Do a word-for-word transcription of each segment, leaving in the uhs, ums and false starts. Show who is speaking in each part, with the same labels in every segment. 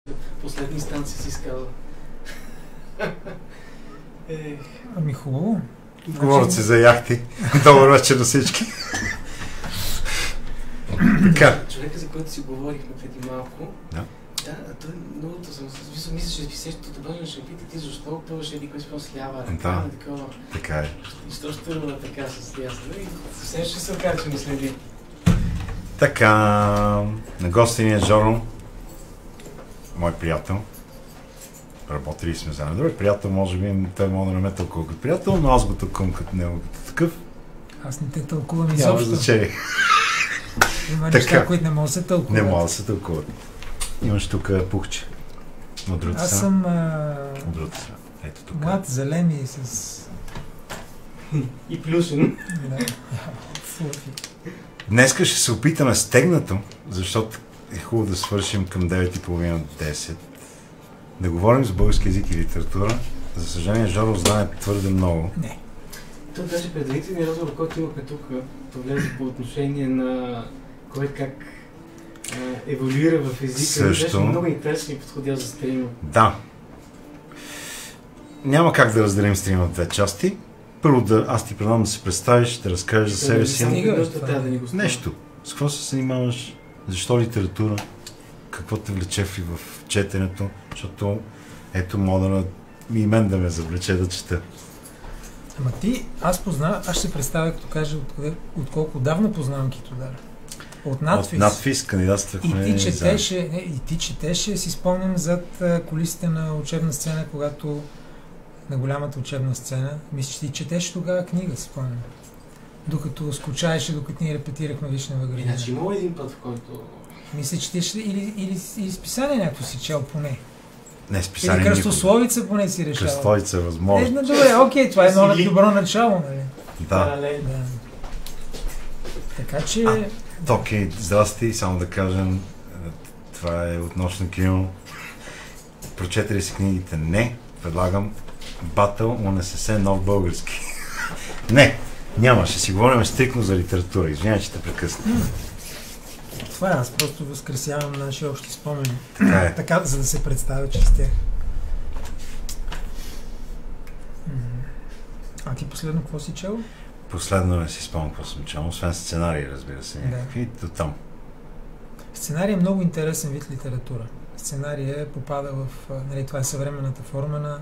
Speaker 1: Последни инстанции си изказва.
Speaker 2: Ами хубаво.
Speaker 3: Говорят си за яхти. Добър вечер на всички. Така.
Speaker 1: Човека, за който си говорихме преди малко,
Speaker 3: да,
Speaker 1: да, той многото съм смисъл, мисля, че писещото добавно ще пита ти защо пълваш еди кой спал с лява ръка,
Speaker 3: да,
Speaker 1: такова.
Speaker 3: Така е.
Speaker 1: И що ще тръгва така с ясно. И съвсем ще се окаже, че ми следи.
Speaker 3: Така, на гости ни е Жоро, мой приятел. Работили сме заедно. Добре, приятел, може би той може да не ме тълкува като приятел, но аз го тълкувам като него като такъв.
Speaker 2: Аз не те тълкувам
Speaker 3: изобщо.
Speaker 2: изобщо.
Speaker 3: Няма значение.
Speaker 2: Има неща, които не могат да се тълкуват.
Speaker 3: Не могат да се тълкуват. Имаш тук пухче. От другата
Speaker 2: Аз
Speaker 3: страна.
Speaker 2: съм а...
Speaker 3: От другата страна. Ето тук.
Speaker 2: Млад, зелен и с...
Speaker 1: И плюсен.
Speaker 2: Да.
Speaker 3: Днеска ще се опитаме стегнато, защото е хубаво да свършим към девет и половина до десет. Да говорим за български език и литература. За съжаление, Жоро знае твърде много.
Speaker 2: Не.
Speaker 1: Това даже предварителният разговор, който имахме тук, влезе по отношение на кой как а, еволюира в езика.
Speaker 3: Също.
Speaker 1: Беше много интересно и подходял за стрима.
Speaker 3: Да. Няма как да разделим стрима в две части. Първо да, аз ти предлагам да се представиш, да разкажеш за себе си. Нещо. С какво се занимаваш? Защо литература? Какво те влече в четенето? Защото ето модера и мен да ме завлече да чета.
Speaker 2: Ама ти, аз познавам, аз ще представя, като кажа, от, от колко давна познавам Китодар. От надфис.
Speaker 3: От надфис кандидатствахме.
Speaker 2: И ти четеше, не, и ти четеше, си спомням зад кулисите на учебна сцена, когато на голямата учебна сцена, мисля, че ти четеше тогава книга, си спомням. Докато скучаеше, докато ние репетирахме Вишнева градина.
Speaker 1: Иначе има един път, в който...
Speaker 2: Мисля, че ти ще... Или, или, или списание някакво си чел поне.
Speaker 3: Не, списание.
Speaker 2: Или кръстословица поне си решава.
Speaker 3: Кръстословица е възможно.
Speaker 2: Е, добре, окей, това е едно добро начало, нали?
Speaker 3: Да.
Speaker 2: да. Така че...
Speaker 3: А, окей, здрасти, само да кажем, това е относно кино. Прочете ли си книгите? Не. Предлагам Батъл УНСС нов български. Не, няма, ще си говорим стрикно за литература. Извинявай, че те прекъсна.
Speaker 2: Това е, аз просто възкресявам наши общи спомени.
Speaker 3: Така е.
Speaker 2: Така, за да се представя, че сте. А ти последно какво си чел?
Speaker 3: Последно не си спомням какво съм чел, освен сценарии, разбира се. Някакви да. До там.
Speaker 2: Сценарий е много интересен вид литература. Сценария попада в... Нали, това е съвременната форма на,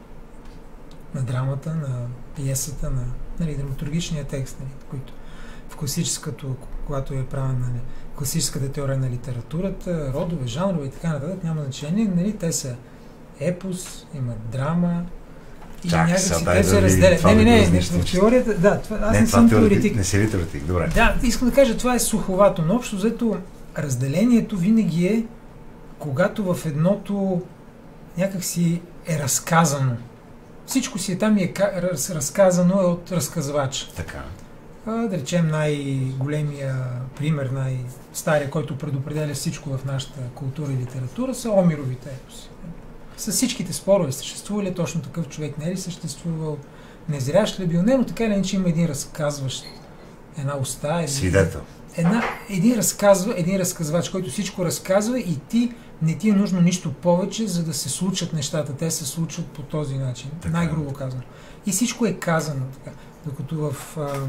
Speaker 2: на драмата, на пиесата, на нали, драматургичния текст, нали, който в класическото, когато е правен нали, класическата теория на литературата, родове, жанрове и така нататък, няма значение. Нали, те са епос, има драма и
Speaker 3: Чак,
Speaker 2: някак си те
Speaker 3: да
Speaker 2: се разделят. Не, не, не, не, в теорията, да, това, аз не, не съм теоретик.
Speaker 3: Не си литератик, добре.
Speaker 2: Да, искам да кажа, това е суховато, но общо взето разделението винаги е когато в едното някак си е разказано. Всичко си е там и е раз, разказано е от разказвач.
Speaker 3: Така.
Speaker 2: А, да речем най-големия пример, най-стария, който предопределя всичко в нашата култура и литература, са Омировите епоси. С всичките спорове съществува ли точно такъв човек, не е ли съществувал, незрящ ли бил, не, но така или иначе има един разказващ, една уста. Един,
Speaker 3: свидетел.
Speaker 2: Една, един, разказва, един разказвач, който всичко разказва и ти не ти е нужно нищо повече, за да се случат нещата. Те се случват по този начин, така, най-грубо казано. И всичко е казано така. Докато в а,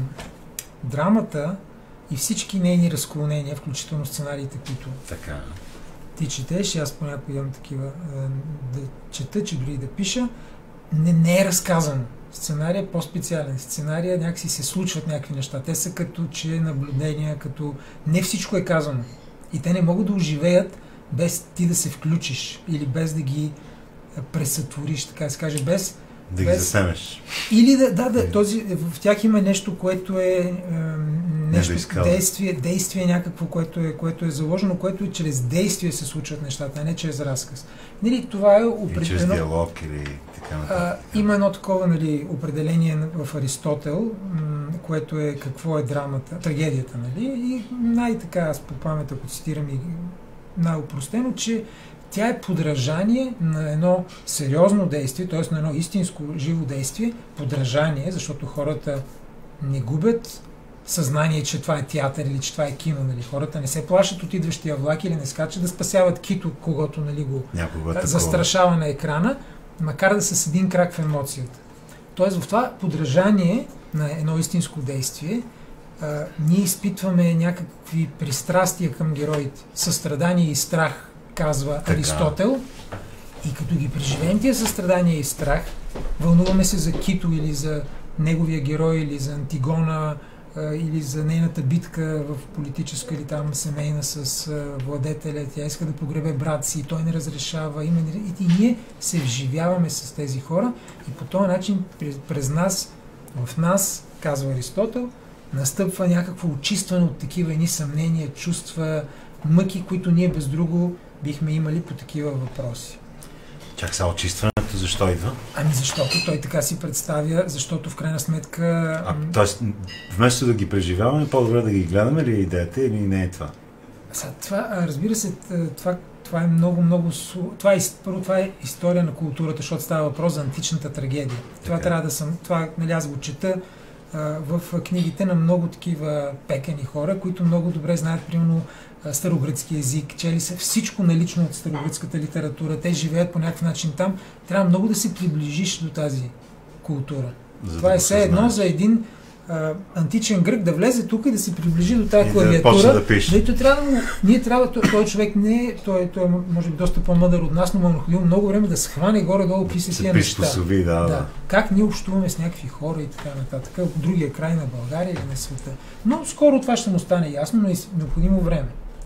Speaker 2: драмата и всички нейни разклонения, включително сценариите, които
Speaker 3: така.
Speaker 2: ти четеш, аз понякога имам такива, а, да чета, че дори да пиша, не, не е разказано. Сценария е по-специален. Сценария някакси се случват някакви неща. Те са като че наблюдения, като не всичко е казано. И те не могат да оживеят без ти да се включиш или без да ги пресътвориш, така да се каже, без...
Speaker 3: Да
Speaker 2: без...
Speaker 3: ги заснемеш.
Speaker 2: Или да, да, да този, в тях има нещо, което е, е нещо, действие, действие някакво, което е, което е заложено, което е чрез действие се случват нещата, а не чрез разказ. Нали, това е определено...
Speaker 3: Или чрез диалог или така нататък.
Speaker 2: Има едно такова нали, определение в Аристотел, което е какво е драмата, трагедията, нали? И най-така, аз по памет, ако цитирам и най-опростено, че тя е подражание на едно сериозно действие, т.е. на едно истинско живо действие, подражание, защото хората не губят съзнание, че това е театър или че това е кино. Нали. Хората не се плашат от идващия влак или не скачат да спасяват кито, когото нали, го
Speaker 3: Някога
Speaker 2: застрашава на екрана, макар да са с един крак в емоцията. Тоест в това подражание на едно истинско действие, а, ние изпитваме някакви пристрастия към героите. Състрадание и страх, казва така Аристотел. И като ги преживеем тия състрадания и страх, вълнуваме се за Кито или за неговия герой, или за Антигона, а, или за нейната битка в политическа или там семейна с а, владетеля. Тя иска да погребе брат си, той не разрешава. Има... И, и ние се вживяваме с тези хора и по този начин през, през нас, в нас, казва Аристотел, настъпва някакво очистване от такива едни съмнения, чувства, мъки, които ние без друго бихме имали по такива въпроси.
Speaker 3: Чак са очистването, защо идва?
Speaker 2: Ами защото той така си представя, защото в крайна сметка...
Speaker 3: А, тоест, вместо да ги преживяваме, по-добре да ги гледаме ли е идеята или не е това?
Speaker 2: Сега, това, разбира се, това, това е много, много... Това е, първо, това е история на културата, защото става въпрос за античната трагедия. Така. Това трябва да съм... Това, нали, аз го чета а, в книгите на много такива пекани хора, които много добре знаят, примерно, старогръцки език, чели се всичко налично от старогръцката литература, те живеят по някакъв начин там, трябва много да се приближиш до тази култура. За Това да е все едно знаеш. За един а, античен грък да влезе тук и да се приближи до тази и клавиатура. Да пише. Да трябва да му, ние трябва, той, той човек не е, той, той е може би доста по-мъдър от нас, но му е необходимо много време да схване горе-долу пише тия неща.
Speaker 3: Да, да.
Speaker 2: Да. Как ние общуваме с някакви хора и така нататък, от другия край на България или на света. Но скоро това ще му стане ясно, но е необходимо време.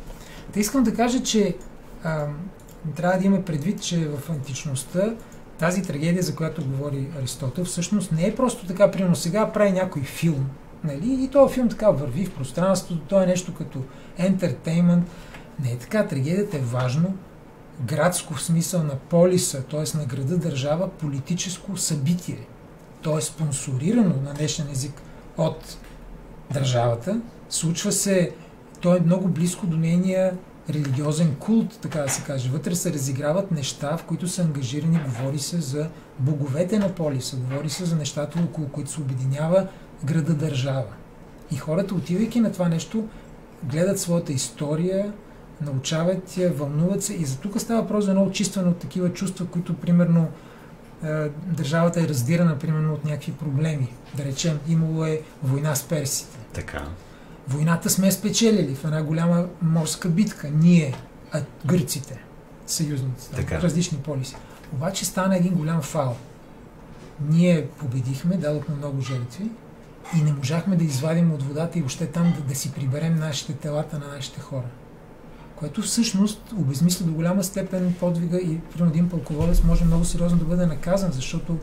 Speaker 2: Та искам да кажа, че а, трябва да имаме предвид, че в античността тази трагедия, за която говори Аристотел, всъщност не е просто така, примерно сега прави някой филм, нали? И този филм така върви в пространството, то е нещо като ентертеймент. Не е така, трагедията е важно, градско в смисъл на полиса, т.е. на града, държава, политическо събитие. То е спонсорирано на днешен език от държавата, случва се. Той е много близко до нейния религиозен култ, така да се каже. Вътре се разиграват неща, в които са ангажирани, говори се за боговете на полиса, говори се за нещата, около които се обединява града-държава. И хората, отивайки на това нещо, гледат своята история, научават я, вълнуват се и за тук става въпрос за едно очистване от такива чувства, които, примерно, държавата е раздирана, примерно, от някакви проблеми. Да речем, имало е война с персите.
Speaker 3: Така.
Speaker 2: Войната сме спечелили в една голяма морска битка. Ние, а гърците, съюзниците, различни полиси. Обаче стана един голям фал. Ние победихме, дадохме много жертви и не можахме да извадим от водата и въобще там да, да си приберем нашите телата на нашите хора. Което всъщност обезмисля до голяма степен подвига и примерно един пълководец може много сериозно да бъде наказан, защото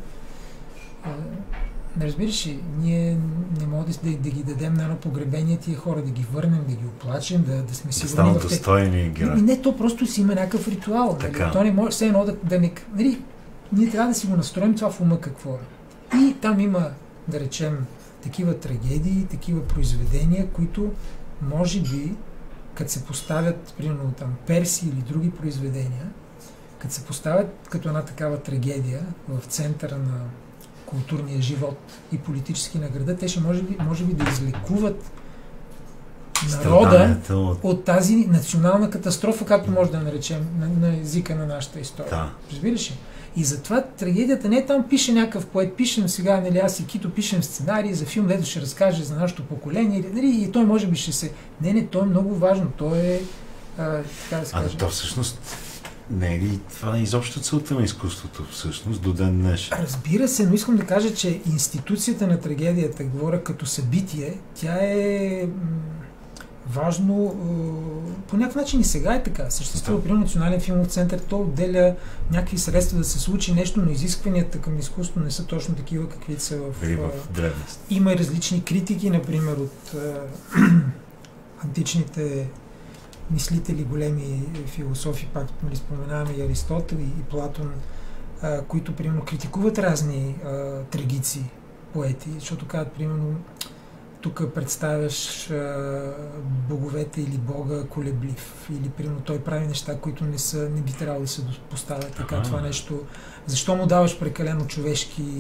Speaker 2: не разбираш ли, ние не можем да, да ги дадем на едно погребение тия хора, да ги върнем, да ги оплачем, да, да сме сигурни
Speaker 3: в достойни
Speaker 2: те. Не, не, то просто си има някакъв ритуал. Нали? То не може все едно да, да не... Нали? Ние трябва да си го настроим това в ума какво е. И там има, да речем, такива трагедии, такива произведения, които може би, като се поставят, примерно там, перси или други произведения, като се поставят като една такава трагедия в центъра на културния живот и политически на града, те ще може би, може би да излекуват народа от... от тази национална катастрофа, както може да я наречем на, на езика на нашата история.
Speaker 3: Да.
Speaker 2: Разбираш ли? И затова трагедията не е там пише някакъв поет, пишем сега, нали, аз и Кито пишем сценарии за филм, дето ще разкаже за нашето поколение, нали, и той може би ще се... Не, не, то е много важно, то е... А, така да се каже.
Speaker 3: А то всъщност не е ли това изобщо целта на изкуството всъщност до ден днешен?
Speaker 2: Разбира се, но искам да кажа, че институцията на трагедията, говоря като събитие, тя е м- важно, по някакъв начин и сега е така. Съществува да. При национален филмов център, то отделя някакви средства да се случи нещо, но изискванията към изкуството не са точно такива, каквито са в,
Speaker 3: в древност.
Speaker 2: Има и различни критики, например, от античните мислители, големи философи, пак нали, споменаваме и Аристотел и, и Платон, а, които, примерно, критикуват разни а, трагици, поети, защото казват, примерно, тук представяш а, боговете или бога колеблив, или, примерно, той прави неща, които не, са, не би трябвало да се поставят така, това нещо. Защо му даваш прекалено човешки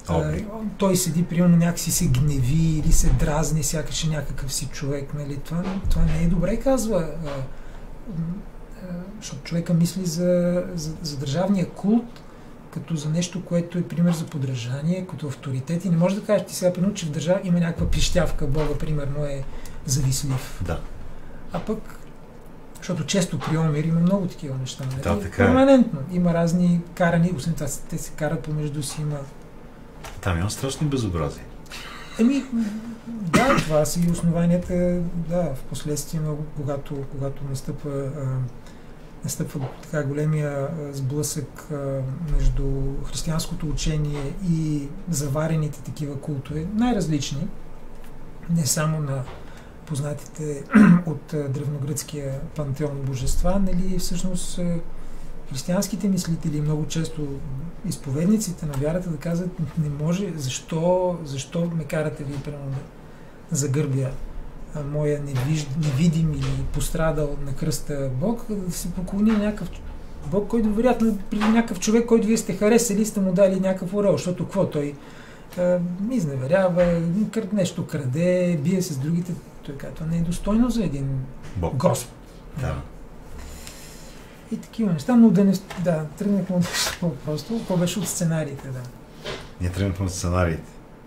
Speaker 2: А, той седи, примерно, някакси се гневи или се дразни, сякаш е някакъв си човек. Нали? Това, това не е добре, казва. А, а, защото човека мисли за, за, за държавния култ, като за нещо, което е пример за подражание, като авторитет. И не може да кажеш ти сега, примерно, че в държава има някаква пищявка, Бога, примерно, е завистлив.
Speaker 3: Да.
Speaker 2: А пък, защото често при Омир има много такива неща. Нали?
Speaker 3: Да, така е.
Speaker 2: Перманентно. Има разни карани, освен това, те се карат помежду си, има...
Speaker 3: Там има страшни безобразия.
Speaker 2: Еми, да, това са и основанията, да, в последствие, много, когато, когато настъпва, а, настъпва така големия а, сблъсък а, между християнското учение и заварените такива култове, най-различни, не само на познатите от а, древногръцкия пантеон божества, нали, всъщност а, християнските мислители, много често изповедниците на вярата да казват, не може, защо, защо ме карате ви, примерно, да загърбя а, моя невиж, невидим или пострадал на кръста Бог, да се поклони на някакъв Бог, който вероятно при някакъв човек, който вие сте харесали, сте му дали някакъв орел, защото какво той а, изневерява, нещо краде, бие се с другите, той казва, това не е достойно за един
Speaker 3: Бог.
Speaker 2: Господ.
Speaker 3: Да.
Speaker 2: И такива неща, но да не... Да, тръгнахме от нещо по-просто. Какво беше от сценариите, да.
Speaker 3: Ние тръгнахме от сценариите.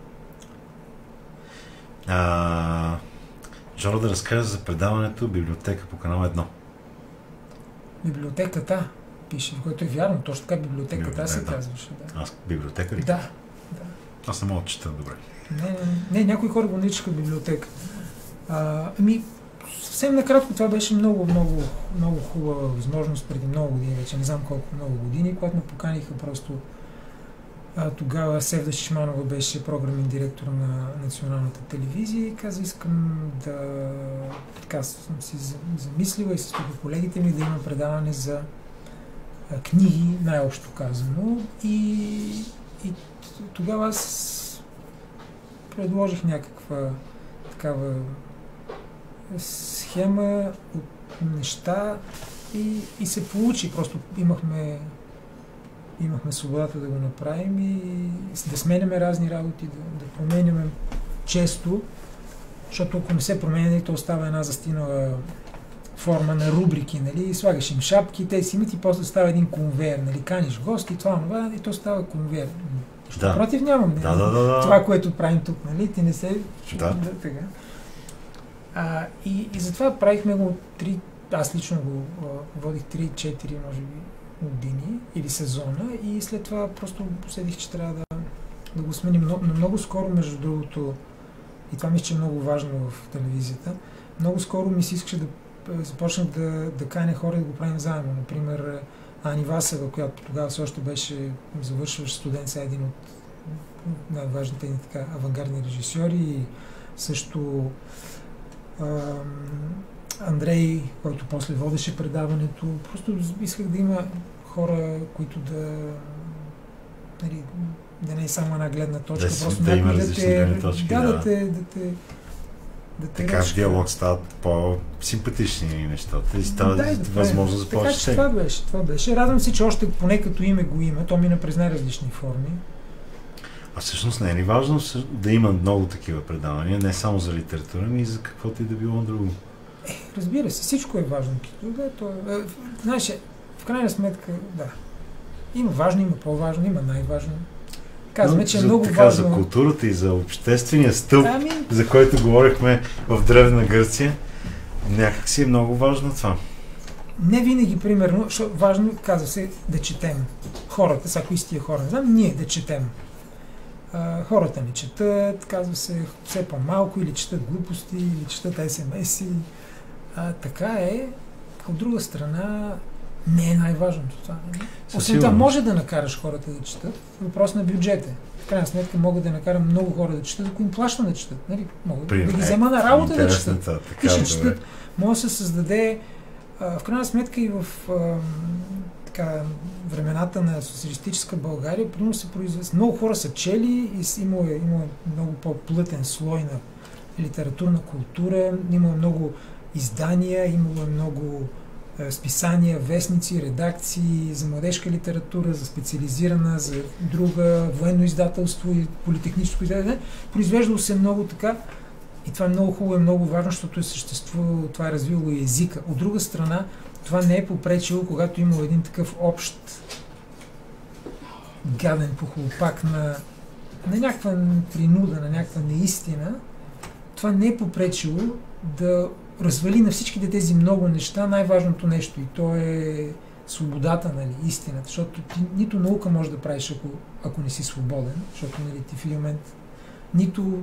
Speaker 3: А, Жоро, да разкажа за предаването Библиотека по канал едно.
Speaker 2: Библиотеката, пише, в което е вярно, точно така библиотеката
Speaker 3: Библиотека,
Speaker 2: се
Speaker 3: да.
Speaker 2: казваше. Да.
Speaker 3: Аз библиотека ли?
Speaker 2: Да, да.
Speaker 3: Аз не мога да чета добре.
Speaker 2: Не, не, не, някои хора го наричаха библиотека. А, ами, съвсем накратко, това беше много, много, много хубава възможност преди много години, вече не знам колко много години, когато ме поканиха просто. А, тогава Севда Шишманова беше програмен директор на националната телевизия и каза, искам да, така съм си замислила и с колегите ми да има предаване за а, книги, най-общо казано. И, и тогава аз предложих някаква такава схема от неща и, и се получи. Просто имахме имахме свободата да го направим и да сменяме разни работи, да, да променяме често, защото ако не се променя, то остава една застинала форма на рубрики, нали, и слагаш им шапки, те си имат и после става един конвейер, нали, каниш гости, това, това, и то става конвейер.
Speaker 3: Да.
Speaker 2: Против нямам,
Speaker 3: да, да, да, да.
Speaker 2: Това, което правим тук, нали, ти не се...
Speaker 3: Да.
Speaker 2: да така. А, и, и затова правихме го три, аз лично го а, водих три-четири, може би, години или сезона и след това просто поседих, че трябва да, да го сменим. Но, но много скоро, между другото, и това мисля, че е много важно в телевизията, много скоро ми се искаше да започнах да, да каня хора да го правим заедно. Например, Ани Васева, която тогава все още беше завършващ студент, сега един от най-важните ни така авангардни режисьори и също ам, Андрей, който после водеше предаването. Просто исках да има хора, които да, нали, да не е само една гледна точка.
Speaker 3: Да,
Speaker 2: просто
Speaker 3: да има
Speaker 2: да
Speaker 3: различни
Speaker 2: те,
Speaker 3: гледни точки.
Speaker 2: да,
Speaker 3: Да,
Speaker 2: да те, да те, да те
Speaker 3: така в
Speaker 2: речка.
Speaker 3: диалог стават по-симпатични нещата и става
Speaker 2: Да,
Speaker 3: възможност за
Speaker 2: така
Speaker 3: повече
Speaker 2: че
Speaker 3: теми.
Speaker 2: това беше, това беше. Радвам се, че още поне като име го има. То мина през най-различни форми.
Speaker 3: А всъщност не е ли важно да има много такива предавания, не само за литература, но и за каквото и да било друго?
Speaker 2: Е, разбира се, всичко е важно. Да, то, е, знаеш, в крайна сметка, да. Има важно, има по-важно, има най-важно. Казваме,
Speaker 3: Но,
Speaker 2: че е
Speaker 3: за,
Speaker 2: много
Speaker 3: така,
Speaker 2: важно.
Speaker 3: За културата и за обществения стълб,
Speaker 2: Ами...
Speaker 3: за който говорихме в Древна Гърция, някак си е много важно това.
Speaker 2: Не винаги, примерно, защото важно, казва се, да четем. Хората, са кои сте хора, не знам, ние да четем. А, хората не четат, казва се, все по-малко, или четат глупости, или четат ес ем ес-и. А, така е. От друга страна, не е най-важното това. Освен това, може да накараш хората да четат. Въпрос на бюджета. В крайна сметка мога да накарам много хора да четат, ако им плащам да четат. Нали? Мога
Speaker 3: При,
Speaker 2: да ги
Speaker 3: е,
Speaker 2: взема на работа да четат.
Speaker 3: Така,
Speaker 2: и ще четат. Може да се създаде, а, в крайна сметка и в а, така, времената на социалистическа България, примерно се произвежда. Много хора са чели и имало е, имало е много по-плътен слой на литературна култура, имало е много издания, имало е много списания, вестници, редакции, за младежка литература, за специализирана, за друга, военно издателство и политехническо издателство. Произвеждало се много така и това е много хубаво и много важно, защото е съществувало, това е развило и езика. От друга страна, това не е попречило, когато има един такъв общ гаден похлопак на, на някаква принуда, на някаква неистина, това не е попречило да развали на всичките тези много неща най-важното нещо и то е свободата, нали, истината, защото ти нито наука можеш да правиш, ако, ако не си свободен, защото, нали, ти в един момент нито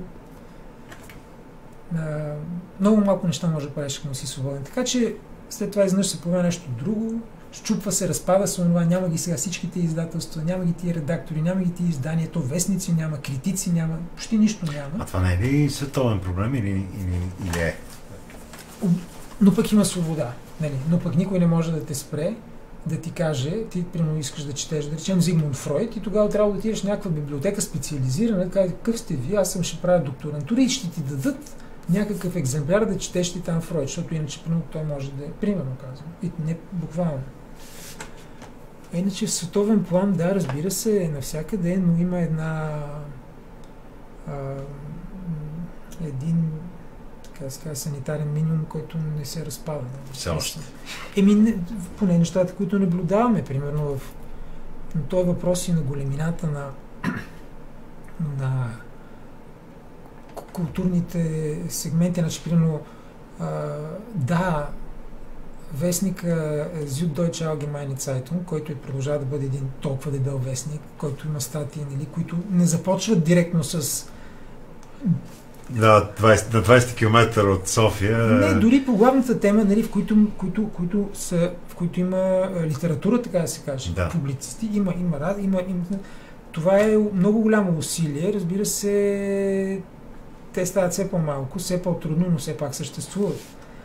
Speaker 2: а, много малко неща можеш да правиш, ако не си свободен. Така че след това изнъж се появява нещо друго, щупва се, разпада се онова, няма ги сега всичките издателства, няма ги тия редактори, няма ги тия издания, то вестници няма, критици няма, почти нищо няма.
Speaker 3: А това не е ли световен проблем или, или, или е?
Speaker 2: Но пък има свобода, нали? Но пък никой не може да те спре, да ти каже, ти примерно искаш да четеш, да речем Зигмунд Фройд и тогава трябва да отидеш в някаква библиотека специализирана, да кажеш, какъв сте ви, аз съм ще правя докторантура и ще ти дадат някакъв екземпляр да четеш ти там Фройд, защото иначе примерно той може да е, примерно казвам, и не буквално. А иначе в световен план, да, разбира се, навсякъде, но има една а, един така да се казва, санитарен минимум, който не се разпада.
Speaker 3: Все още.
Speaker 2: Еми, не, поне нещата, които наблюдаваме, примерно в на този въпрос и на големината на на културните сегменти, значи, примерно, а, да, вестника Süddeutsche Allgemeine Zeitung, който е продължава да бъде един толкова дебел вестник, който има статии, нали, които не започват директно с
Speaker 3: Да, двайсет, на двайсет километра от София.
Speaker 2: Не, дори по главната тема, нали, в които, които, които са, в които има литература, така да се каже,
Speaker 3: да.
Speaker 2: Публицисти, има, има, има, има. Това е много голямо усилие, разбира се, те стават все по-малко, все по-трудно, но все пак съществуват.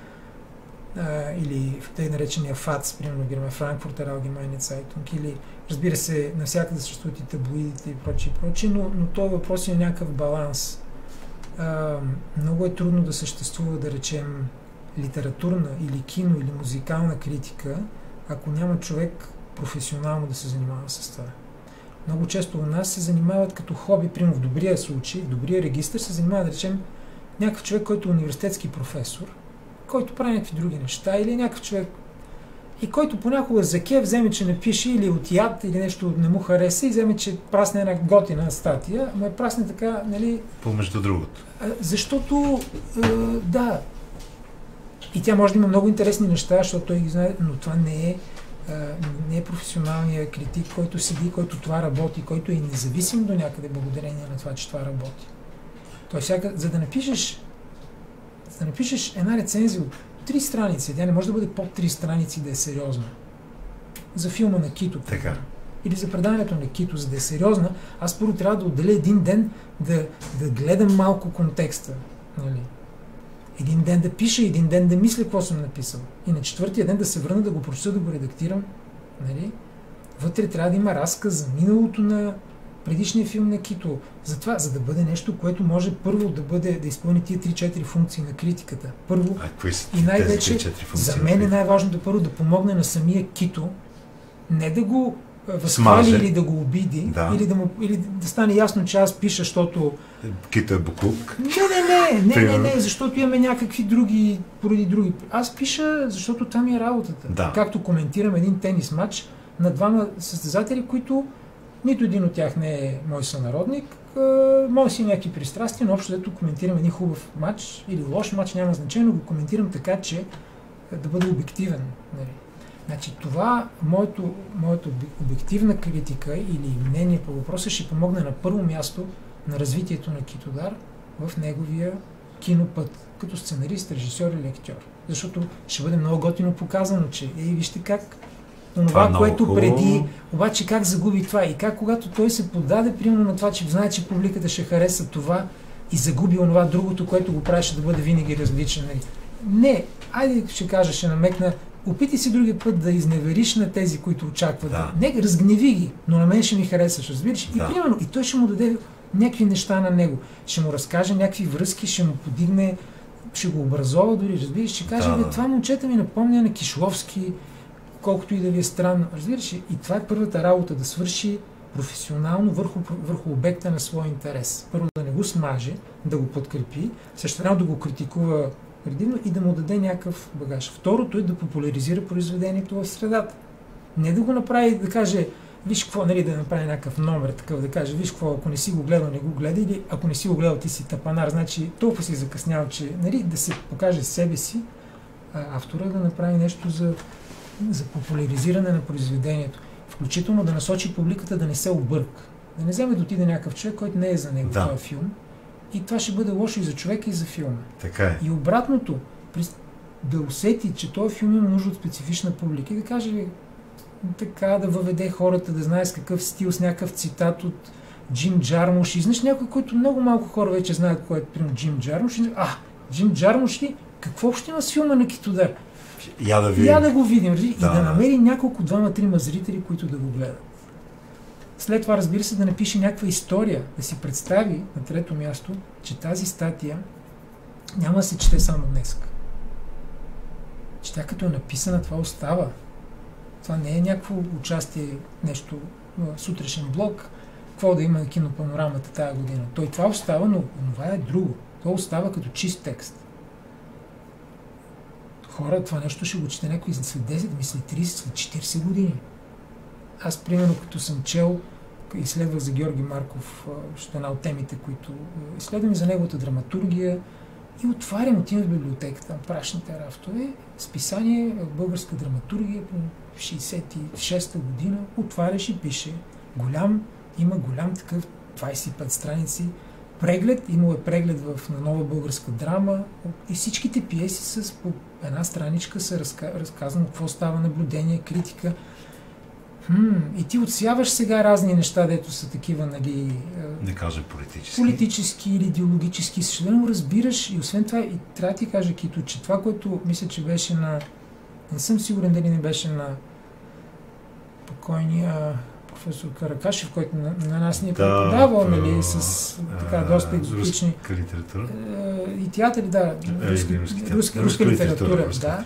Speaker 2: А, или в тъй наречения ФАЦ, примерно, гираме Frankfurter Allgemeine Zeitung, или, разбира се, навсякъде съществуват и таблоидите и прочие, и прочие, но, но този въпрос е някакъв баланс. Uh, много е трудно да съществува, да речем, литературна или кино или музикална критика, ако няма човек професионално да се занимава с това. Много често у нас се занимават като хоби, примерно в добрия случай, в добрия регистър се занимава, да речем, някакъв човек, който е университетски професор, който прави някакви други неща, или някакъв човек, и който понякога за кеф вземе, че не пише, или от яд, или нещо не му хареса, и вземе, че прасне една готина статия, ама е прасне така, нали...
Speaker 3: Помежду другото.
Speaker 2: Защото, е, да, и тя може да има много интересни неща, защото той ги знае, но това не е, е, не е професионалният критик, който седи, който това работи, който е независим до някъде благодарение на това, че това работи. Той всяка, за да напишеш, за да напишеш една рецензия от три страници, тя не може да бъде под три страници да е сериозна. За филма на Кито.
Speaker 3: Така.
Speaker 2: Или за предаването на Кито, за да е сериозна, аз първо трябва да отделя един ден да, да гледам малко контекста. Нали? Един ден да пиша, един ден да мисля какво съм написал. И на четвъртия ден да се върна да го прочета, да го редактирам. Нали? Вътре трябва да има разказ за миналото на предишния филм на Кито. Затова, за да бъде нещо, което може първо да бъде, да изпълни тия три-четири функции на критиката. Първо,
Speaker 3: а,
Speaker 2: и най-вече, за мен е най-важното първо да помогне на самия Кито, не да го възхвали или да го обиди,
Speaker 3: да. Или,
Speaker 2: да му, или да стане ясно, че аз пиша, защото...
Speaker 3: Кито е буклук.
Speaker 2: Не, не, не, не, не, не, защото имаме някакви други, поради други. Аз пиша, защото това ми е работата.
Speaker 3: Да.
Speaker 2: Както коментирам един тенис матч на двама състезатели, които нито един от тях не е мой сънародник, може си някакви пристрастия, но общо дето коментирам един хубав матч или лош матч, няма значение, но го коментирам така, че да бъде обективен. Нали. Значи това, моето, моето обективна критика или мнение по въпроса ще помогне на първо място на развитието на Китодар в неговия кинопът, като сценарист, режисьор или актьор. Защото ще бъде много готино показано, че ей, вижте как онова, което хубаво. Преди, обаче как загуби това и как когато той се подаде примерно на това, че знае, че публиката ще хареса това и загуби онова другото, което го правеше да бъде винаги различен. Не, айде ще кажа, ще намекна, опитай си другия път да изневериш на тези, които очакват.
Speaker 3: Да.
Speaker 2: Не, разгневи ги, но на мен ще ми харесаш, разбираш? Да. И примерно, и той ще му даде някакви неща на него. Ще му разкаже някакви връзки, ще му подигне ще го образова дори, разбираш, ще каже,
Speaker 3: да,
Speaker 2: бе,
Speaker 3: да.
Speaker 2: това момчета ми напомня на Кишловски, колкото и да ви е странно, разбираш, и това е първата работа, да свърши професионално върху, върху обекта на своя интерес. Първо да не го смаже, да го подкрепи, също време да го критикува предимно и да му даде някакъв багаж. Второто е да популяризира произведението в средата. Не да го направи, да каже, виж какво, нали, да направи някакъв номер, такъв, да каже, виж какво, ако не си го гледал, не го гледай, или ако не си го гледал, ти си тапанар, значи толкова си закъснял, че, нали, да се покаже себе си, а автора да направи нещо за, за популяризиране на произведението. Включително да насочи публиката да не се обърка. Да не вземе да отиде някакъв човек, който не е за него
Speaker 3: да.
Speaker 2: този филм. И това ще бъде лошо и за човека, и за филма.
Speaker 3: Така е.
Speaker 2: И обратното, да усети, че този филм има нужда от специфична публика и да каже така, да въведе хората, да знае с какъв стил, с някакъв цитат от Джим Джармуш. И знаеш някой, който много малко хора вече знаят кой е, примерно, Джим Джармуш. И, а, Джим Джармуш ли? Какво ще има с филма на Китодар?
Speaker 3: Я да,
Speaker 2: Я да го видим. Да. И да намери няколко, двама-трима зрители, които да го гледат. След това, разбира се, да напише някаква история, да си представи на трето място, че тази статия няма да се чете само днес. Че тя като е написана, това остава. Това не е някакво участие, нещо, сутрешен блок, какво да има на кинопанорамата тази година. Той това остава, но това е друго. Това остава като чист текст. Хора, това нещо ще го чете някой след десет, след трийсет, след четирийсет години. Аз, примерно, като съм чел, изследвах за Георги Марков, ще една от темите, които изследвам за неговата драматургия и отварям, отивам в библиотеката, там прашните рафтове, списание българска драматургия в шейсет и шеста година, отваряш и пише голям, има голям такъв двайсет и пет страници, преглед, имало е преглед в на нова българска драма и всичките пиеси с по една страничка са разка, разказано какво става, наблюдение, критика. Хм, и ти отсяваш сега разни неща, дето са такива, нали...
Speaker 3: Не кажем политически.
Speaker 2: Политически или идеологически. Също разбираш и освен това, и трябва да ти кажа, Кито, че това, което мисля, че беше на... Не съм сигурен дали не беше на покойния професор Каракашев, който на, на нас ни е
Speaker 3: да,
Speaker 2: преподавал, нали, с така доста екзотични...
Speaker 3: Руска литература.
Speaker 2: И театъри, да.
Speaker 3: Руски,
Speaker 2: руска, руска, руска литература, руска. Да.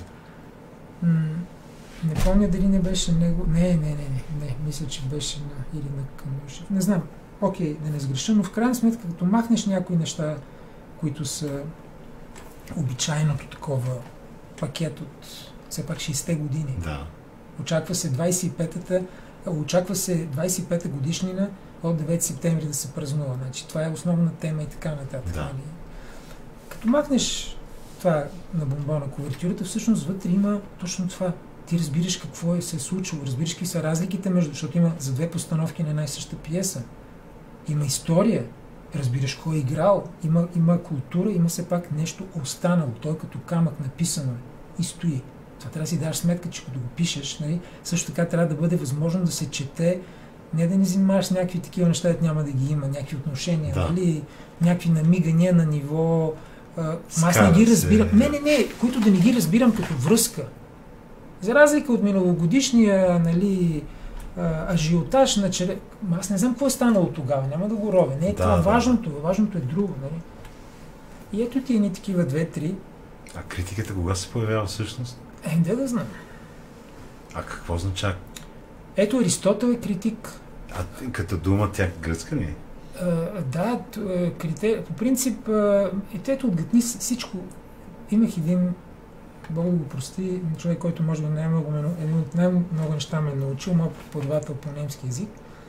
Speaker 2: Не помня дали не беше него. Не, не, не, не, не. Мисля, че беше на или на Канушев. Не знам. Окей, да не сгреша, но в крайна сметка, като махнеш някои неща, които са обичайното такова пакет от все пак шейсетте години.
Speaker 3: Да.
Speaker 2: Очаква се двайсет и петата, очаква се двайсет и пета годишнина от девети септември да се празнува. Значи, това е основна тема и така нататък.
Speaker 3: Да.
Speaker 2: Като махнеш това на бомбона кувертюрата, всъщност вътре има точно това. Ти разбираш какво е се е случило, разбираш какви са разликите между, защото има за две постановки на една и съща пиеса. Има история, разбираш кой е играл, има, има култура, има все пак нещо останало. Той като камък написано е и стои. Това трябва да си даш сметка, че като го пишеш, нали, също така трябва да бъде възможно да се чете, не да не занимаваш с някакви такива неща, дето няма да ги има, някакви отношения,
Speaker 3: да.
Speaker 2: Нали, някакви намигания на ниво... А, аз не ги разбирам. Не, не, не, които да не ги разбирам като връзка. За разлика от миналогодишния, нали, ажиотаж на чере... Аз не знам какво е станало тогава, няма да го ровя. Не е да, това да. Важното, важното е друго. Нали? И ето ти едни такива две-три.
Speaker 3: А критиката кога се появява всъщност?
Speaker 2: Е, де да знам.
Speaker 3: А какво означава?
Speaker 2: Ето Аристотел е критик.
Speaker 3: А като дума тя гръцка ли е?
Speaker 2: Да, критер... по принцип, ето отгътни всичко. Имах един, Бог да го прости, човек, който може би най-много, един от най-много неща ме е научил, моят преподавател по немски език.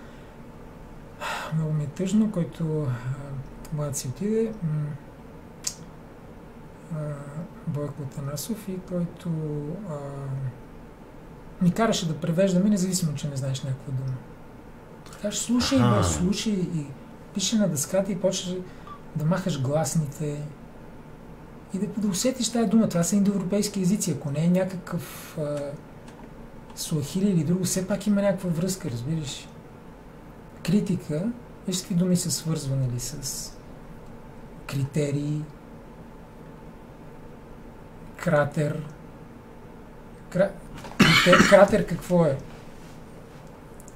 Speaker 2: Много ми е тъжно, който младът си отиде, Бойко Атанасов, и който а, ни караше да превеждаме, независимо, че не знаеш някаква дума. Кажеш, слушай, бе, слушай, и пише на дъската и почваш да махаш гласните и да, да усетиш тази дума. Това са индоевропейски езици. Ако не е някакъв а, суахили или друго, все пак има някаква връзка, разбираш. Критика, виж какви думи са свързвани ли с критерии, кратер. Кра... Кратер, кратер какво е?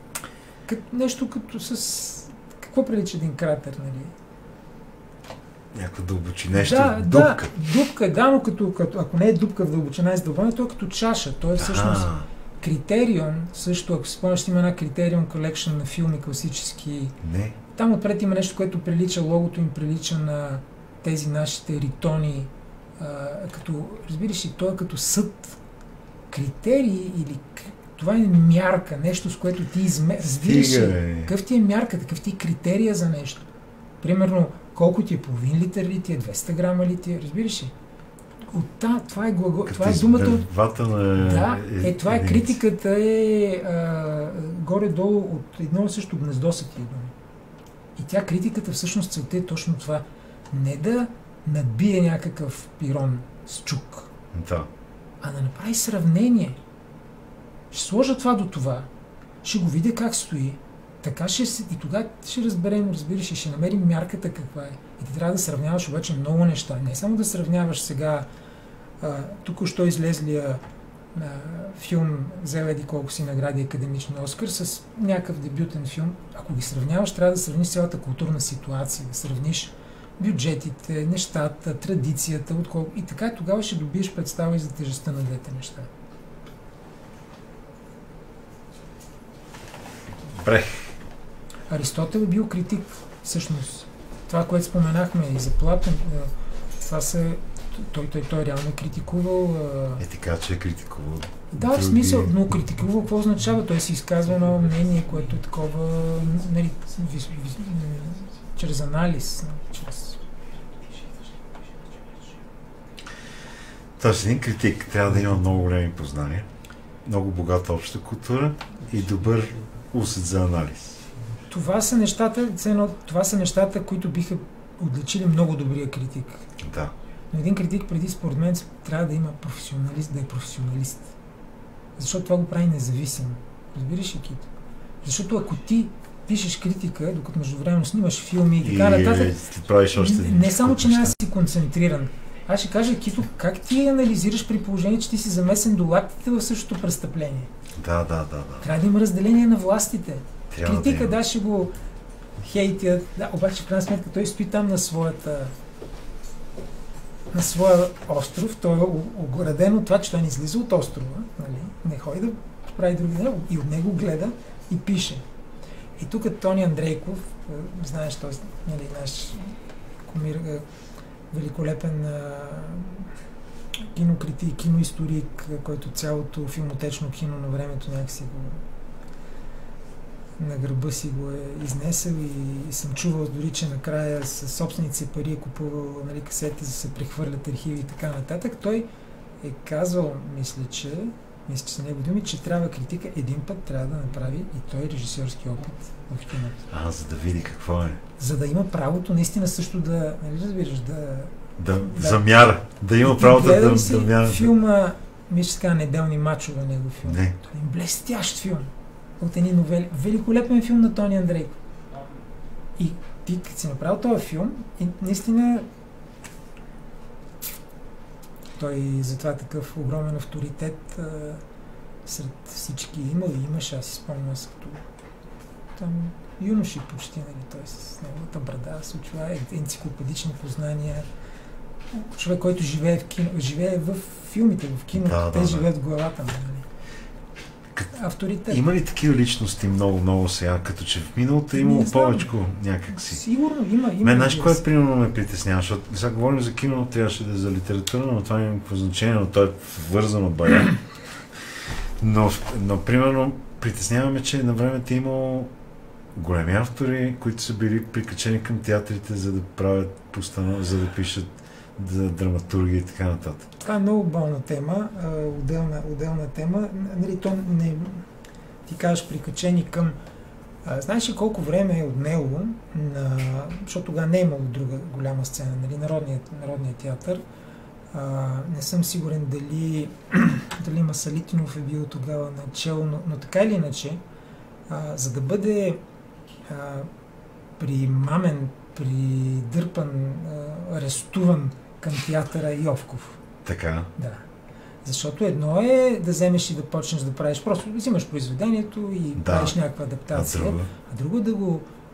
Speaker 2: Кът, нещо като с... Какво прилича един кратер, нали?
Speaker 3: някаква дълбочинеща
Speaker 2: да,
Speaker 3: дупка.
Speaker 2: Да, дупка, да, но като, като, ако не е дупка в дълбочина и задълбане, то е като чаша. То е всъщност
Speaker 3: А-а.
Speaker 2: Критерион, също, ако си спомняш, има една Критерион колекшн на филми класически.
Speaker 3: Не.
Speaker 2: Там отпред има нещо, което прилича, логото им прилича на тези нашите ритони, а, като, разбираш ли, то е като съд. Критерии или това е мярка, нещо с което ти изме... Разбираш ли, какъв ти е мярка, такъв ти е критерия за нещо. Примерно, колко ти е половин литър ли ти е, двеста грама ли ти е, разбираш ли? Ота, това е глагол, това е думата от...
Speaker 3: На...
Speaker 2: Да, е, това е критиката е а, горе-долу от едно и също гнездо са тия думи. И тя критиката всъщност целта е точно това. Не да надбие някакъв пирон с чук,
Speaker 3: да.
Speaker 2: А да направи сравнение. Ще сложа това до това, ще го видя как стои, така ще и тогава ще разберем, разбираш, и ще намерим мярката каква е. И ти трябва да сравняваш обаче много неща. Не само да сравняваш сега а, току-що излезлия а, филм, взел еди колко си награди академични Оскар, с някакъв дебютен филм. Ако ги сравняваш, трябва да сравниш цялата културна ситуация, да сравниш бюджетите, нещата, традицията, отколко... и така тогава ще добиеш представа и за тежестта на двете неща.
Speaker 3: Добре.
Speaker 2: Аристотел е бил критик, всъщност. Това, което споменахме и за Платон, това се... Той, той, той реално е критикувал...
Speaker 3: Е така, че е критикувал.
Speaker 2: Да, в смисъл, но критикувал какво означава? Той си изказва едно мнение, което е такова, нали, вис, вис, чрез анализ, чрез...
Speaker 3: Тоест, един критик трябва да има много големи познания, много богата обща култура и добър усет за анализ.
Speaker 2: Това са нещата, това са нещата, които биха отличили много добрия критик.
Speaker 3: Да.
Speaker 2: Но един критик преди, според мен, трябва да има професионалист, да е професионалист. Защото това го прави независимо. Разбираш ли, Кито? Защото ако ти пишеш критика, докато междувременно снимаш филми и така нататък, не, не само, че няма да си концентриран. Аз ще кажа, Кито, как ти анализираш при положение, че ти си замесен до лактите в същото престъпление?
Speaker 3: Да, да, да, да.
Speaker 2: Трябва да има разделение на властите.
Speaker 3: Трябва
Speaker 2: критика,
Speaker 3: да,
Speaker 2: да, ще го хейтят, да, обаче в крайна сметка той стои там на своята на своя остров, той е ограден от това, че той не излиза от острова, нали? Не ходи да прави други неща и от него гледа и пише. И тук Тони Андрейков, знаеш, този, нали, наш комир, великолепен а, кинокритик, киноисторик, който цялото филмотечно кино на времето някакси го на гърба си го е изнесъл и, и съм чувал дори, че накрая със собствените си пари е купувал, нали, касети, за да се прехвърлят архиви и така нататък. Той е казал, мисля, че мисля, че са него думи, че трябва критика един път трябва да направи и той режисьорски опит в киното.
Speaker 3: А, за да види какво е.
Speaker 2: За да има правото наистина също да, нали разбираш, да...
Speaker 3: Да, да замяра. Да има правото да, да мяра.
Speaker 2: Филма, мисля, че така, Неделни мачове, негов филм.
Speaker 3: Не.
Speaker 2: Той е блестящ филм. От едни новели. Великолепен филм на Тони Андрейков. И ти, като си направил този филм, и наистина той затова такъв огромен авторитет а, сред всички има и имаше, аз си спомням аз като там юноши почти, нали, той с неговата брада, с очува енциклопедични познания. Човек, който живее в кино, живее в филмите, в киното,
Speaker 3: да,
Speaker 2: те
Speaker 3: да,
Speaker 2: живеят
Speaker 3: да.
Speaker 2: в главата, нали. Авторитет.
Speaker 3: Има ли такива личности много, много сега, като че в миналото е имало повечко някакси?
Speaker 2: Сигурно има. има
Speaker 3: Мен, знаеш, кое примерно ме притеснява, защото сега говорим за кино, трябваше да е за литература, но това няма никакво значение, но то е вързано бая. Но, но, примерно, притесняваме, че на времето е имало големи автори, които са били прикачени към театрите, за да правят постанов, за да пишат за драматургия и така нататък.
Speaker 2: Това е много болна тема, отделна, отделна тема. Нали, то не, ти кажеш прикачени към... А, знаеш ли колко време е отнело, на, защото тогава не е имало друга голяма сцена, нали, Народният, Народният театър. А, не съм сигурен дали, дали Масалитинов е бил тогава начало, но, но така или иначе, а, за да бъде а, примамен, придърпан, а, арестуван към театъра Йовков.
Speaker 3: Така.
Speaker 2: Да. Защото едно е да вземеш и да почнеш да правиш, просто взимаш произведението и да правиш някаква адаптация, а друго, а друго да го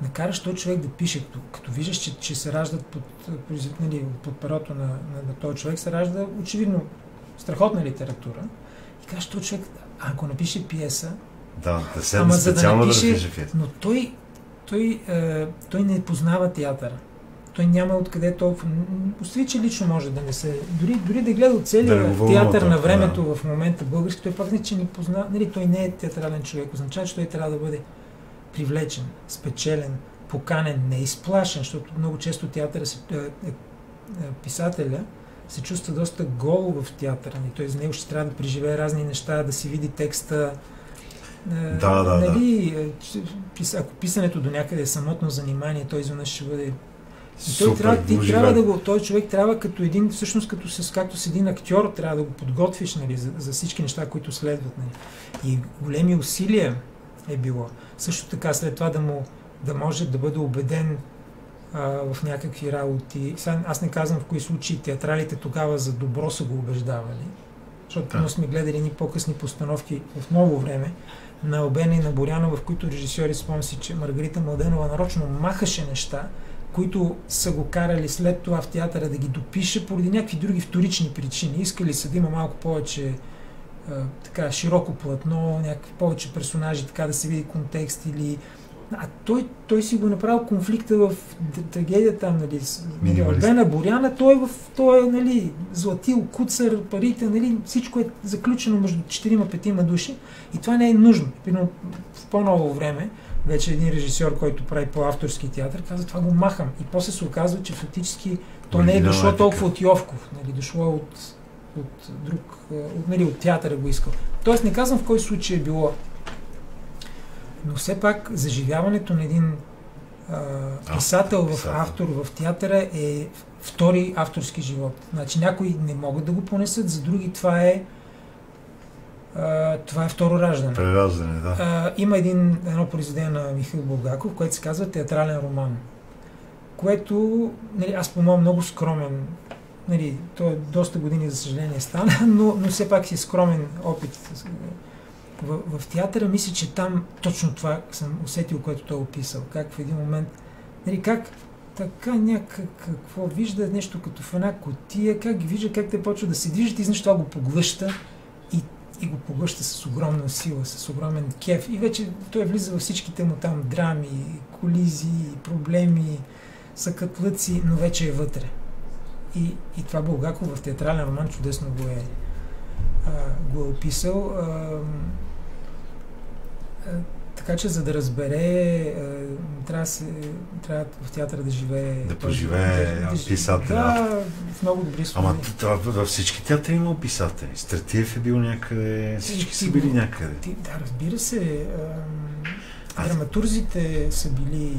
Speaker 2: накараш този човек да пише, като, като виждаш, че, че се раждат под, нали, под перото на, на, на този човек, се ражда очевидно страхотна литература. И кажеш, този човек, ако напише пиеса,
Speaker 3: да, да седне специално да напише, да напише пиеса.
Speaker 2: Но той, той, е, той не познава театъра. Той няма откъде толкова... Остави, че лично може да не се... Дори, дори да гледа целият да театър на времето да. В момента български, той пак не, че не познава... Нали, той не е театрален човек. Означава, че той трябва да бъде привлечен, спечелен, поканен, не изплашен, защото много често театъра се, е, е, е, писателя се чувства доста гол в театъра. Той за него ще трябва да преживее разни неща, да си види текста. Е,
Speaker 3: да, да,
Speaker 2: нали, да. Ако писането до някъде е самотно занимание, той изведнъж ще бъде... И той
Speaker 3: Супер,
Speaker 2: трябва, ти трябва да го, той човек трябва като един, всъщност като с, както с един актьор, трябва да го подготвиш, нали, за, за всички неща, които следват. Нали. И големи усилия е било. Също така след това да му да може да бъде убеден а, в някакви работи. Сега, аз не казвам в кои случаи театралите тогава за добро са го убеждавали, защото да. Сме гледали ни по-късни постановки в ново време на Албена и на Боряна, в които режисьори, спомням си, че Маргарита Младенова нарочно махаше неща, които са го карали след това в театъра да ги допише поради някакви други вторични причини. Искали са да има малко повече а, така, широко платно, някакви повече персонажи, така да се види контекст или... А той, той си го направил конфликта в трагедията там, нали, нали Албена, Боряна, той е в той е, нали, златил, куцар, парите, нали, всичко е заключено между четирима-петима души и това не е нужно. Но в по-ново време вече един режисьор, който прави по-авторски театър, каза, това го махам. И после се оказва, че фактически то не е дошло е толкова от Йовков, нали, дошло от, от друг, от, нали, от театъра го искал. Тоест не казвам в кой случай е било. Но все пак заживяването на един а, писател, в автор в театъра е втори авторски живот. Значи някои не могат да го понесат, за други това е Uh, това е второ раждане.
Speaker 3: Прераждане, да.
Speaker 2: Uh, има един, едно произведение на Михаил Булгаков, което се казва Театрален роман, което, нали, аз по-моему много скромен, нали, то е доста години, за съжаление, стана, но, но все пак си скромен опит в, в театъра. Мисля, че там точно това съм усетил, което той е описал. Как в един момент, нали, как така някак, какво вижда нещо като в една кутия, как ги вижда, как те почва да се движат и изнъж това го поглъща и и го поглъща с огромна сила, с огромен кеф. И вече той влиза във всичките му там драми, колизии, проблеми, съкатлъци, но вече е вътре. И, и това Булгаков в Театрален роман чудесно го е, а, го е описал. А, а, така че, за да разбере, а, трябва, се, трябва в театъра да живее...
Speaker 3: Да поживее да, да, писателя.
Speaker 2: Да, в много добри случаи.
Speaker 3: Ама това, във всички театри има писатели. Стратиев е бил някъде, всички са били някъде.
Speaker 2: Ти, да, разбира се. А, драматурзите са били...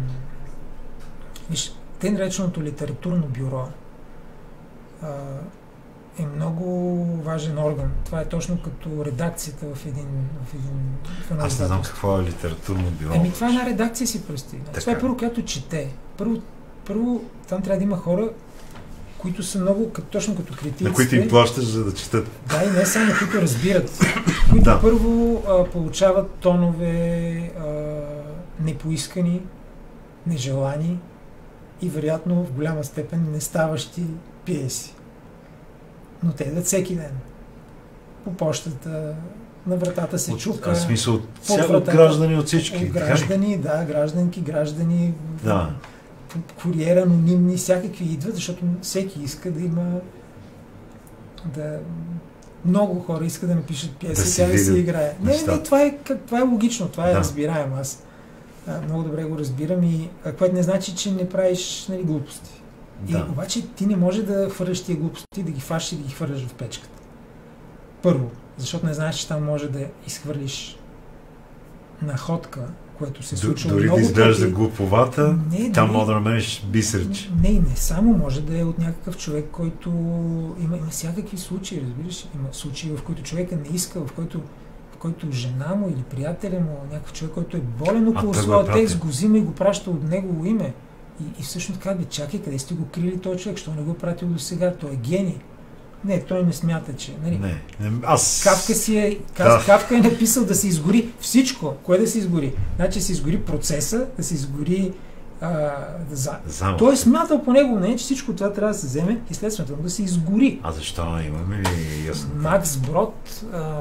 Speaker 2: Виж, те нареченото литературно бюро а, е много важен орган. Това е точно като редакцията в един в един в едно
Speaker 3: Аз не знам какво е литературно бюро.
Speaker 2: Еми, това е една редакция, си прости. Това е първо, която чете. Първо, първо, там трябва да има хора, които са много, като, точно като критиците.
Speaker 3: На които им плащаш, за да четат.
Speaker 2: Да, и не само, които разбират. които да. Първо а, получават тонове а, непоискани, нежелани и вероятно в голяма степен не ставащи пиеси. Но те идват всеки ден. По почтата, на вратата се чука.
Speaker 3: В смисъл, от граждани, от всички.
Speaker 2: От граждани, да, гражданки, граждани,
Speaker 3: да.
Speaker 2: Куриер, анонимни, всякакви идват, защото всеки иска да има да... Много хора искат да напишат пиеси, да тя да си играе. Не, не, това е, това е логично, това е да. Разбираем. Аз а, много добре го разбирам, и а, което не значи, че не правиш, нали, глупости. Да. И обаче ти не може да хвърляш тия глупости, да ги фащаш и да ги хвърляш в печката. Първо, защото не знаеш, че там може да изхвърлиш находка, което се случва много.
Speaker 3: Дори да изглежда глуповата,
Speaker 2: не,
Speaker 3: там
Speaker 2: дори...
Speaker 3: може да намериш бисерче.
Speaker 2: Не, не само може да е от някакъв човек, който има, има всякакви случаи, разбираш. Има случаи, в които човека не иска, в който, в който жена му или приятеля му, някакъв човек, който е болен около своя текст, го взима и го праща от негово име. И, и всъщност казва, чакай, къде сте го крили този човек, що не го пратил до сега, той е гений. Не, той не смята, че... Нали?
Speaker 3: Не, не, аз...
Speaker 2: Кавка, си е,
Speaker 3: Да.
Speaker 2: Кавка е написал да се изгори всичко. Кое да се изгори? Значи да се изгори процеса, да се изгори а, за...
Speaker 3: Замък.
Speaker 2: Той е смятал по него мнение, че всичко това трябва да се вземе и следствено да се изгори.
Speaker 3: А защо? Имаме ли ясно?
Speaker 2: Макс Брод а,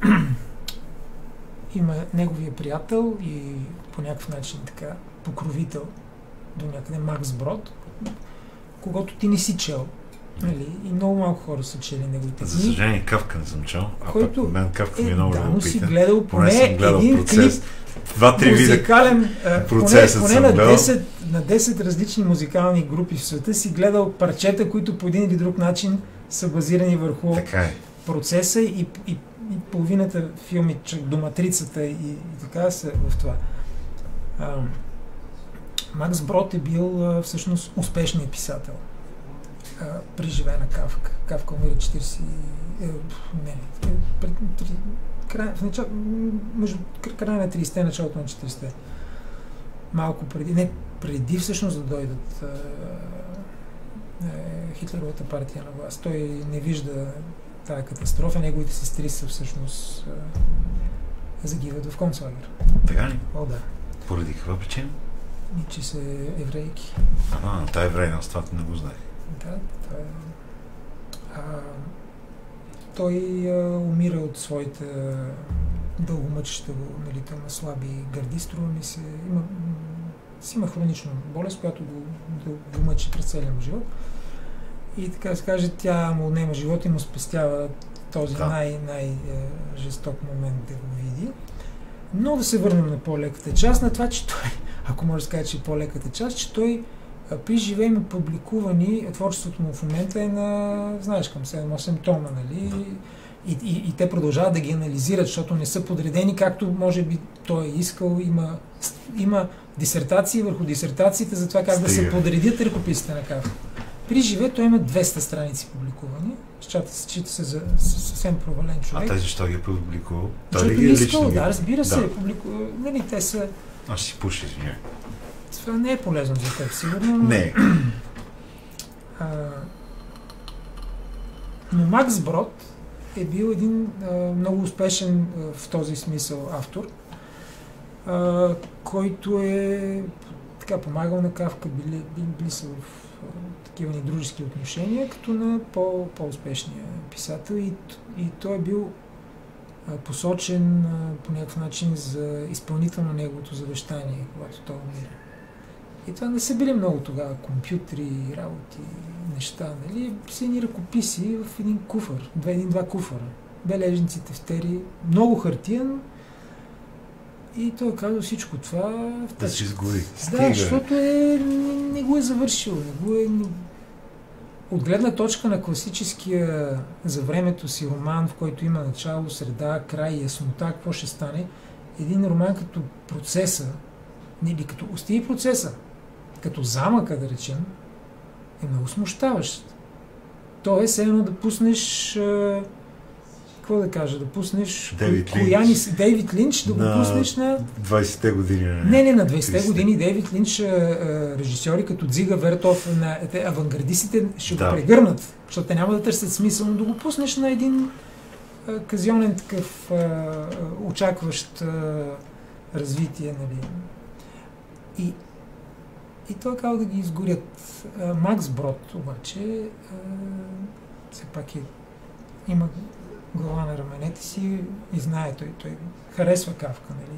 Speaker 2: има неговия приятел и по някакъв начин така покровител до някъде Макс Брод, когато ти не си чел. Нали? И много малко хора са чели неговите
Speaker 3: За
Speaker 2: книги.
Speaker 3: съжаление, Кавка не съм чел, а
Speaker 2: Който
Speaker 3: пък мен Кавка ми е
Speaker 2: Е,
Speaker 3: много
Speaker 2: да, но
Speaker 3: любопитен.
Speaker 2: си гледал
Speaker 3: Поне съм
Speaker 2: поне
Speaker 3: гледал
Speaker 2: един
Speaker 3: процес.
Speaker 2: клип,
Speaker 3: Два-три вида.
Speaker 2: музикален, а,
Speaker 3: процесът
Speaker 2: поне,
Speaker 3: съм
Speaker 2: поне на,
Speaker 3: гледал.
Speaker 2: десет, на десет различни музикални групи в света си гледал парчета, които по един или друг начин са базирани върху
Speaker 3: Така е.
Speaker 2: процеса и, и, и половината филми, чак до Матрицата и, и така са в това. А, Макс Брод е бил а, всъщност успешният писател а, при живее на Кавка. Кавка умира четиридесет... Е, не, е, пред, три, край, в начало, между края на тридесетте, началото на четиридесетте. Малко преди, не, преди всъщност да дойдат а, е, Хитлеровата партия на власт. Той не вижда тая катастрофа, неговите сестри са всъщност а, загиват в концлагер.
Speaker 3: Така ли?
Speaker 2: О, да.
Speaker 3: Поради каква причина?
Speaker 2: И че са еврейки.
Speaker 3: А, тая еврейна, аз това не го знаех.
Speaker 2: Да, това е... А, той а, умира от своите дългомъчеща го, нали, той има слаби гърди, струва ми се, има, си има хронична болест, която го, го, го мъчи през целия му живот. И така да се каже, тя му отнема живота и му спестява този
Speaker 3: Да.
Speaker 2: най, най-жесток момент да го види. Но да се върнем на по-леката част, на това, че той, ако може да се каже, че е по-леката част, че той а, при живе има публикувани, творчеството му в момента е на, знаеш, към седем-осем тома, нали? И, и, и те продължават да ги анализират, защото не са подредени, както може би той е искал. Има, има дисертации върху дисертациите за това как Стига. да се подредят ръкописите на Кавка. При живе той има двеста страници публикувани. Счита се, счита се за съвсем провален човек.
Speaker 3: А той защо ги е публикувал? Той
Speaker 2: Защото
Speaker 3: ли ги е
Speaker 2: искал,
Speaker 3: лично?
Speaker 2: да, разбира се,
Speaker 3: Да.
Speaker 2: публикува. Нали, те са...
Speaker 3: Аз си пуша, извиня.
Speaker 2: Това не е полезно за теб, сигурно. Но...
Speaker 3: Не.
Speaker 2: А... Но Макс Брод е бил един а, много успешен а, в този смисъл автор, а, който е така помагал на Кавка, били, били, били са в а, такива ни дружески отношения, като на по, по-успешния писател и, и той е бил а, посочен а, по някакъв начин за изпълнител на неговото завещание, когато той умира. И това не са били много тогава компютри, работи, неща, нали? Са едни ръкописи в един куфър, две, един-два куфъра. Бележници, тефтери, много хартиен. И той казва всичко това в
Speaker 3: Да си изгори.
Speaker 2: Да, защото е, не, не го е завършил. Не го е, не... От гледна точка на класическия за времето си роман, в който има начало, среда, край, яснота, какво ще стане, един роман като процеса, или като остиви процеса, като замъка, да речем, е много смущаващ. Тоест, е едно да пуснеш, а, какво да кажа, да пуснеш
Speaker 3: Дейвид
Speaker 2: Кояни,
Speaker 3: Линч.
Speaker 2: Дейвид Линч, да
Speaker 3: На
Speaker 2: го пуснеш на...
Speaker 3: двайсетте години. Не,
Speaker 2: Не, не, на двайсетте
Speaker 3: трийсетте.
Speaker 2: години Дейвид Линч, а, а, режисьори като Дзига Вертов, на те, авангардистите ще
Speaker 3: Да.
Speaker 2: го прегърнат, защото те няма да търсят смисъл, но да го пуснеш на един а, казионен такъв а, очакващ а, развитие, нали. И, и той казал да ги изгорят. А, Макс Брод обаче а, все пак е, има глава на раменете си и знае, той, той харесва Кавка, нали?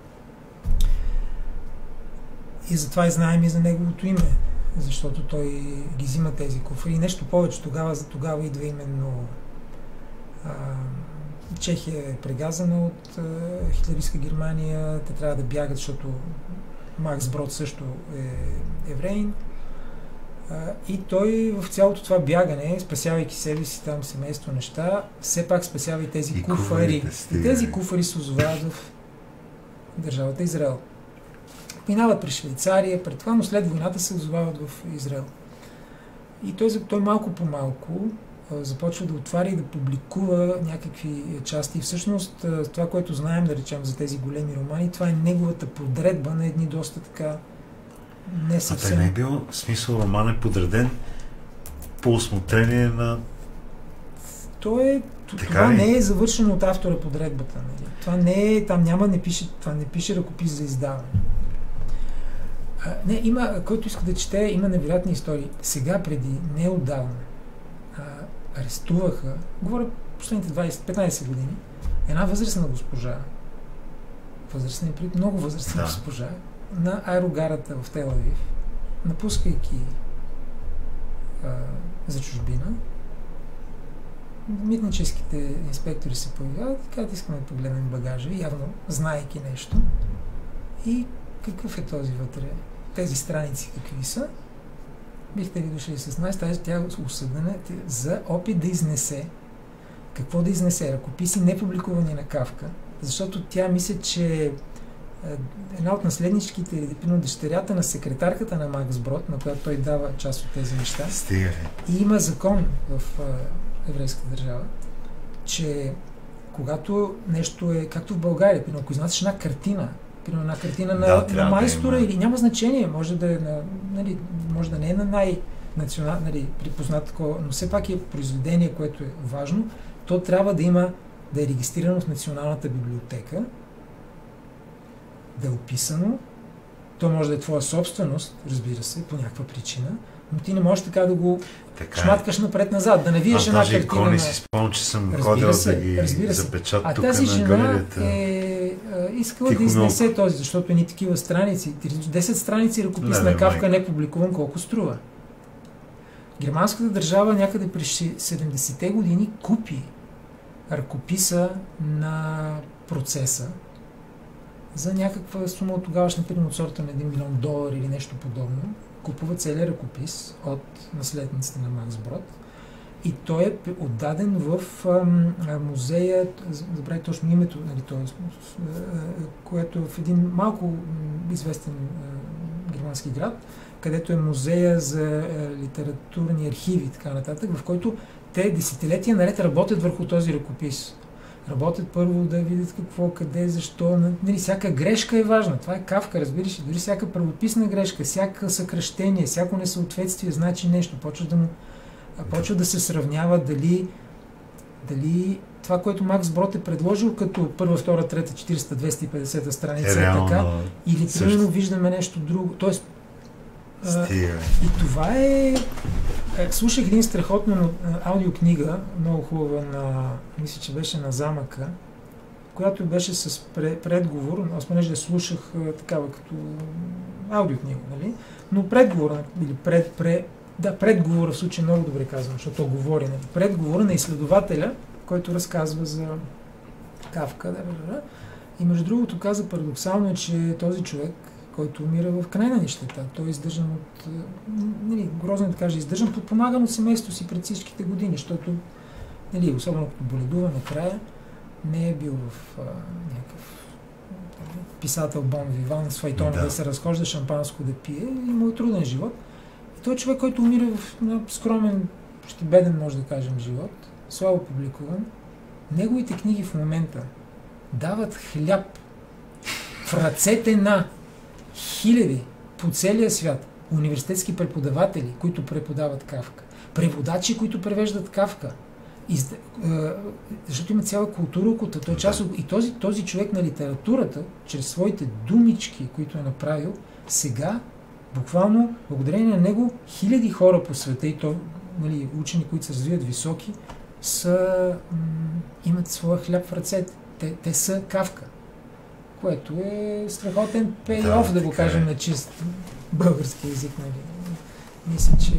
Speaker 2: И затова и знаем и за неговото име, защото той ги взима тези куфри. И нещо повече, тогава, за тогава идва именно а, Чехия е прегазана от а, хитлеристка Германия, те трябва да бягат, защото Макс Брод също е евреин. Uh, и той в цялото това бягане, спасявайки себе си, там семейство, неща, все пак спасява и тези
Speaker 3: И
Speaker 2: куфари.
Speaker 3: куфарите,
Speaker 2: И тези куфари се озовават в държавата Израел. Минават през Швейцария, пред това, но след войната се озовават в Израел. И той, той малко по малко uh, започва да отваря и да публикува някакви части. И всъщност uh, това, което знаем, да речем, за тези големи романи, това е неговата подредба на едни доста така не съвсем...
Speaker 3: А той не е бил, в смисъл, роман е подреден по усмотрение на
Speaker 2: То е, това не е завършено от автора подредбата. Нали? Това не е, там няма, не пише, това не пише ръкопис за издаване. А, не, има, който иска да чете, има невероятни истории. Сега, преди неотдавна, а, арестуваха, говоря последните двайсет-петнайсет години, една възрастна госпожа, възрастна и много възрастна да. госпожа, на аерогарата в Тел Авив, напускайки а, за чужбина, митническите инспектори се появяват и казват, искаме да погледнем багажа, явно знаейки нещо. И какъв е този вътре? Тези страници какви са? Бихте ли дошли с нас? Тази тя е осъдена за опит да изнесе. Какво да изнесе? Ръкописи не публикувани на Кафка, защото тя мисля, че една от наследничките или дъщерята на секретарката на Макс Брод, на която той дава част от тези неща.
Speaker 3: Стига.
Speaker 2: И има закон в еврейската държава, че когато нещо е, както в България, ако изнасяш една картина, една картина на, да, на майстора, да или няма значение, може да, е на, нали, може да не е на най-национално, нали, припознат такова, но все пак е произведение, което е важно, то трябва да има, да е регистрирано в Националната библиотека, да е описано, то може да е твоя собственост, разбира се, по някаква причина, но ти не можеш така да го така шматкаш напред-назад, да навиеш една картина.
Speaker 3: Икони на... си спомням, че съм ходил да ги запечатам тук на галерията.
Speaker 2: А тази жена е искала да изнесе този, защото ни такива страници, десет страници ръкопис на Кафка не е публикуван, колко струва. Германската държава някъде през седемдесетте години купи ръкописа на процеса за някаква сума от тогавашна, примерно от сорта на един милион долар или нещо подобно. Купува целият ръкопис от наследниците на Макс Брод и той е отдаден в а, музея, забравя точно името, нали, той, което е в един малко известен а, германски град, където е музея за а, литературни архиви и така нататък, в който те десетилетия наред работят върху този ръкопис. Работят първо да видят какво, къде, защо. Нали, всяка грешка е важна. Това е Кафка, разбираш. Дори всяка правописна грешка, всяка съкръщение, всяко несъответствие значи нещо. Почва да, му, почва да се сравнява дали, дали това, което Макс Брод е предложил като първа, втора, трета, четирийсета, двеста и петдесета страница е, реално, така. Или примерно виждаме нещо друго. Тоест, а, и това е... Слушах един страхотно аудиокнига, много хубава, на, мисля, че беше на Замъка, която беше с предговор, аз понеже слушах такава като аудиокнига, нали? Но предговор, или пред, пред, да, предговора в случай много добре казвам, защото то говори, нали? Предговора на изследователя, който разказва за Кафка, да, да, да. И между другото каза парадоксално, че този човек, който умира в край на нищета. Той е издържан от, нали, грозно да кажа, издържан, подпомаган от семейството си пред всичките години, защото, нали, особено като боледува накрая, не е бил в а, някакъв писател бон виван с файтона да. да се разхожда, шампанско да пие, има труден живот. И той е човек, който умира в на скромен, почти беден, може да кажем, живот, слабо публикуван. Неговите книги в момента дават хляб в ръцете на хиляди по целия свят университетски преподаватели, които преподават Кафка, преводачи, които превеждат Кафка. Из, е, защото има цяла култура около той част от, и този, този човек на литературата, чрез своите думички, които е направил, сега, буквално, благодарение на него, хиляди хора по света, и то, нали, учени, които се развиват високи, са, м- имат своя хляб в ръцете. Те, те са Кафка. Което е страхотен пей-оф, да, да го кажем на чист български език. Нали. Мисля, че...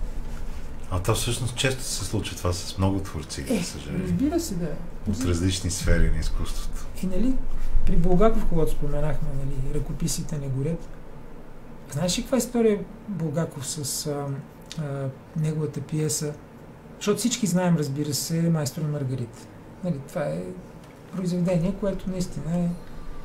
Speaker 3: А то всъщност често се случва това с много творци,
Speaker 2: е,
Speaker 3: за съжаление.
Speaker 2: Разбира се, да.
Speaker 3: От различни сфери на изкуството.
Speaker 2: И нали, при Булгаков, когато споменахме, нали, ръкописите не горят. Знаеш ли каква история Булгаков с а, а, неговата пиеса? Защото всички знаем, разбира се, Майстор и Маргарита. Нали, това е произведение, което наистина е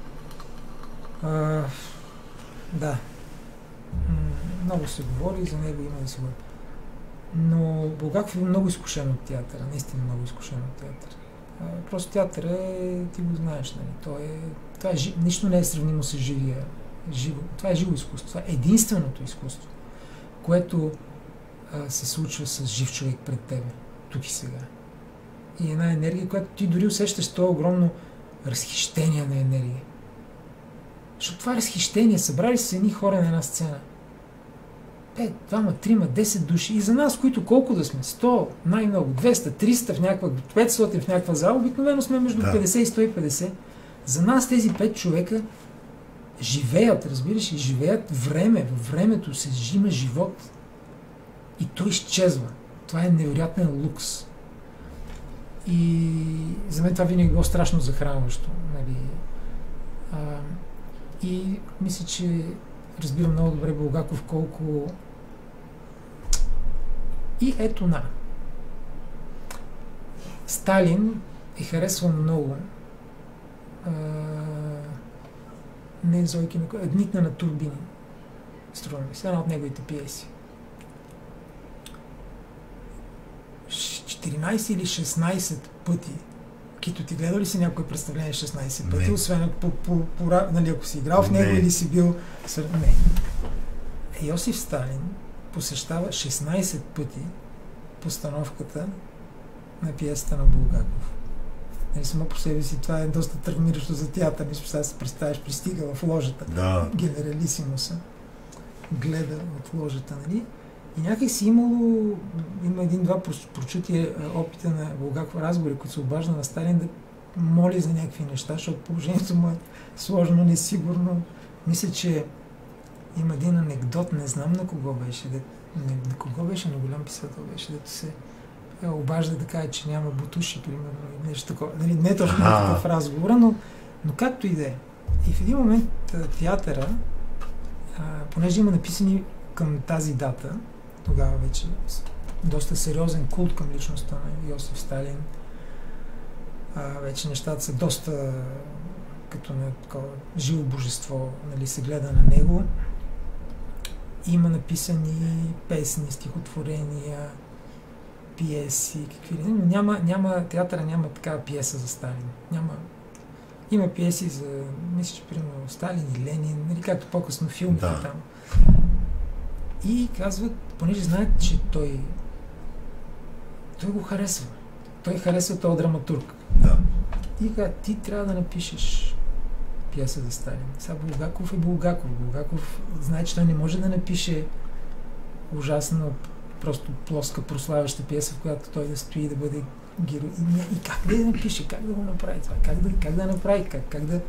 Speaker 2: Uh, да. М- много се говори, за него има да се говори. Но Булгаков е много изкушен от театъра, наистина много изкушен от театъра. Uh, просто театъра е, ти го знаеш, нали? То е, това е, нищо не е сравнимо с живия. Живо. Това е живо изкуство. Това е единственото изкуство, което uh, се случва с жив човек пред тебе, тук и сега. и една енергия, която ти дори усещаш това огромно разхищение на енергия. Защото това разхищение, събрали се едни хора на една сцена. пет, двама, трима, десет души. И за нас, които колко да сме? сто, най-много, двеста, триста в някаква, петстотин в някаква зала, обикновено сме между да. петдесет и сто и петдесет. За нас тези пет човека живеят, разбираш, и живеят време. Във времето се жима живот. И той изчезва. Това е невероятен лукс. И за мен това винаги било страшно захранващо. Нали? А, и мисля, че разбирам много добре Булгаков колко... И ето на. Сталин е харесван много. А, не Зойки, Дните на турбини. Струва ми се, една от неговите пиеси. четиринайсет или шестнайсет пъти. Кито, ти гледал ли си някое представление шестнайсет пъти, не. Освен по, по, по, нали, ако си играл в него не. Или си бил... Не. Йосиф Сталин посещава шестнайсет пъти постановката на пиесата на Булгаков. Нали, само по себе си това е доста травмиращо за театър. Не сега се представяш, пристига в ложата.
Speaker 3: Да.
Speaker 2: Генералисимуса. Гледа в ложата, нали? И някак си имало, има един-два прочути опита на Булгаков разговори, които се обажда на Сталин да моли за някакви неща, защото положението му е сложно, несигурно. Мисля, че има един анекдот, не знам на кого беше, де, не, на кого беше, на голям писател беше, дето се е, обажда да каже, че няма бутуши, примерно, нещо такова. Нали, не точно такъв разговор, но, но както и да е. И в един момент театъра, а, понеже има написани към тази дата, тогава вече доста сериозен култ към личността на Йосиф Сталин. А, вече нещата са доста като на такова живо божество, нали, се гледа на него. Има написани песни, стихотворения, пиеси, какви ли, но няма, няма, театъра няма такава пиеса за Сталин. Няма. Има пиеси за, мисля, че примерно Сталин и Ленин, нали, както по-късно филмите да. Там. И казват, понеже знаят, че той той го харесва. Той харесва този драматург.
Speaker 3: Да.
Speaker 2: И казва, ти трябва да напишеш пиеса за Сталин. Сега Булгаков е Булгаков. Булгаков знае, че той не може да напише ужасно, просто плоска, прославяща пиеса, в която той да стои да бъде герой. И, и как да напише, как да го направи това? Как да, как да направи? Как, как да...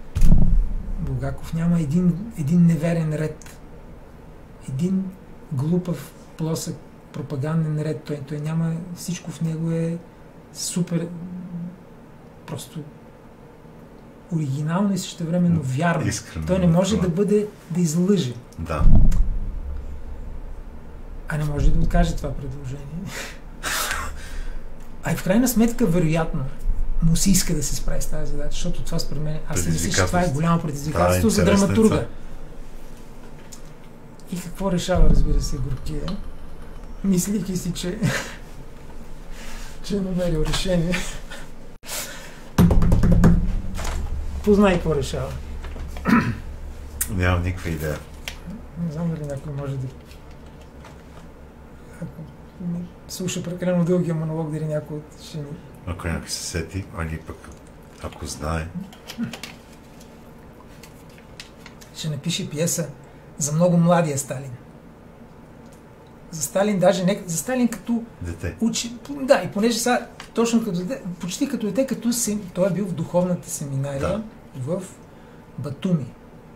Speaker 2: Булгаков няма един, един неверен ред. Един глупав, плосък, пропаганден ред. Той, той няма... Всичко в него е супер... Просто оригинално и същевременно вярно.
Speaker 3: Искрено,
Speaker 2: той не може
Speaker 3: това.
Speaker 2: Да бъде... да излъже.
Speaker 3: Да.
Speaker 2: А не може да откаже това предложение. А и в крайна сметка, вероятно, му се иска да се справи с тази задача, защото това според мен, аз си мисля, че това е голямо предизвикателство за драматурга. И какво решава, разбира се, Горкия? Мислики си, че че е намерил решение. Познай какво решава.
Speaker 3: Нямам никаква идея.
Speaker 2: Не знам дали някой може да... Ако слуша прекалено дългия монолог, дали някой ще ни...
Speaker 3: Ако някой се сети, али пък ако знае.
Speaker 2: Ще напише пиеса за много младия Сталин. За Сталин, даже не... За Сталин като...
Speaker 3: Дете.
Speaker 2: Учи... Да, и понеже сега, точно като дете, почти като дете, като се... Той е бил в духовната семинария да. В Батуми.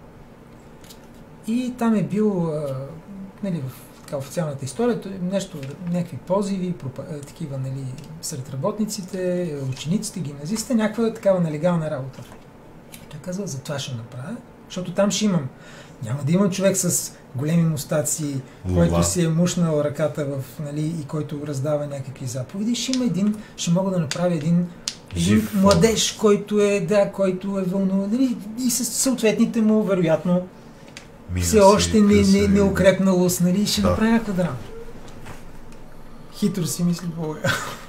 Speaker 2: И там е бил, а, нали, в така, официалната история, нещо, някакви позиви, пропа, такива, нали, сред работниците, учениците, гимназистите, някаква такава нелегална работа. И той казва, за това ще направя, защото там ще имам. Няма да имам човек с големи мустаци, който си е мушнал ръката в, нали, и който раздава някакви заповеди. Ще има един, ще мога да направя един, един младеж, който е, да, който е вълнуван, нали, и с съответните му, вероятно, минуси, все още не, не, не укрепналост, нали, ще да. Направи някаква драма. Хитро си мисли Бога.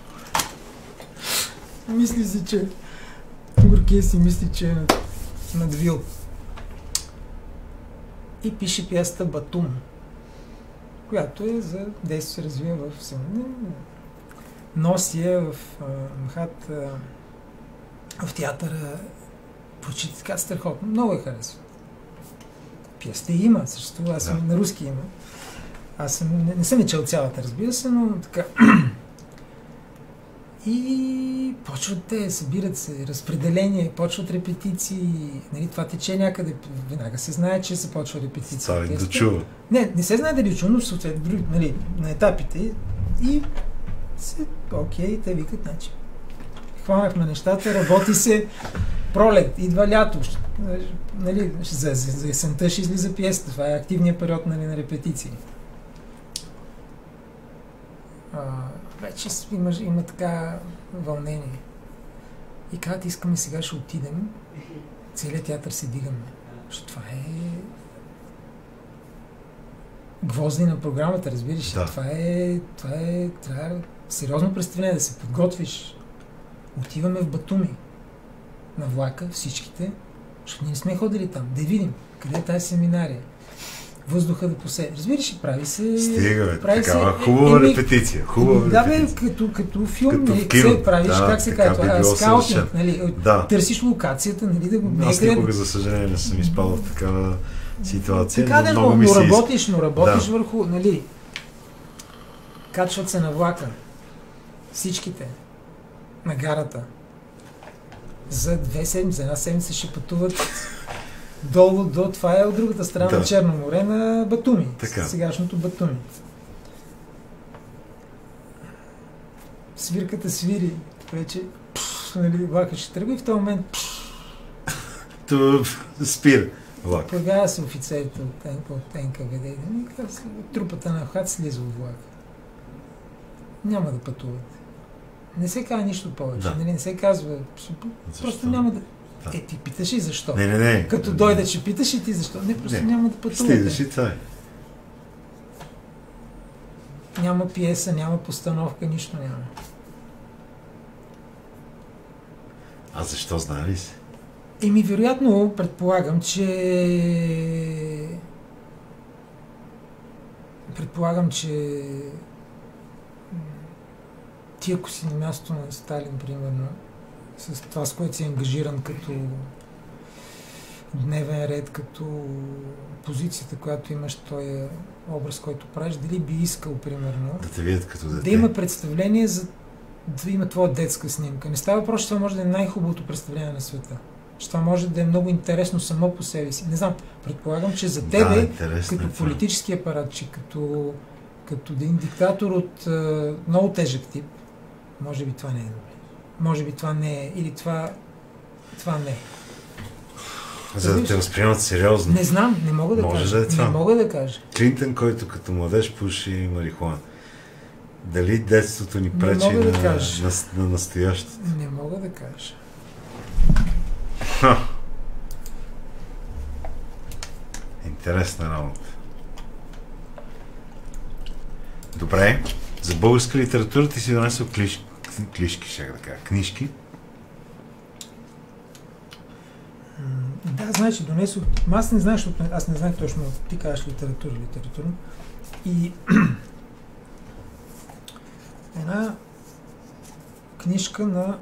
Speaker 2: Мисли си, че Горкия си мисли, че е надвил. И пише пиесата Батум, която е за действие се развива в Семен. носи я в МХАТ, в театъра. Прочита така страхотно. Много я харесва. Пиесата има, съществува. Аз съм да. на руски има. Аз съм, не, не съм я чел цялата, разбира се, но така. И почват те, събират се, разпределение, почват репетиции. Нали, това тече някъде. Веднага се знае, че се почва репетиция.
Speaker 3: Това ли да чува?
Speaker 2: Не, не се знае дали чува, но съответно, нали, на етапите. И се, окей, те викат, значи. Хванахме нещата, работи се. Пролет, идва лято. Нали, за, за, за есента ще излиза пиесата. Това е активният период, нали, на репетиции. А, вече има, има така вълнение. И казват, искаме сега, ще отидем. Целият театър се дигаме. Защото това е гвозди на програмата, разбираш. Да. Това е, това е, трябва сериозно представление да се подготвиш. Отиваме в Батуми. На влака, всичките, защото ние не сме ходили там. Да видим къде е тази семинария. Въздуха да посе. Разбираш, прави се...
Speaker 3: Стига, бе, прави такава се, хубава е, репетиция. Хубава
Speaker 2: да,
Speaker 3: репетиция.
Speaker 2: бе, като, като филм,
Speaker 3: като
Speaker 2: нали, се правиш,
Speaker 3: да,
Speaker 2: как се казва, скаутинг, нали,
Speaker 3: да.
Speaker 2: Търсиш локацията, нали, да го...
Speaker 3: Аз никога, за съжаление, не съм изпадал в такава ситуация,
Speaker 2: така,
Speaker 3: но
Speaker 2: но,
Speaker 3: много
Speaker 2: но,
Speaker 3: ми се
Speaker 2: работиш, но работиш
Speaker 3: да.
Speaker 2: върху, нали, качват се на влака. Всичките. На гарата. За две седмици, за една седмица ще пътуват долу до... Това е от другата страна да. на Черно море, на Батуми. Така. Сегашното Батуми. Свирката свири. Вече нали, влака ще тръгва и в този момент
Speaker 3: то спира влак.
Speaker 2: Появява се офицерите от Ен Ка Вэ Де. Трупата на ХАТ слиза от влака. Няма да пътуват. Не се казва нищо повече. Да. Не, не се казва. Защо? Просто няма да... да. Е, ти питаш и защо?
Speaker 3: Не, не, не.
Speaker 2: Като дойде, ще питаш и ти защо? Не, просто не. Няма да пътувате.
Speaker 3: Стигаш и това е.
Speaker 2: Няма пиеса, няма постановка, нищо няма.
Speaker 3: А защо, знае ли си?
Speaker 2: Еми, вероятно, предполагам, че... Предполагам, че... Ти, ако си на място на Сталин, примерно, с това, с което си ангажиран като дневен ред, като позицията, която имаш, този образ, който правиш, дали би искал, примерно,
Speaker 3: да те видят като дете.
Speaker 2: Да има представление, за да има твоя детска снимка. Не става въпрос, че това може да е най-хубавото представление на света. Че това може да е много интересно само по себе си. Не знам, предполагам, че за тебе, да, като политически апарат, че като, като един диктатор от uh, много тежък тип, може би това не е добре. Може би това не е, или това, това не е.
Speaker 3: За да те възприемат сериозно.
Speaker 2: Не знам, не мога да
Speaker 3: може
Speaker 2: кажа.
Speaker 3: Да е това.
Speaker 2: Не мога да кажа.
Speaker 3: Клинтън, който като младеж пуши марихуана. Дали детството ни пречи
Speaker 2: да
Speaker 3: на, на, на настоящето?
Speaker 2: Не мога да кажа.
Speaker 3: Ха. Интересна работа. Добре. За българска литература ти си донесъл клиш... клишки, ще да кажа, книжки.
Speaker 2: Да, знаеш, донесох. Аз не знаеш, аз не знам точно, ти кажеш литература, литература. И една книжка на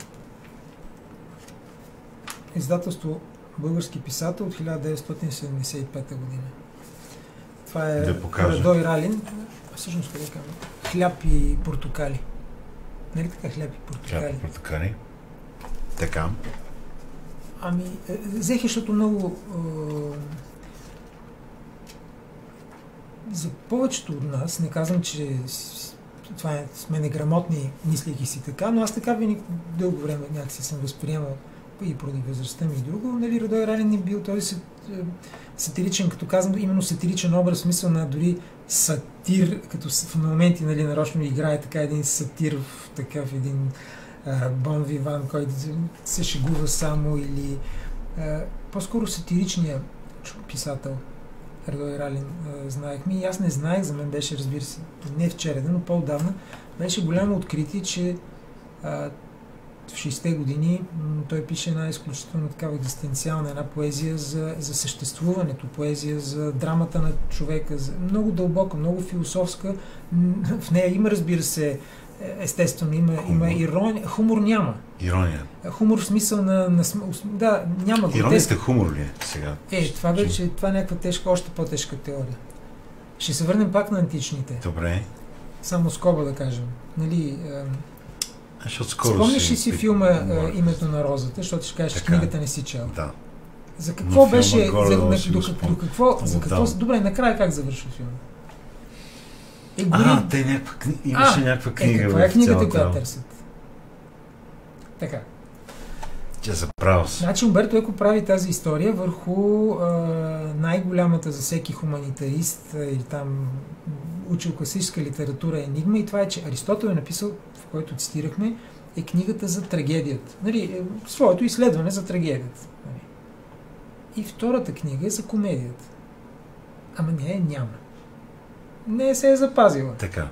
Speaker 2: издателство Български писател от хиляда деветстотин седемдесет и пета година. Това е
Speaker 3: да
Speaker 2: Радой Ралин. Всъщност, къде казвам? Хляб и портокали. Нали така, хляб и портокали?
Speaker 3: Хляб и портокали. Така.
Speaker 2: Ами, взех, защото много... Е, за повечето от нас, не казвам, че това е, сме неграмотни, мислейки си така, но аз така винаги дълго време някакси съм възприемал и поради възрастта ми и друго. Нали, Радой Ралин е бил този сатиричен, като казвам, именно сатиричен образ, в смисъл на дори сатир, като в моменти, нали, нарочно играе така един сатир в такъв един Бон Виван, който се шегува само, или а, по-скоро сатиричният писател Радой Ралин а, знаехме. И аз не знаех, за мен беше, разбира се, не вчера, но по-отдавна, беше голямо откритие, че а, в шейсетте години м- той пише една изключително такава екзистенциална, една поезия за, за съществуването, поезия за драмата на човека, за, много дълбока, много философска. В нея има, разбира се, естествено, има, има ирония. Хумор няма.
Speaker 3: Ирония.
Speaker 2: Хумор в смисъл на... на да, няма го.
Speaker 3: Иронията хумор ли е сега?
Speaker 2: Е, това вече, това е някаква тежка, още по-тежка теория. Ще се върнем пак на античните.
Speaker 3: Добре.
Speaker 2: Само скоба да кажем. Нали,
Speaker 3: спомняш
Speaker 2: ли си филма а, Името на розата, защото ще кажеш, че книгата не си чел.
Speaker 3: Да.
Speaker 2: За какво беше...
Speaker 3: Горе,
Speaker 2: за,
Speaker 3: да,
Speaker 2: на,
Speaker 3: до,
Speaker 2: до, до какво... За какво
Speaker 3: да.
Speaker 2: Добре, накрая как завършва филма?
Speaker 3: Е, гори... А, те някаква, имаше а, някаква книга.
Speaker 2: Е, каква е книгата, която търсят? Така.
Speaker 3: Че заправя се.
Speaker 2: Значи Умберто Еко прави тази история върху а, най-голямата за всеки хуманитарист или там учил класическа литература енигма, и това е, че Аристотел е написал, в който цитирахме, е книгата за трагедията. Нали, е, своето изследване за трагедията. Нали. И втората книга е за комедията. Ама не, няма. Не се е запазила.
Speaker 3: Така.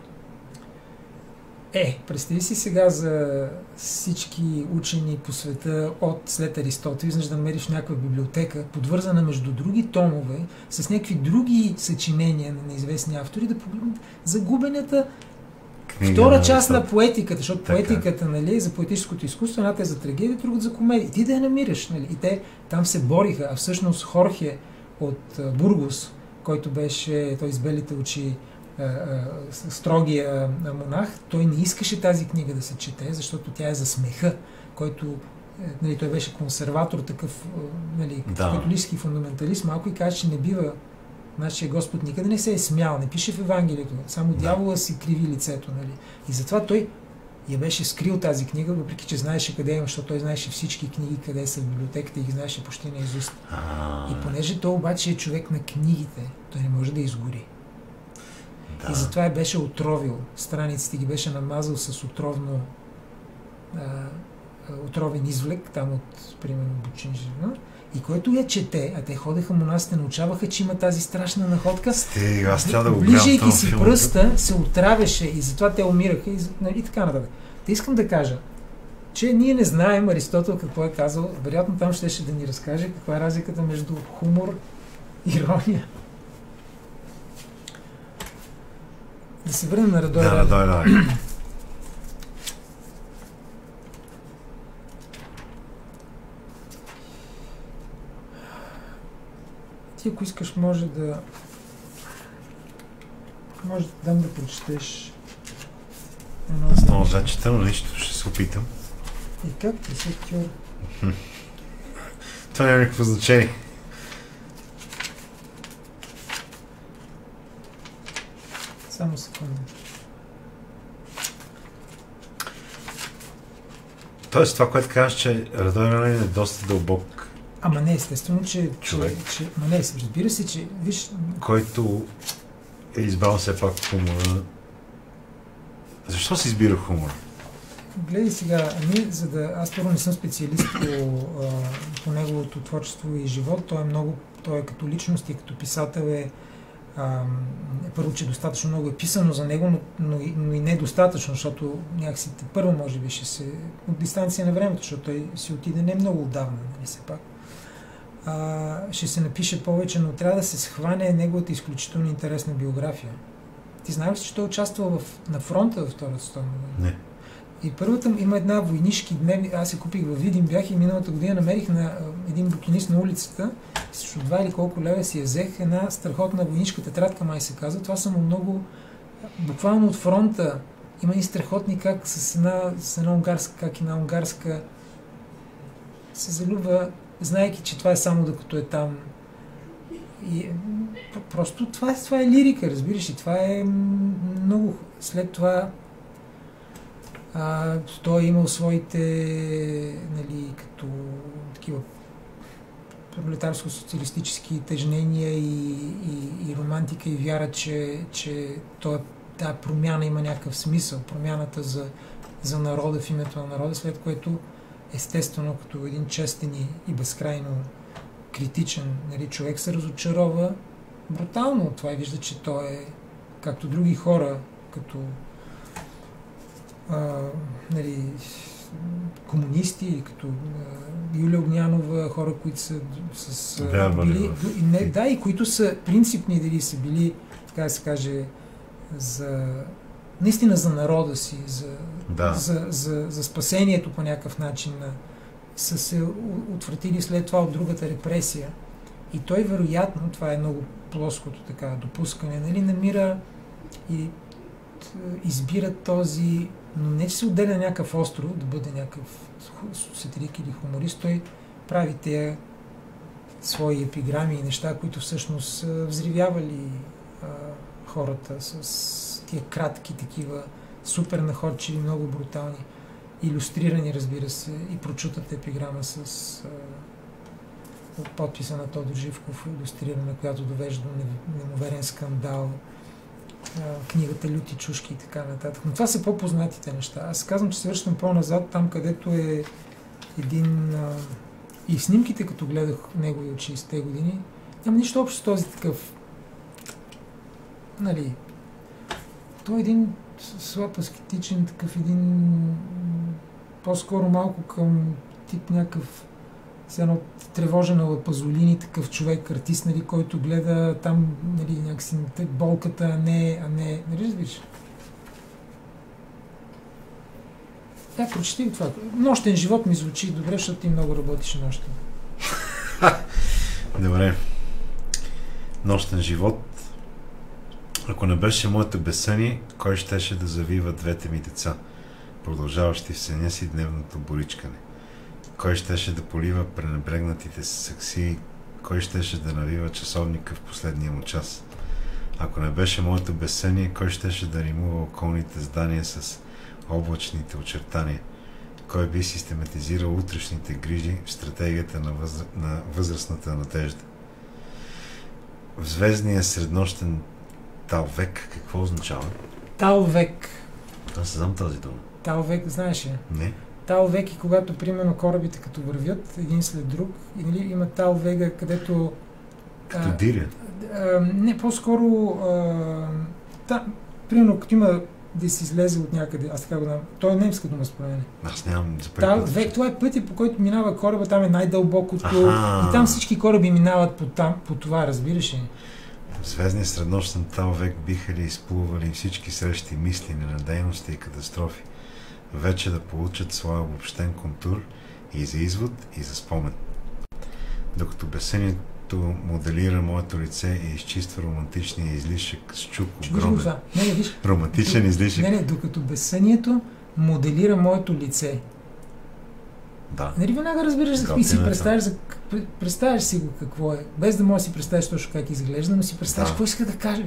Speaker 2: Е, представи си сега за всички учени по света от след Аристотел, изнъж да намериш някаква библиотека, подвързана между други томове, с някакви други съчинения на неизвестни автори, да погледнат загубената книга втора част на поетиката, защото така. Поетиката, нали, за поетическото изкуство, едната е за трагедия, другата за комедия. Ти да я намираш, нали? И те там се бориха, а всъщност Хорхе от Бургос, който беше той с белите очи, строгия монах, той не искаше тази книга да се чете, защото тя е за смеха, който, нали, той беше консерватор, такъв, нали,
Speaker 3: да.
Speaker 2: католически фундаменталист, малко и каже, че не бива, нашия Господ никъде не се е смял, не пише в Евангелието, само да. Дявола си криви лицето, нали. И затова той я беше скрил тази книга, въпреки че знаеше къде има, защото той знаеше всички книги, къде са в библиотеката и ги знаеше почти наизуст. И понеже той обаче е човек на книгите, той не може да изгори. Да. И затова беше отровил. Страниците ги беше намазал с отровно а, отровен извлек, там от, примерно, Бучинжина. И който я чете, а те ходеха монасите, научаваха, че има тази страшна находка.
Speaker 3: Стига, аз трябва да го
Speaker 2: ближайки си филм, пръста, се отравяше и затова те умираха и, и така нататък. Те искам да кажа, че ние не знаем Аристотел какво е казал. Вероятно там ще, ще да ни разкаже каква е разликата между хумор и ирония. Да се върнем на Радой.
Speaker 3: Да, Радой, да.
Speaker 2: Ти, ако искаш, може да може да дам да прочетеш едно...
Speaker 3: Аз много зачета, но нищо, ще се опитам.
Speaker 2: И как ти си актьор?
Speaker 3: Това няма никакво значение.
Speaker 2: Само секунда.
Speaker 3: Тоест, това, което казваш, че Радой Ранин е доста дълбок.
Speaker 2: Ама не, естествено, че...
Speaker 3: човек.
Speaker 2: Че, че, ма не, разбира се, че... Виж...
Speaker 3: Който е избрал все пак хумора. Защо се избира хумора?
Speaker 2: Гледай сега, ами, за да... Аз първо не съм специалист по, а, по неговото творчество и живот. Той е много... Той е като личност и като писател е... А, първо, че достатъчно много е писано за него, но, но, и, но и недостатъчно, защото някакси първо може би ще се... От дистанция на времето, защото той си отиде не много отдавна, нали все пак. А, ще се напише повече, но трябва да се схване неговата изключително интересна биография. Ти знаеш ли, че той участвал в, на фронта във Втората световна война?
Speaker 3: Не.
Speaker 2: И първата има една войнишки дневни, аз се купих във Видин, бях и миналата година намерих на а, един букинист на улицата, срещу два или колко лева си я взех, една страхотна войнишка тетрадка, май се казва. Това са му много, буквално от фронта. Има и страхотни как с една, с една унгарска, как една унгарска се залюбва, знаейки, че това е само докато е там. И, просто това е, това е лирика, разбираш, и това е много. След това а, той е имал своите, нали, като такива пролетарско-социалистически тежнения и, и, и романтика и вяра, че, че тази промяна има някакъв смисъл. Промяната за, за народа в името на народа, след което естествено, като един честен и безкрайно критичен, нали, човек се разочарова брутално от това и вижда, че той е, както други хора, като а, нали, комунисти или като а, Юлия Огнянова, хора, които са с...
Speaker 3: Да,
Speaker 2: били, не, да, и които са принципни, дали са били, така да се каже, за... наистина за народа си, за,
Speaker 3: да.
Speaker 2: за, за, за спасението по някакъв начин, са се отвратили след това от другата репресия. И той вероятно, това е много плоското така допускане, нали, намира и избира този, но не че се отделя някакъв остров, да бъде някакъв сатирик или хуморист, той прави тези свои епиграми и неща, които всъщност са взривявали а, хората с тия кратки такива, супер находчиви, много брутални, илюстрирани, разбира се, и прочутата епиграма с а, подписа на Тодор Живков, илюстрирана, която довежда до неимоверен скандал, а, книгата Люти чушки и така нататък. Но това са по-познатите неща. Аз казвам, че се връщам по-назад, там където е един... А, и снимките, като гледах негови от шейсетте години, няма нищо общо с този такъв... Нали... Той е един слаб аскетичен, такъв един... По-скоро малко към тип някакъв... С едно тревожена Пазолини, такъв човек, артист, нали, който гледа там, нали, някакси болката, а не... А не нали разбираш? Да, прочети това. Нощен живот ми звучи добре, защото ти много работиш нощен.
Speaker 3: Добре. Нощен живот. Ако не беше моето безсъние, кой щеше да завива двете ми деца, продължаващи в съня си дневното боричкане? Кой щеше да полива пренебрегнатите саксии? Кой щеше да навива часовника в последния му час? Ако не беше моето безсъние, кой щеше да римува околните здания с облачните очертания? Кой би систематизирал утрешните грижи в стратегията на, възр... на възрастната надежда? В звездния среднощен талвек какво означава?
Speaker 2: Талвек.
Speaker 3: Аз не знам тази дума.
Speaker 2: Талвек, знаеш ли?
Speaker 3: Не.
Speaker 2: Талвек и когато, примерно, корабите като вървят един след друг, и, нали, има талвега, където...
Speaker 3: Като диря?
Speaker 2: Не, по-скоро... А, та, примерно, като има да си излезе от някъде, аз така го знам, той е немска дума според мен.
Speaker 3: Аз нямам за първи.
Speaker 2: Това е пътя, по който минава кораба, там е най-дълбокото и там всички кораби минават по, там, по това, разбираш ли?
Speaker 3: В звездния среднощен талвек биха ли изплували всички срещи, мисли, ненадейности и катастрофи, вече да получат своя обобщен контур и за извод, и за спомен. Докато безсънието моделира моето лице и изчиства романтичния излишък с чук огромен.
Speaker 2: Не, не, виж.
Speaker 3: Романтичен
Speaker 2: До,
Speaker 3: излишък.
Speaker 2: Не, не, докато безсънието моделира моето лице.
Speaker 3: Да.
Speaker 2: Нали веднага разбираш за и си представяш, за, представяш си го какво е, без да можеш да си представиш точно как изглежда, но си представяш да. Какво иска да каже.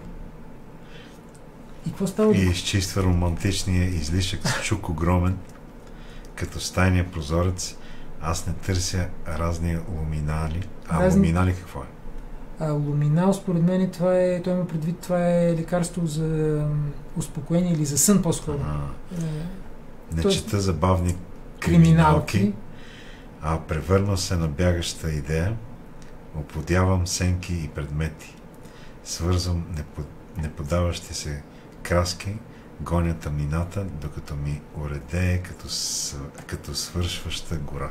Speaker 2: И какво става?
Speaker 3: И изчиства романтичния излишък с чук огромен, като стайния прозорец. Аз не търся разни луминали. А разни... луминали какво е?
Speaker 2: А, луминал, според мен, това е, той има предвид, това е лекарство за успокоение или за сън по-скоро.
Speaker 3: Е, не той... чета забавни
Speaker 2: криминалки,
Speaker 3: криминалки, а превърна се на бягаща идея, оплодявам сенки и предмети, свързвам непод... неподаващи се краски, гоня тъмнината, докато ми уредее като, с... като свършваща гора.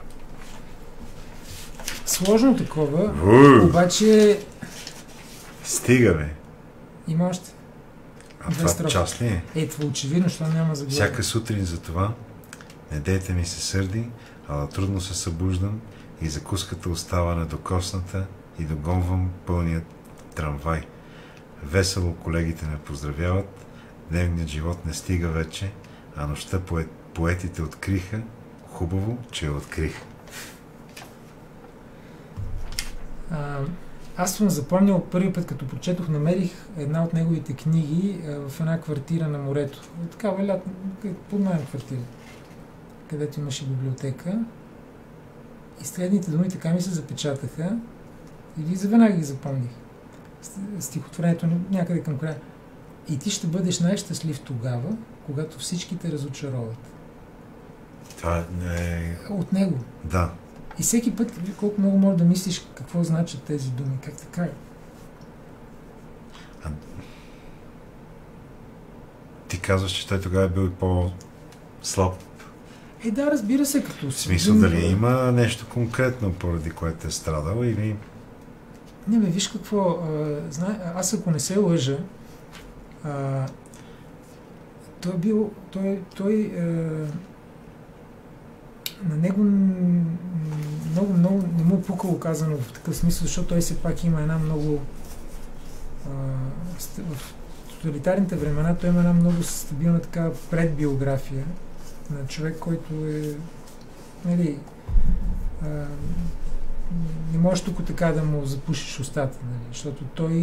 Speaker 2: Сложно такова,
Speaker 3: У!
Speaker 2: обаче...
Speaker 3: Стига, бе!
Speaker 2: Има още.
Speaker 3: А Две това строфи. Част ли е?
Speaker 2: Е, това очевидно, що няма за глава.
Speaker 3: Всяка сутрин за това не дейте ми се сърди, ала трудно се събуждам и закуската остава недокосната и догонвам пълният трамвай. Весело колегите ме поздравяват, дневният живот не стига вече, а нощта поет, поетите откриха, хубаво, че я откриха.
Speaker 2: А, аз съм запомнил първи път, като прочетох, намерих една от неговите книги а, в една квартира на морето. Такава лят, под моя квартира, където имаше библиотека. И следните думи така ми се запечатаха и заведнага ги запомних. Стихотворението някъде към края. И ти ще бъдеш най-щастлив тогава, когато всички те разочароват.
Speaker 3: Това е...
Speaker 2: От него.
Speaker 3: Да.
Speaker 2: И всеки път, колко много можеш да мислиш какво значат тези думи, как така е.
Speaker 3: А... Ти казваш, че той тогава е бил по-слаб.
Speaker 2: Е, да, разбира се, като...
Speaker 3: В смисъл, дали има нещо конкретно, поради което е страдал, или...
Speaker 2: Не, бе, виж какво... А, знае, аз ако не се лъжа, а, той бил, той, той е, на него много, много не му е пукало казано в такъв смисъл, защото той все пак има една много а, в тоталитарните времена той има една много стабилна така предбиография на човек, който е нали, а, не можеш тук така да му запушиш устата, нали, защото той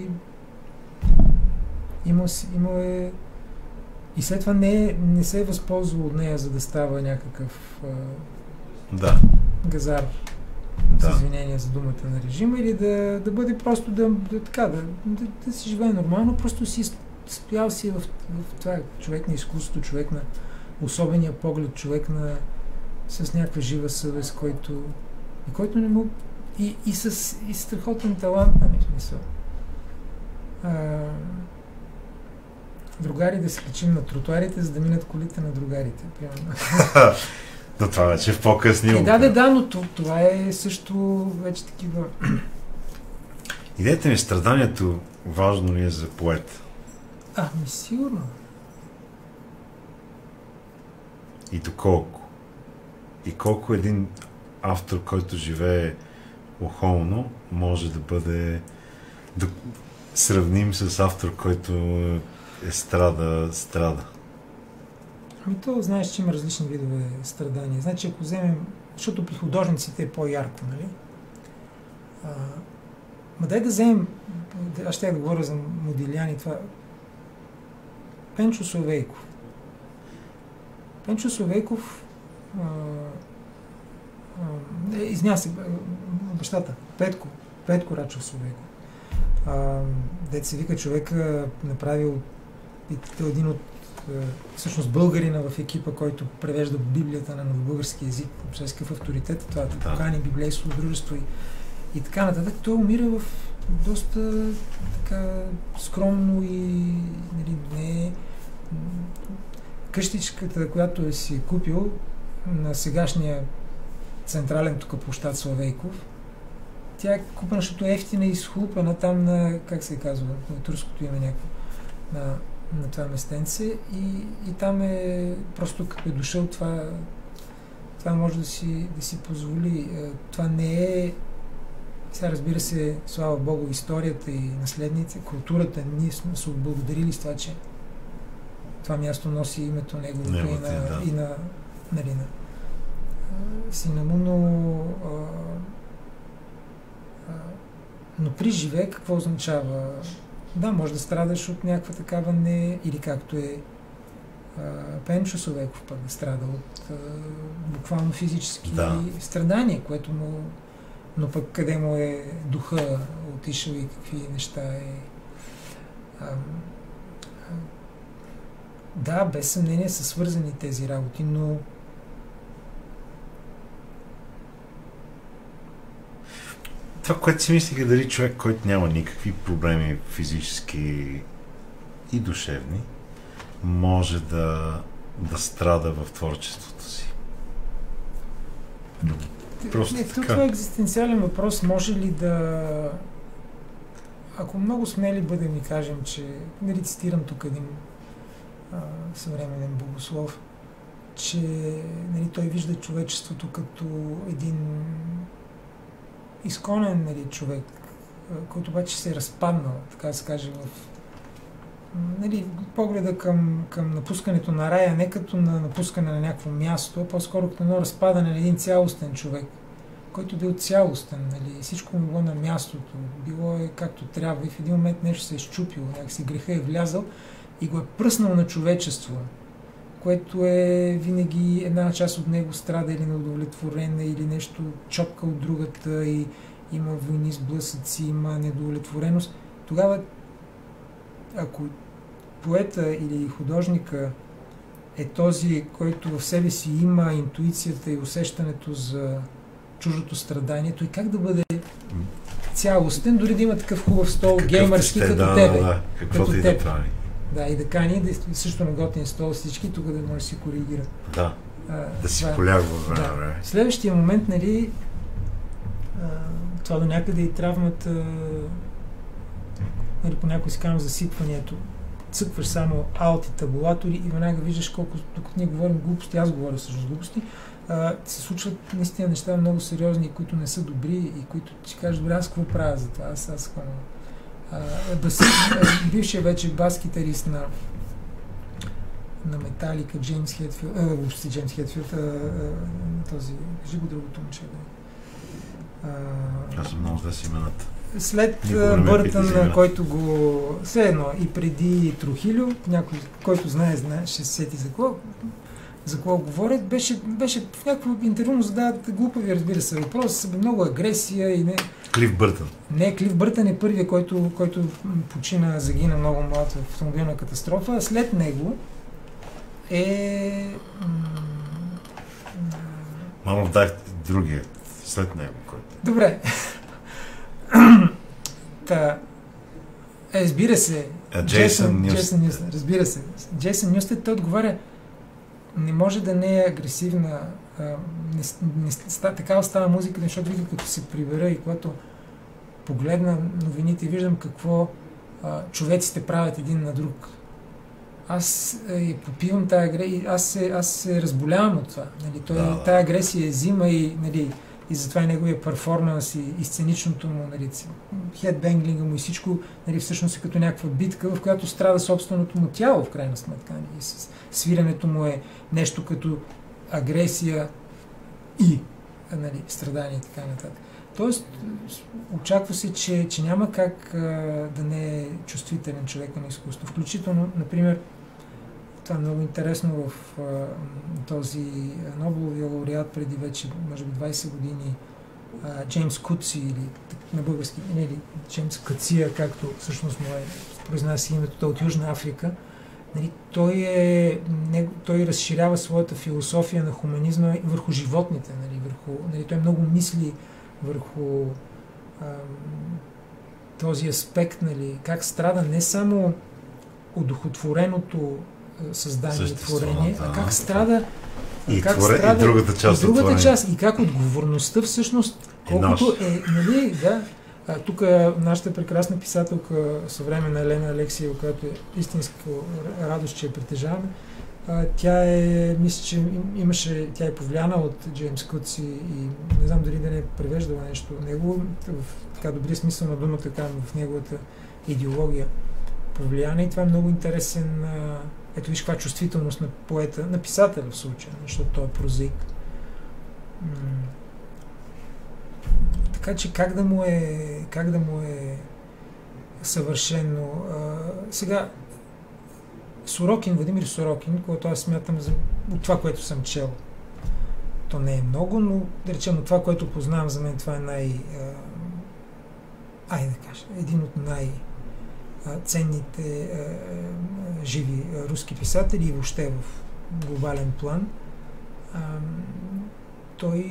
Speaker 2: има, има е и след това не, не се е възползвал от нея, за да става някакъв а,
Speaker 3: да.
Speaker 2: газар,
Speaker 3: да.
Speaker 2: с извинения за думата на режима, или да, да бъде просто да, да, така, да, да, да си живее нормално, просто си стоял си в, в това човек на изкуството, човек на особения поглед, човек на с някаква жива съвест, който и който не му и, и с и страхотен талант, нали, смисъл. А, другари да се качим на тротуарите, за да минат колите на другарите.
Speaker 3: Но това вече в по-късни
Speaker 2: е, да, да, да, но това е също вече такива...
Speaker 3: Идеята ми, страданието важно ли е за поет?
Speaker 2: А, ми сигурно.
Speaker 3: И доколко? И колко един автор, който живее охолно, може да бъде да сравним с автор, който е страда, страда?
Speaker 2: Ами то, знаеш, че има различни видове страдания. Значи, ако вземем, защото при художниците е по-ярко, нали? А, ма дай да вземем, аз ще да говоря за Модиляни, това. Пенчо Славейков. Пенчо Славейков а, а, изня се, бащата, Петко, Петко Рачов Славейков. Дето се вика, човека направил един от всъщност българина в екипа, който превежда Библията на новобългарски език, общинскъв авторитет, това да покани библейско дружество и, и така нататък. Той умира в доста така скромно и нали, не къщичката, която е си купил на сегашния централен тук площад Славейков. Тя е купена, защото е ефтина и схлупена там на, как се казва, на турското име някакво, на, на това местенце и, и там е, просто като е дошъл това, това може да си, да си позволи. Това не е, сега разбира се, слава Богу, историята и наследници, културата, ние сме се благодарили с това, че това място носи името неговото и на, да. и на, нали, на сина му, но но при живее какво означава? Да, може да страдаш от някаква такава не... Или както е а, Пенчо Славейков пък да страда от а, буквално физически
Speaker 3: да.
Speaker 2: страдания, което му... Но пък къде му е духа отишъл и какви неща е... А, а, да, без съмнение са свързани тези работи, но
Speaker 3: това, което си мислих е дали човек, който няма никакви проблеми физически и душевни, може да, да страда в творчеството си. Просто
Speaker 2: не,
Speaker 3: така.
Speaker 2: Това е екзистенциален въпрос. Може ли да... Ако много смели бъдем и кажем, че... Нали цитирам тук един а, съвременен богослов, че нали, той вижда човечеството като един изконен нали, човек, който обаче се е разпаднал, така да се каже, в нали, погледа към, към напускането на рая, не като на напускане на някакво място, а по-скоро като едно разпадане на един цялостен човек, който бил цялостен, нали, всичко му било на мястото, било е както трябва и в един момент нещо се е счупило, някакси греха е влязал и го е пръснал на човечество, което е винаги една част от него страда или неудовлетворена, или нещо чопка от другата и има войни, сблъсъци, има недовлетвореност. Тогава, ако поета или художника е този, който в себе си има интуицията и усещането за чуждото страдание, той как да бъде цялостен, дори да има такъв хубав стол, какъв геймърски, като
Speaker 3: да,
Speaker 2: тебе.
Speaker 3: Да, каквото и да прави. Да,
Speaker 2: и да кани, да също на готин стол всички, тук да може да си коригира.
Speaker 3: Да,
Speaker 2: а,
Speaker 3: да си полягва време.
Speaker 2: Да. Следващия момент, нали, а, това до някъде и травмата, нали, понякога си казвам засипването. цъкваш само алт и табулатори и веднага виждаш колко, докато ние говорим глупости, аз говоря всъщност глупости, а, се случват наистина неща много сериозни, които не са добри и които ти кажеш, добре, аз какво правя за това, аз аз какво... Бившия вече бас-китарист на на Металика, Джеймс Хетфилд, а, въобще Джеймс Хетфилд, а, а, този, кажи го другото момче, да.
Speaker 3: Аз съм много зле с имената.
Speaker 2: След Бъртън, който го... Все едно, и преди Трухилио, някой, който знае, знае, ще се сети за какво, за какво говорят, беше, беше в някакво интервю му задават глупави, разбира се, въпрос, много агресия и не...
Speaker 3: Клиф Бъртън.
Speaker 2: Не, Клиф Бъртън е първият, който, който почина, загина много млад в автомобилна катастрофа, а след него е...
Speaker 3: Мамо, дай другия, след него, който...
Speaker 2: Добре. Та, е, разбира се,
Speaker 3: а, Джейсън Нюстед.
Speaker 2: Разбира се, Джейсън Нюстед, той отговаря, не може да не е агресивна, а, не, не, ста, такава става музика, защото вика, като се прибера и когато погледна новините и виждам какво а, човеците правят един на друг. Аз е, попивам тая агресия, аз се, аз се разболявам от това. Нали? Той, да, тая агресия е зима и, нали, и затова и неговия перформанс и, и сценичното му, нали, хедбенглинга му и всичко, нали, всъщност е като някаква битка, в която страда собственото му тяло, в крайна сметка. Нали? И с, свирането му е нещо като агресия и, нали, страдание и така нататък. Тоест, очаква се, че, че няма как а, да не е чувствителен човек на изкуство. Включително, например, това е много интересно в а, този Нобеловия лауреат преди вече, може би, двайсет години, а, Джеймс Куци, или на български, или Джеймс Кация, както всъщност му е произнася името, той от Южна Африка. Нали, той, е, не, той разширява своята философия на хуманизма върху животните. Нали, върху, нали, той много мисли върху а, този аспект, нали, как страда не само удохотвореното създание и творение, а как страда
Speaker 3: и,
Speaker 2: как
Speaker 3: творе,
Speaker 2: страда,
Speaker 3: и другата част,
Speaker 2: и, другата част и как отговорността всъщност, колкото е, нали, да, а, тук нашата прекрасна писателка съвременна Елена Алексиева, която е истинска радост, че я притежаваме, а, тя е, мисля, че имаше, тя е повлияна от Джеймс Куци и не знам дали да не е превеждала нещо от него, в така добрия смисъл на думата, така, в неговата идеология повлияна и това е много интересен. А, ето виж каква чувствителност на поета, на писателя в случая, защото той е прозаик. М- така че как да му е, как да му е съвършено. А, сега, Сорокин, Владимир Сорокин, който аз смятам за, от това, което съм чел. То не е много, но да речем от това, което познавам, за мен това е най... А, айде да кажа, един от най- ценните а, а, живи а, руски писатели и въобще в глобален план. А, той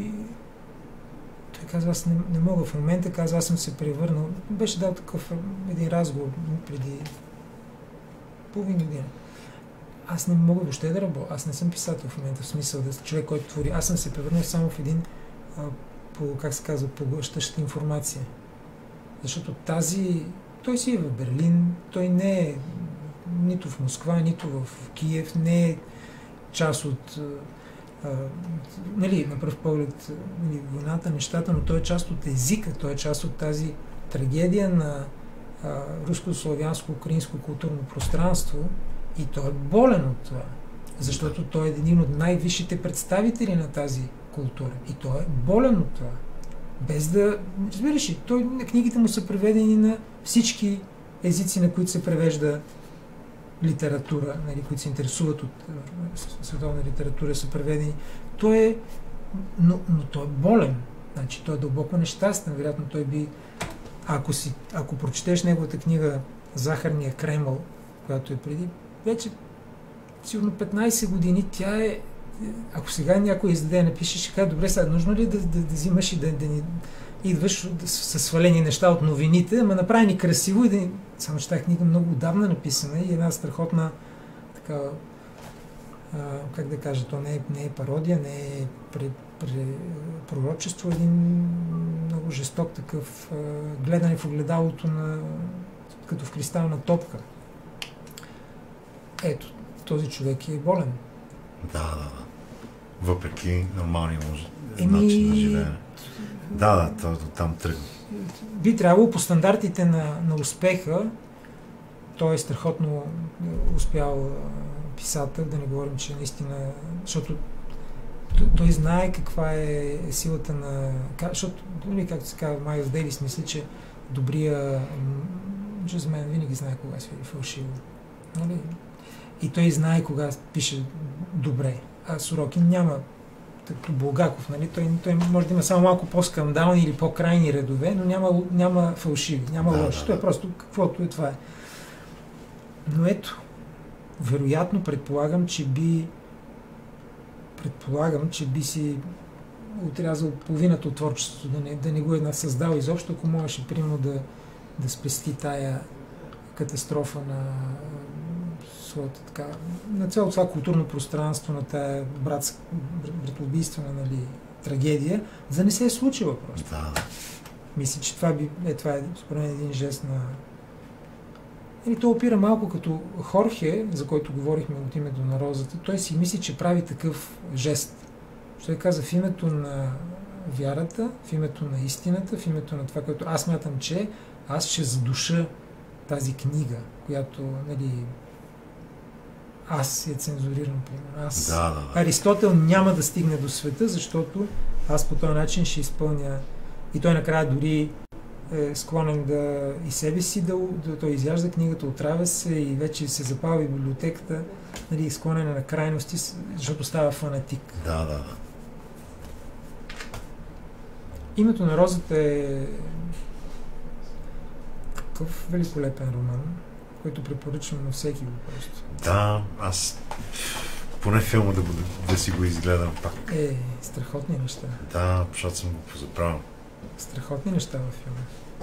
Speaker 2: той казва, аз не, не мога в момента, казва, аз съм се превърнал. Беше дал такъв един разговор преди половин година. Аз не мога въобще да работя. Аз не съм писател в момента, в смисъл да човек, който твори. Аз съм се превърнал само в един, а, по, как се казва, поглъщаща информация. Защото тази... Той си е в Берлин, той не е нито в Москва, нито в Киев, не е част от... А, нали, на пръв поглед, нали, войната, нещата, но той е част от езика, той е част от тази трагедия на руско-славянско-украинско културно пространство и той е болен от това, защото той е един от най-висшите представители на тази култура и той е болен от това. Без да... Разбираш ли, той, книгите му са преведени на всички езици, на които се превежда литература, нали, които се интересуват от световна литература, са преведени. Той е... Но, но той е болен. Значи, той е дълбоко нещастен. Вероятно, той би... Ако, си, ако прочетеш неговата книга Захарния Кремъл, която е преди, вече сигурно петнайсет години, тя е... Ако сега някой издаде напише, ще кажа, добре, сега нужно ли да, да, да взимаш и да, да ни идваш със свалени неща от новините, ама направи ни красиво и да ни... Само че тази книга много отдавна написана и една страхотна така, а, как да кажа, то не е, не е пародия, не е при, при, пророчество, един много жесток такъв а, гледане в огледалото на, като в кристална топка. ето, този човек е болен.
Speaker 3: Да, да, да. Въпреки нормалния може,
Speaker 2: Еми...
Speaker 3: начин на живеене. Да, да, това там тръгва.
Speaker 2: Би трябвало по стандартите на, на успеха, той е страхотно успял писател, да не говорим, че наистина, защото той знае каква е силата на... Защото, както се казва, Майлс Дейвис мисли, че добрия джазмен винаги знае кога свири фалшиво. Нали? И той знае кога пише добре. А Сорокин няма, като Булгаков, нали? той, той може да има само малко по-скандални или по-крайни редове, но няма, няма фалшиви, няма да, лоши. Да, да. Той е просто каквото е това е. Но ето, вероятно предполагам, че би предполагам, че би си отрязал половината от творчеството, да не, да не го е създал изобщо, ако можеше, примерно, да, да спести тая катастрофа на своята така, на цялото това културно пространство, на тая братска, братоубийствена, нали, трагедия, за да не се е случила просто.
Speaker 3: Да.
Speaker 2: Мисля, че това, би, е, това е според мен един жест на... И то опира малко като Хорхе, за който говорихме от името на розата, той си мисли, че прави такъв жест. Той каза в името на вярата, в името на истината, в името на това, което аз мятам, че аз ще задуша тази книга, която, нали, аз я цензурирам, примерно. Аз...
Speaker 3: Да, да, да.
Speaker 2: Аристотел няма да стигне до света, защото аз по този начин ще изпълня... И той накрая дори е склонен да и себе си да, да той изяжда книгата, отравя се и вече се запава в библиотеката, нали, склонен на крайности, защото става фанатик.
Speaker 3: Да, да, да.
Speaker 2: Името на розата е такъв великолепен роман, който препоръчвам на всеки го просто.
Speaker 3: Да, аз поне филма да, го, да си го изгледам пак.
Speaker 2: Е, страхотни неща.
Speaker 3: Да, защото съм го позаправил.
Speaker 2: Страхотни неща във филма.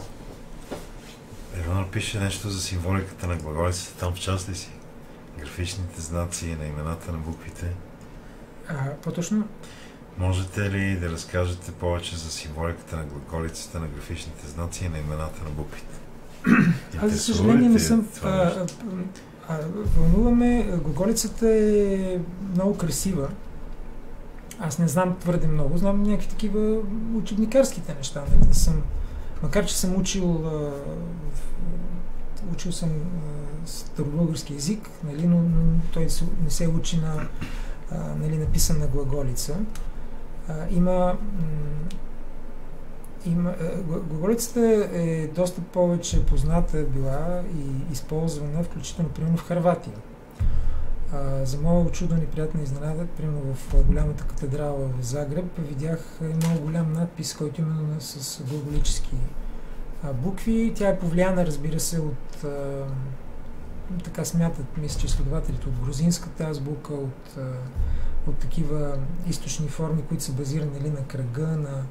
Speaker 3: Евана пише нещо за символиката на глаголицата там в части си. Графичните знаци на имената на буквите.
Speaker 2: А, по-точно?
Speaker 3: Можете ли да разкажете повече за символиката на глаголицата на графичните знаци и на имената на буквите?
Speaker 2: Аз, за съжаление, не съм... А, а, а, вълнуваме, глаголицата е много красива. Аз не знам твърде много, знам някакви такива учебникарските неща. Не, не съм, макар че съм учил, а, учил съм а, старобългарски език, нали, но, но той не се учи на, а, нали, написана глаголица. А, има, има глаголицата е доста повече позната била и използвана, включително примерно в Хърватия. Uh, за моя очудване неприятна изненада, примерно в голямата катедрала в Загреб, видях много голям надпис, който именно с глаголически uh, букви. Тя е повлияна, разбира се, от uh, така смятат, мисля, че изследователите, от грузинската азбука, от, uh, от такива източни форми, които са базирани, нали, на кръга, на...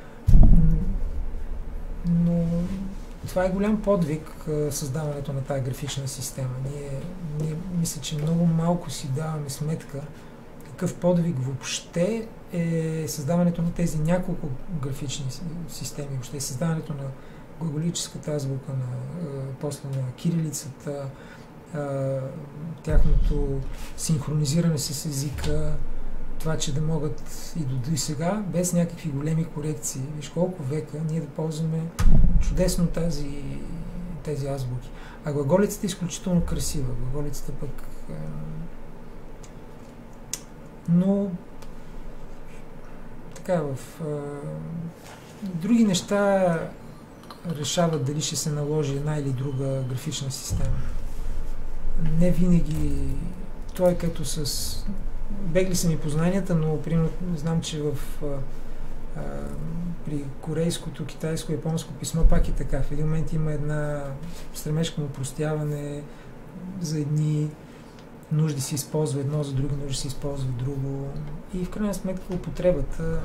Speaker 2: Но това е голям подвиг, създаването на тази графична система. Ние, ние мисля, че много малко си даваме сметка какъв подвиг въобще е създаването на тези няколко графични системи, въобще създаването на глаголическата азбука, на, после на кирилицата, тяхното синхронизиране с езика, това, че да могат и до, до сега, без някакви големи корекции, виж колко века, ние да ползваме чудесно тази, тези азбуки. А глаголицата е изключително красива. Глаголицата пък... Е, но... Така, в... Е, други неща решават дали ще се наложи една или друга графична система. Не винаги... Това е като с... Бегли са ми познанията, но примерно знам, че в, а, а, при корейското, китайско, японско писмо пак е така. В един момент има една стремеж към упростяване, за едни нужди се използва едно, за други нужди се използва друго. И в крайна сметка употребата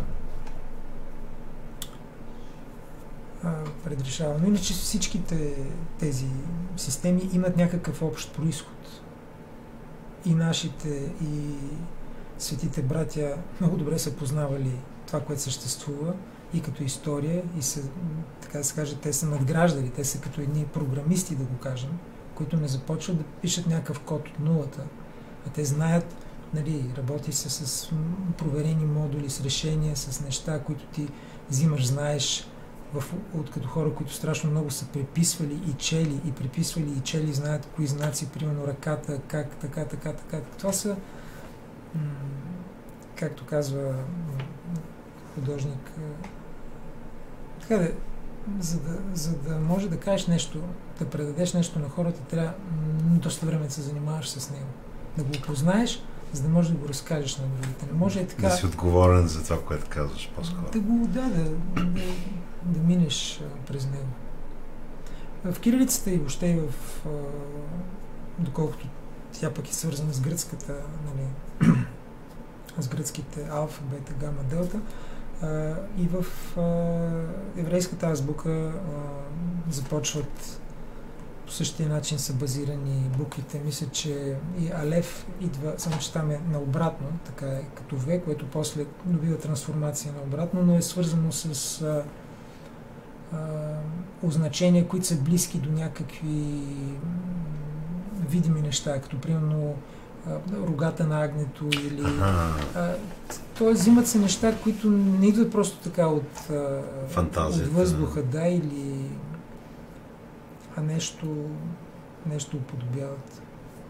Speaker 2: а, предрешава. Но иначе всичките тези системи имат някакъв общ произход. И нашите, и светите братя много добре са познавали това, което съществува и като история, и са, така да се каже, те са надграждали, те са като едни програмисти, да го кажем, които не започват да пишат някакъв код от нулата, а те знаят, нали, работи се с проверени модули, с решения, с неща, които ти взимаш, знаеш, в, от като хора, които страшно много са преписвали и чели, и преписвали и чели, знаят кои знаци, примерно ръката, как, така, така, така. Това са, м- както казва художник, така да, за да, за да може да кажеш нещо, да предадеш нещо на хората, трябва м- доста време да се занимаваш с него. Да го познаеш, за да можеш да го разкажеш на другите. Не може и така...
Speaker 3: Да си отговорен за това, което казваш по-скоро.
Speaker 2: Да го, да, да, да, да минеш а, през него. В кирилицата и въобще и в... А, доколкото тя пък е свързана с гръцката, нали, с гръцките алфа, бета, гама, делта, а, и в а, еврейската азбука а, започват по същия начин са базирани буквите. Мисля, че и Алеф идва, само че там е наобратно, така е като В, което после добива трансформация наобратно, но е свързано с а, а, означения, които са близки до някакви видими неща, като примерно а, рогата на агнето или... А, тоест взимат се неща, които не идват просто така от, а, от въздуха, да, или... а нещо, нещо уподобяват.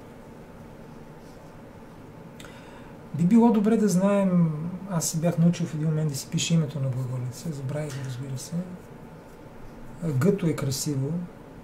Speaker 2: Би било добре да знаем, аз се бях научил в един момент да си пише името на глаголица, забравих го, разбира се. Гъто е красиво.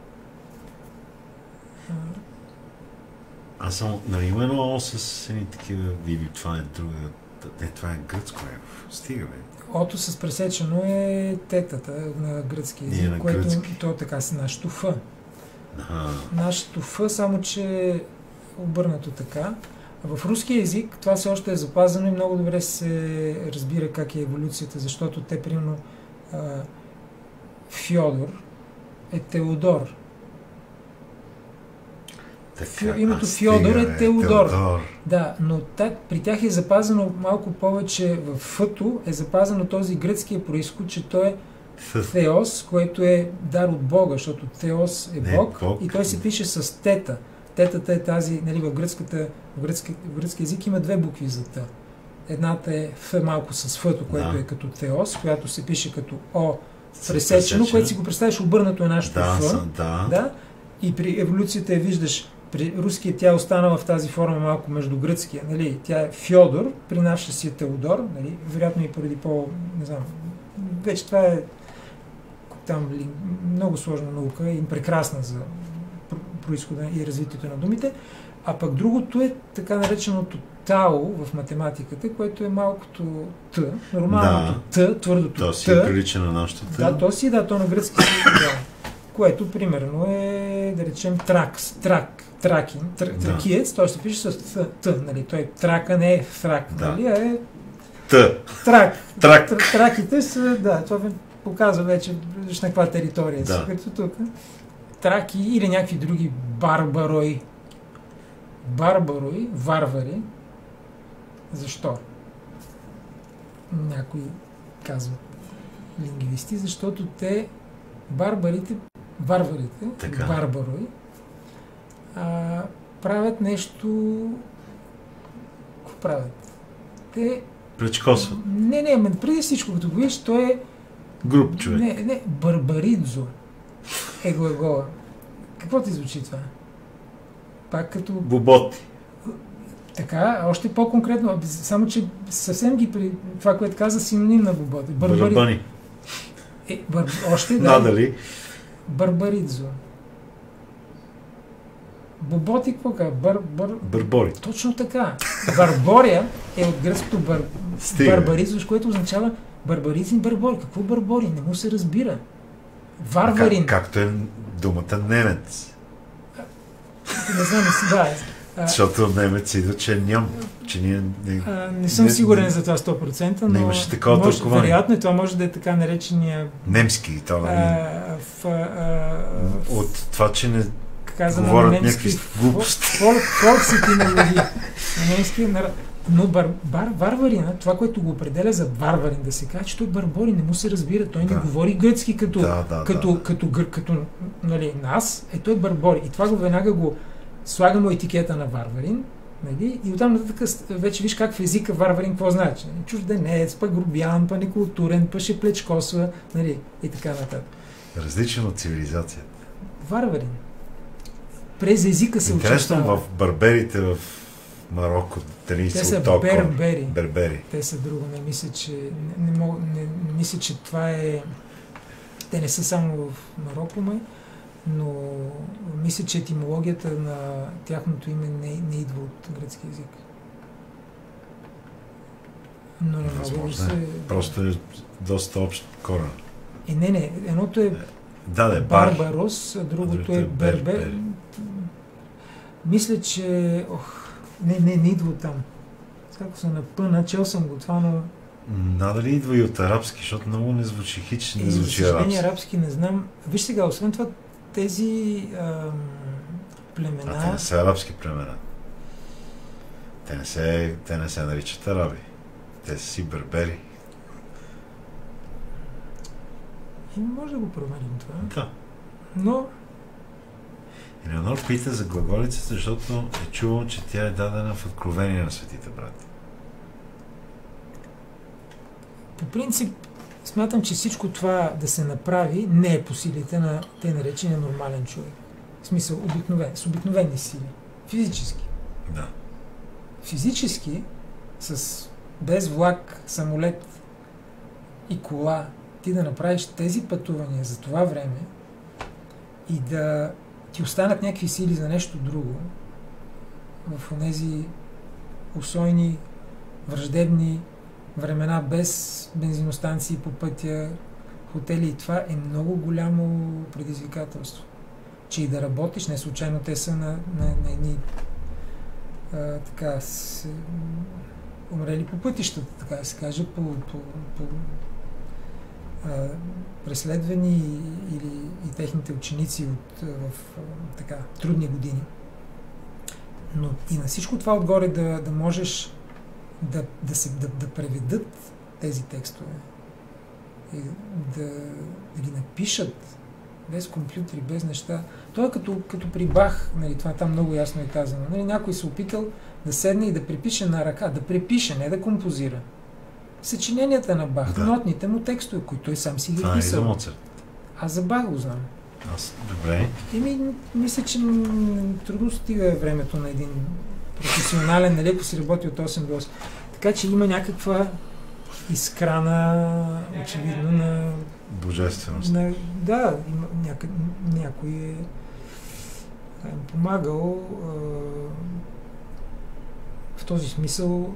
Speaker 3: Аз само, нали има едно с едни такива види, това е друга, не, това е гръцко, е, стига бе.
Speaker 2: Ото с пресечено е тетата на гръцки език,
Speaker 3: на
Speaker 2: което
Speaker 3: гръцки.
Speaker 2: то е така с нашето Ф.
Speaker 3: Ага.
Speaker 2: Нашето Ф, само че е обърнато така. А в руски език това все още е запазено и много добре се разбира как е еволюцията, защото те, примерно, а, Фьодор е Теодор.
Speaker 3: Така,
Speaker 2: името
Speaker 3: стига,
Speaker 2: Фьодор е
Speaker 3: бе,
Speaker 2: Теодор.
Speaker 3: Теодор.
Speaker 2: Да, но та, при тях е запазено малко повече в Ф-то, е запазено този гръцкия происход, че той е Θεос, което е дар от Бога, защото Θεос е Бог,
Speaker 3: Бог.
Speaker 2: И той се пише с тета. Тетата е тази, нали, в, гръцката, в, гръцки, в гръцки език има две букви за Т. Едната е Ф малко с Ф-то, което
Speaker 3: да.
Speaker 2: е като Θεос, която се пише като О пресечено, което си го представиш обърнато е нашето
Speaker 3: да,
Speaker 2: Ф.
Speaker 3: Да.
Speaker 2: Да? И при еволюцията я виждаш, при руския тя е останала в тази форма малко между гръцкия. Нали? Тя е Фьодор, при нашия си е Теодор, нали? Вероятно и поради по... не знам, вече това е там много сложна наука и прекрасна за произхода и развитието на думите. А пък другото е така нареченото Тао в математиката, което е малкото Т, нормалното
Speaker 3: да.
Speaker 2: Т, твърдото Т.
Speaker 3: То си е прилича на нашото Т.
Speaker 2: Да, то си, да, то на гръцки си да. Което примерно е, да речем, тракс, трак, тракин, тр,
Speaker 3: да.
Speaker 2: тракиец, той се пише с Т, Т, нали, той трака не е фрак,
Speaker 3: да.
Speaker 2: нали, а е
Speaker 3: Т.
Speaker 2: Трак.
Speaker 3: Трак.
Speaker 2: Тр, траките са, да, това ви показва вече на каква територия
Speaker 3: да.
Speaker 2: са, като тук. Траки или някакви други барбарои. Барбарои, варвари. Защо? Някои казват лингвисти, защото те, барбарите, варварите,
Speaker 3: така.
Speaker 2: барбарои, а, правят нещо... Какво правят? Те...
Speaker 3: Пречкосват.
Speaker 2: Не, не, ме преди всичко, като го видиш, той е...
Speaker 3: Груб човек.
Speaker 2: Не, не, барбаридзо е глагола. Какво ти звучи това? Пак като...
Speaker 3: Боботи.
Speaker 2: Така, още по-конкретно, само че съвсем ги при това, което каза, синоним на боботи.
Speaker 3: Барбани.
Speaker 2: Е, бар... Още да.
Speaker 3: Надали.
Speaker 2: Барбаридзо. Боботи, какво казва? Бар... Бар...
Speaker 3: Барбори.
Speaker 2: Точно така. Барбория е от гръцкото бар... барбаризо, което означава барбаризм, барбори. Какво барбори? Не му се разбира. Варварин.
Speaker 3: Как, както е думата немец.
Speaker 2: Не знам, да.
Speaker 3: Защото немец идва, че ням. Че ние, не,
Speaker 2: а, не съм не, сигурен не, за това сто процента, но
Speaker 3: не имаше такова
Speaker 2: може,
Speaker 3: тълкование.
Speaker 2: вероятно и това може да е така наречения...
Speaker 3: Немски. Това,
Speaker 2: а, в, а,
Speaker 3: от това, че не
Speaker 2: каза
Speaker 3: говорят
Speaker 2: на немски,
Speaker 3: някакви глупости.
Speaker 2: Фолксите на луги. На немски, на, Но бар, бар, варварина, това, което го определя за варварин, да се каже, че той барбори, не му се разбира, той да. не говори гръцки като,
Speaker 3: да, да,
Speaker 2: като,
Speaker 3: да.
Speaker 2: като, като, като нали, нас, е той барбори. И това го веднага го слага му етикета на варварин, нали? И оттам нататък вече виж как в езика варварин какво значи. Чужденец, па грубян, па некултурен, па ще плечкосва, нали? И така нататък.
Speaker 3: Различен от цивилизацията.
Speaker 2: Варварин. През езика се
Speaker 3: интересно
Speaker 2: очертава.
Speaker 3: В барберите в Марокко, те
Speaker 2: са
Speaker 3: толкова.
Speaker 2: бербери.
Speaker 3: бербери.
Speaker 2: Те са друго. Не мисля, че, не, не, мог, не, не мисля, че това е... Те не са само в Марокко, май, но мисля, че етимологията на тяхното име не, не идва от гръцки език. Но не мога да се...
Speaker 3: Просто е доста общ корен.
Speaker 2: Е, не, не. Едното е
Speaker 3: да, да,
Speaker 2: барбарос, а другото е бербер.
Speaker 3: бербер.
Speaker 2: Мисля, че... Ох, не, не, не идва от там. Как се напъна, чел съм го това, но...
Speaker 3: Надали идва и от арабски, защото много не звучи хич, не
Speaker 2: е,
Speaker 3: звучи
Speaker 2: за
Speaker 3: арабски.
Speaker 2: арабски не знам. Виж сега, освен това, тези ам, племена...
Speaker 3: А те не са арабски племена. Те не се, те не се наричат араби. Те са си бербери.
Speaker 2: И може да го променим това.
Speaker 3: Да.
Speaker 2: Но...
Speaker 3: Елеонор пита за глаголицата, защото е чувал, че тя е дадена в откровение на светите брати.
Speaker 2: По принцип, смятам, че всичко това да се направи не е по силите на те наречения нормален човек. В смисъл, обикновен, с обикновени сили. Физически.
Speaker 3: Да.
Speaker 2: Физически, с, без влак, самолет и кола, ти да направиш тези пътувания за това време и да ти останат някакви сили за нещо друго в онези усойни, враждебни времена без бензиностанции по пътя, хотели и това е много голямо предизвикателство. Че и да работиш, не случайно те са на, на, на едни а, така с, умрели по пътищата, така да се каже, по, по, по а, преследвани или и техните ученици от, в а, така, трудни години. Но и на всичко това отгоре да, да можеш да, да, се, да, да преведат тези текстове и да, да ги напишат без компютри, без неща. Това е като, като при Бах, нали, това там много ясно е казано. Нали, някой се опитал да седне и да препише на ръка, да препише, не да композира. Съчиненията на Бах, да. Нотните му текстове, които той сам си ги
Speaker 3: писал.
Speaker 2: писал.
Speaker 3: Това е за Моцарт.
Speaker 2: Аз за Бах го знам.
Speaker 3: Аз, добре.
Speaker 2: Еми, мисля, че трудно стига времето на един професионален, нали, ако си работи от осем до осем. Така че има някаква изкрана, очевидно, на...
Speaker 3: Божественост.
Speaker 2: На, да, има няка, някой е, е помагал е, в този смисъл.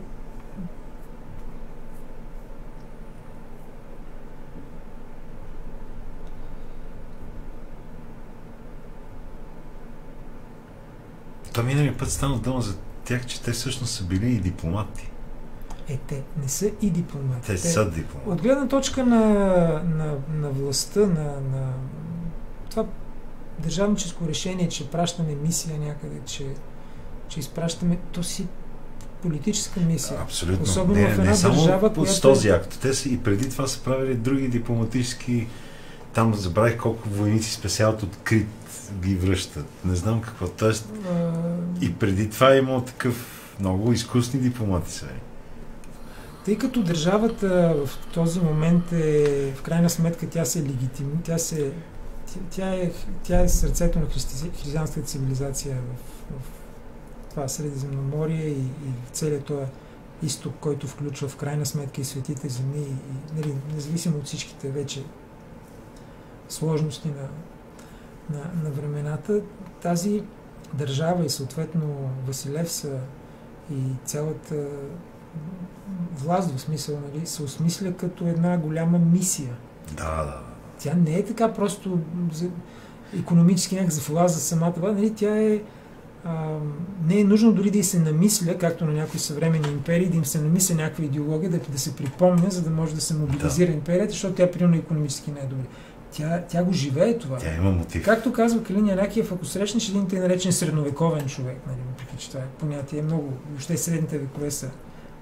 Speaker 3: Та минали път стана дума за тях, че те всъщност са били и дипломати.
Speaker 2: Е, те не са и дипломати.
Speaker 3: Те, те са дипломати.
Speaker 2: От гледна точка на, на, на властта, на, на това държавническо решение, че пращаме мисия някъде, че, че изпращаме, то си политическа мисия.
Speaker 3: Абсолютно.
Speaker 2: Особено
Speaker 3: не,
Speaker 2: в една
Speaker 3: не само
Speaker 2: държава,
Speaker 3: която... с този акт. Те са и преди това са правили други дипломатически... Там забравих колко войници специалът открит ги връщат. Не знам какво. Тоест, а... и преди това е имало такъв много изкусни дипломати са.
Speaker 2: Тъй като държавата в този момент е, в крайна сметка, тя се е легитимна, тя, се, тя, е, тя е сърцето на христи, християнската цивилизация в, в това Средиземноморие и, и целият този изток, който включва в крайна сметка и светите земи, и, нали, независимо от всичките вече сложности на, на, на времената, тази държава и съответно Василевса и цялата власт, в смисъл, нали, се осмисля като една голяма мисия.
Speaker 3: Да, да.
Speaker 2: Тя не е така просто за икономически някакъв власт за самата власт, нали, тя е а, не е нужно дори да й се намисля, както на някои съвременни империи, да им се намисля някаква идеология, да, да се припомня, за да може да се мобилизира да. Империята, защото тя примерно икономически не е добре. Тя, тя го живее това.
Speaker 3: Тя има мотив.
Speaker 2: Както казва Калин Янакиев, ако срещнеш един тъй наречен средновековен човек, нали, въпреки че това е понятие много, въобще средните векове са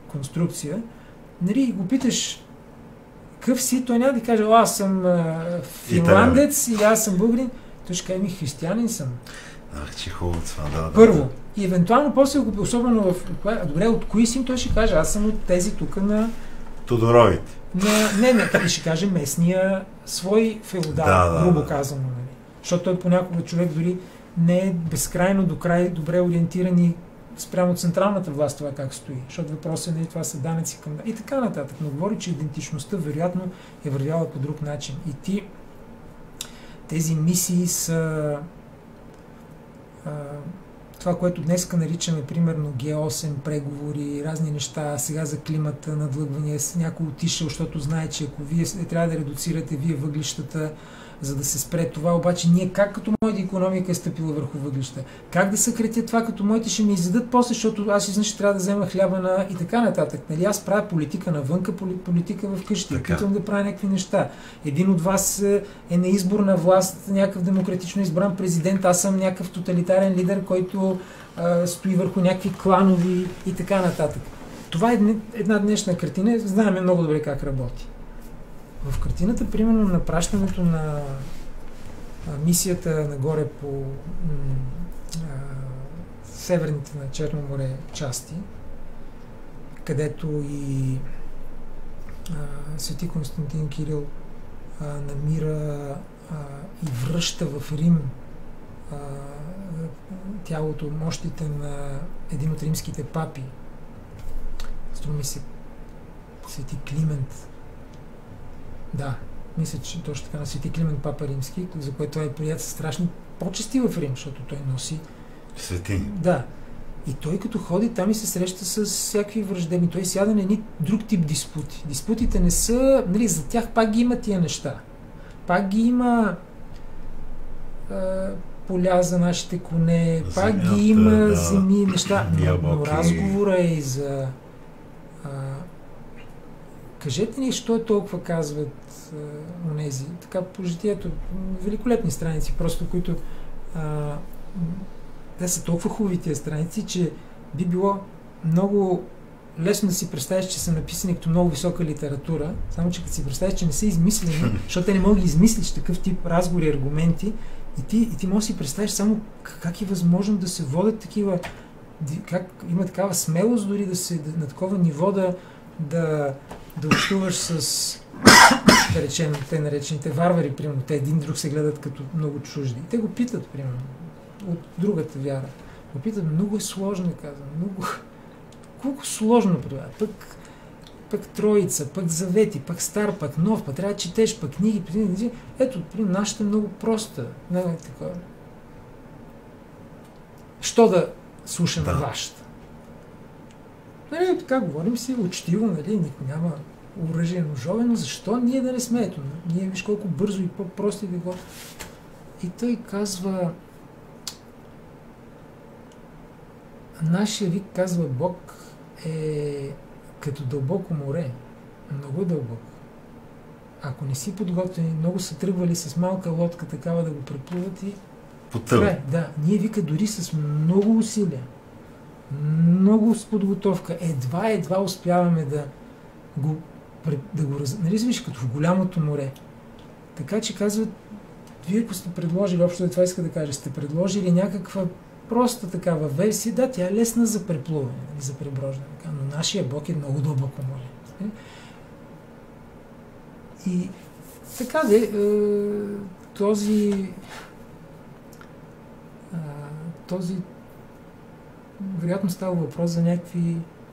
Speaker 2: конструкция, нали, го питаш какъв си, той няма да каже, о, аз съм а, финландец и аз съм българин. Той ще каже, ми християнин съм.
Speaker 3: Ах, че хубаво това, да, да.
Speaker 2: Първо. И евентуално после, особено в... Добре, от кои си, той ще каже, аз съм от тези тук на...
Speaker 3: Тодоровите.
Speaker 2: На, не, не, как ще каже местния свой феодал,
Speaker 3: да, да,
Speaker 2: грубо
Speaker 3: да.
Speaker 2: казано. Нали. Защото той понякога човек дори не е безкрайно до край добре ориентиран и спрямо централната власт това как стои. Защото въпросът е, нали, това са данъци към... И така нататък. Но говори, че идентичността вероятно е вървяла по друг начин. И ти тези мисии са... А, това, което днеска наричаме, примерно, Ге осем, преговори, разни неща, сега за климата, надлъгвания, някой отишъл, защото знае, че ако вие трябва да редуцирате вие въглищата, за да се спре това, обаче ние как като моята икономика е стъпила върху въглища? Как да съкратя това, като моите ще ми изядат после, защото аз изнъж трябва да взема хляба на и така нататък. Нали, аз правя политика навънка, политика в къщи, опитвам да правя някакви неща. Един от вас е на изборна власт, някакъв демократично избран президент, аз съм някакъв тоталитарен лидер, който а, стои върху някакви кланови и така нататък. Това е една днешна картина, знаем много добре как работи. В картината, примерно, на пращането на а, мисията нагоре по м, а, северните на Черно море части, където и а, Свети Константин Кирил а, намира а, и връща в Рим а, тялото, мощите на един от римските папи. Струми се Свети Климент. Да, мисля, че точно така на Свети Климент Папа Римски, за което той е прият със страшни почести в Рим, защото той носи...
Speaker 3: Свети.
Speaker 2: Да. И той като ходи там и се среща с всякакви враждебни. Той сяда на едни друг тип диспути. Диспутите не са... Нали, за тях пак ги има тия неща. Пак ги има е, поля за нашите коне, пак
Speaker 3: Земята,
Speaker 2: ги има
Speaker 3: да,
Speaker 2: земи, неща. Но, но
Speaker 3: ябълки.
Speaker 2: разговора е и за... А, кажете ни, що е толкова, казват а, онези. Така по житието, великолепни страници, просто които а, те са толкова хубави тия страници, че би било много лесно да си представиш, че са написани като много висока литература, само че като си представиш, че не са измислени, защото те не могат да измислиш такъв тип разговори, аргументи, и ти, и ти можеш да си представиш само как е възможно да се водят такива, как има такава смелост дори да се да, на такова ниво да да, да общуваш с, да речем, те наречените варвари, примерно. Те един друг се гледат като много чужди. Те го питат, примерно, от другата вяра. Го питат, много е сложно, казвам. Много... Колко сложно, примерно. Пък, пък Троица, пък Завети, пък Стар, пък Нов, пък трябва да четеш, пък книги, пък... Ето, примерно, нашата е много проста. Не е такова. Що да слушаме да. Вашата? Нали, така говорим си учтиво, нали, никой няма оръжие ножове, но защо ние да не сме? Ето, ние виж колко бързо и по-просто да го... И той казва, нашия вик, казва Бог, е като дълбоко море, много дълбоко. Ако не си подготвени, много са тръгвали с малка лодка такава да го преплуват и...
Speaker 3: Потъл.
Speaker 2: Да, ние вика дори с много усилия, много с подготовка, едва, едва успяваме да го, да го раз... Нали виж, като в голямото море. Така че казват, вие ако сте предложили, общо това иска да кажа, сте предложили някаква проста такава версия, да, тя е лесна за преплуване, за преброждане, но нашия Бог е много дълбоко море. И така де, този този вероятно става въпрос за някакви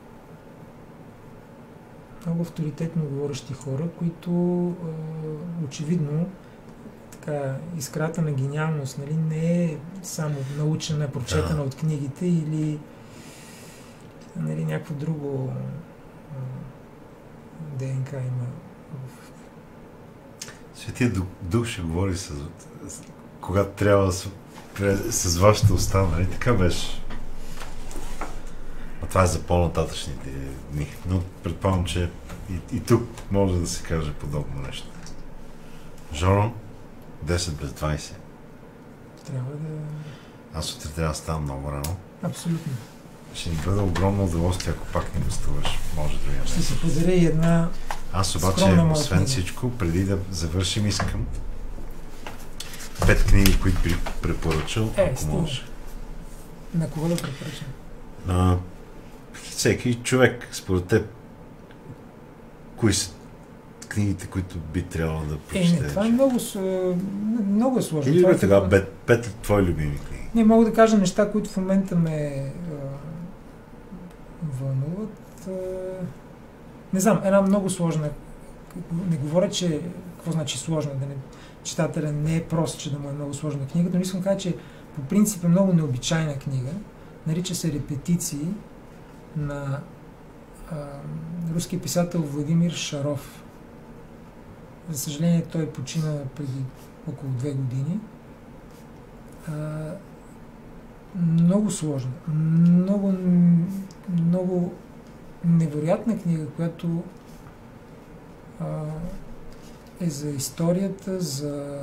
Speaker 2: много авторитетно говорещи хора, които очевидно така, искрата на гениалност, нали, не е само научена, прочетена от книгите или нали, някакво друго ДНК има.
Speaker 3: Светия Дух ще говори с, когато трябва с, с вашата уста, нали? Така беше. А това е за по-нататъчните дни. Но предполагам, че и, и тук може да се каже подобно нещо. Жоро, десет без двайсет.
Speaker 2: Трябва да...
Speaker 3: Аз утре трябва да ставам много рано.
Speaker 2: Абсолютно.
Speaker 3: Ще ни бъде огромно удоволствие, ако пак ни гостуваш. Може да я.
Speaker 2: Ще се подаря и една.
Speaker 3: Аз обаче, освен всичко, преди да завършим, искам пет книги, които би препоръчал,
Speaker 2: е,
Speaker 3: ако може.
Speaker 2: На кого да препоръчам?
Speaker 3: На всеки човек, според теб, кои са книгите, които би трябвало да прочетеш?
Speaker 2: Е, не, това е много, много сложно.
Speaker 3: Или бе тогава
Speaker 2: това...
Speaker 3: пет твои любими книги?
Speaker 2: Не, мога да кажа неща, които в момента ме а, вълнуват. А, не знам, една много сложна. Не говоря, че какво значи сложна, да не, читателя не е прост, че да му е много сложна книга, но искам да кажа, че по принцип е много необичайна книга. Нарича се Репетиции на а, руски писател Владимир Шаров. За съжаление, той почина преди около две години. А, много сложна, много, много невероятна книга, която а, е за историята, за,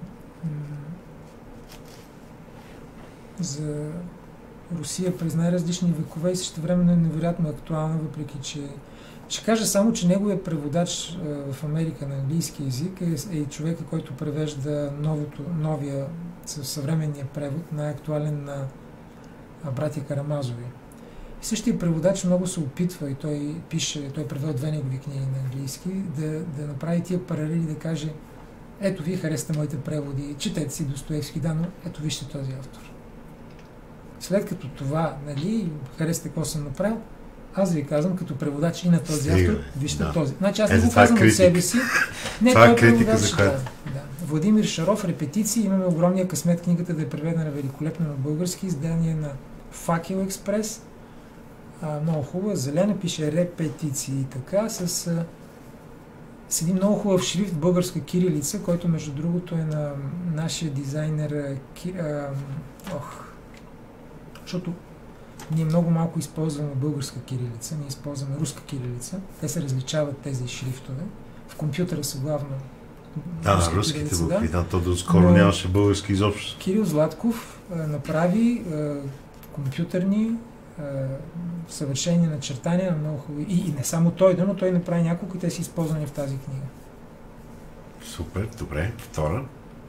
Speaker 2: за Русия през най-различни векове и същевременно е невероятно актуална, въпреки че ще кажа само, че неговият преводач а, в Америка на английски език е, е човека, който превежда новото, новия съвременния превод, най-актуален на а, братя Карамазови. И същия преводач много се опитва и той пише, той превел две негови книги на английски, да, да направи тия паралели, да каже: ето, вие харесате моите преводи, четете си Достоевски, да, но ето вижте този автор. След като това, нали, харесате какво съм направил, аз ви казвам като преводач и на този Стига, автор, вижте да. този. Значи аз е, не го казвам от себе си. Не,
Speaker 3: това
Speaker 2: той
Speaker 3: е критика, за която.
Speaker 2: Да, да. Владимир Шаров, Репетиции, имаме огромния късмет книгата да е преведена великолепно на български, издание на Факел Експрес. А, много хубава, зелена, пише Репетиции и така, с, а, с един много хубав шрифт, българска кирилица, който между другото е на нашия дизайнер ки, а, ох, защото ние много малко използваме българска кирилица, ние използваме руска кирилица. Те се различават тези шрифтове. В компютъра са главно
Speaker 3: да, руските букви, да, то до скоро нямаше български изобщо.
Speaker 2: Кирил Златков а, направи а, компютърни а, съвършени начертания на много хубави. И, и не само той, но той направи няколко и те са използвани в тази книга.
Speaker 3: Супер, добре. Втора?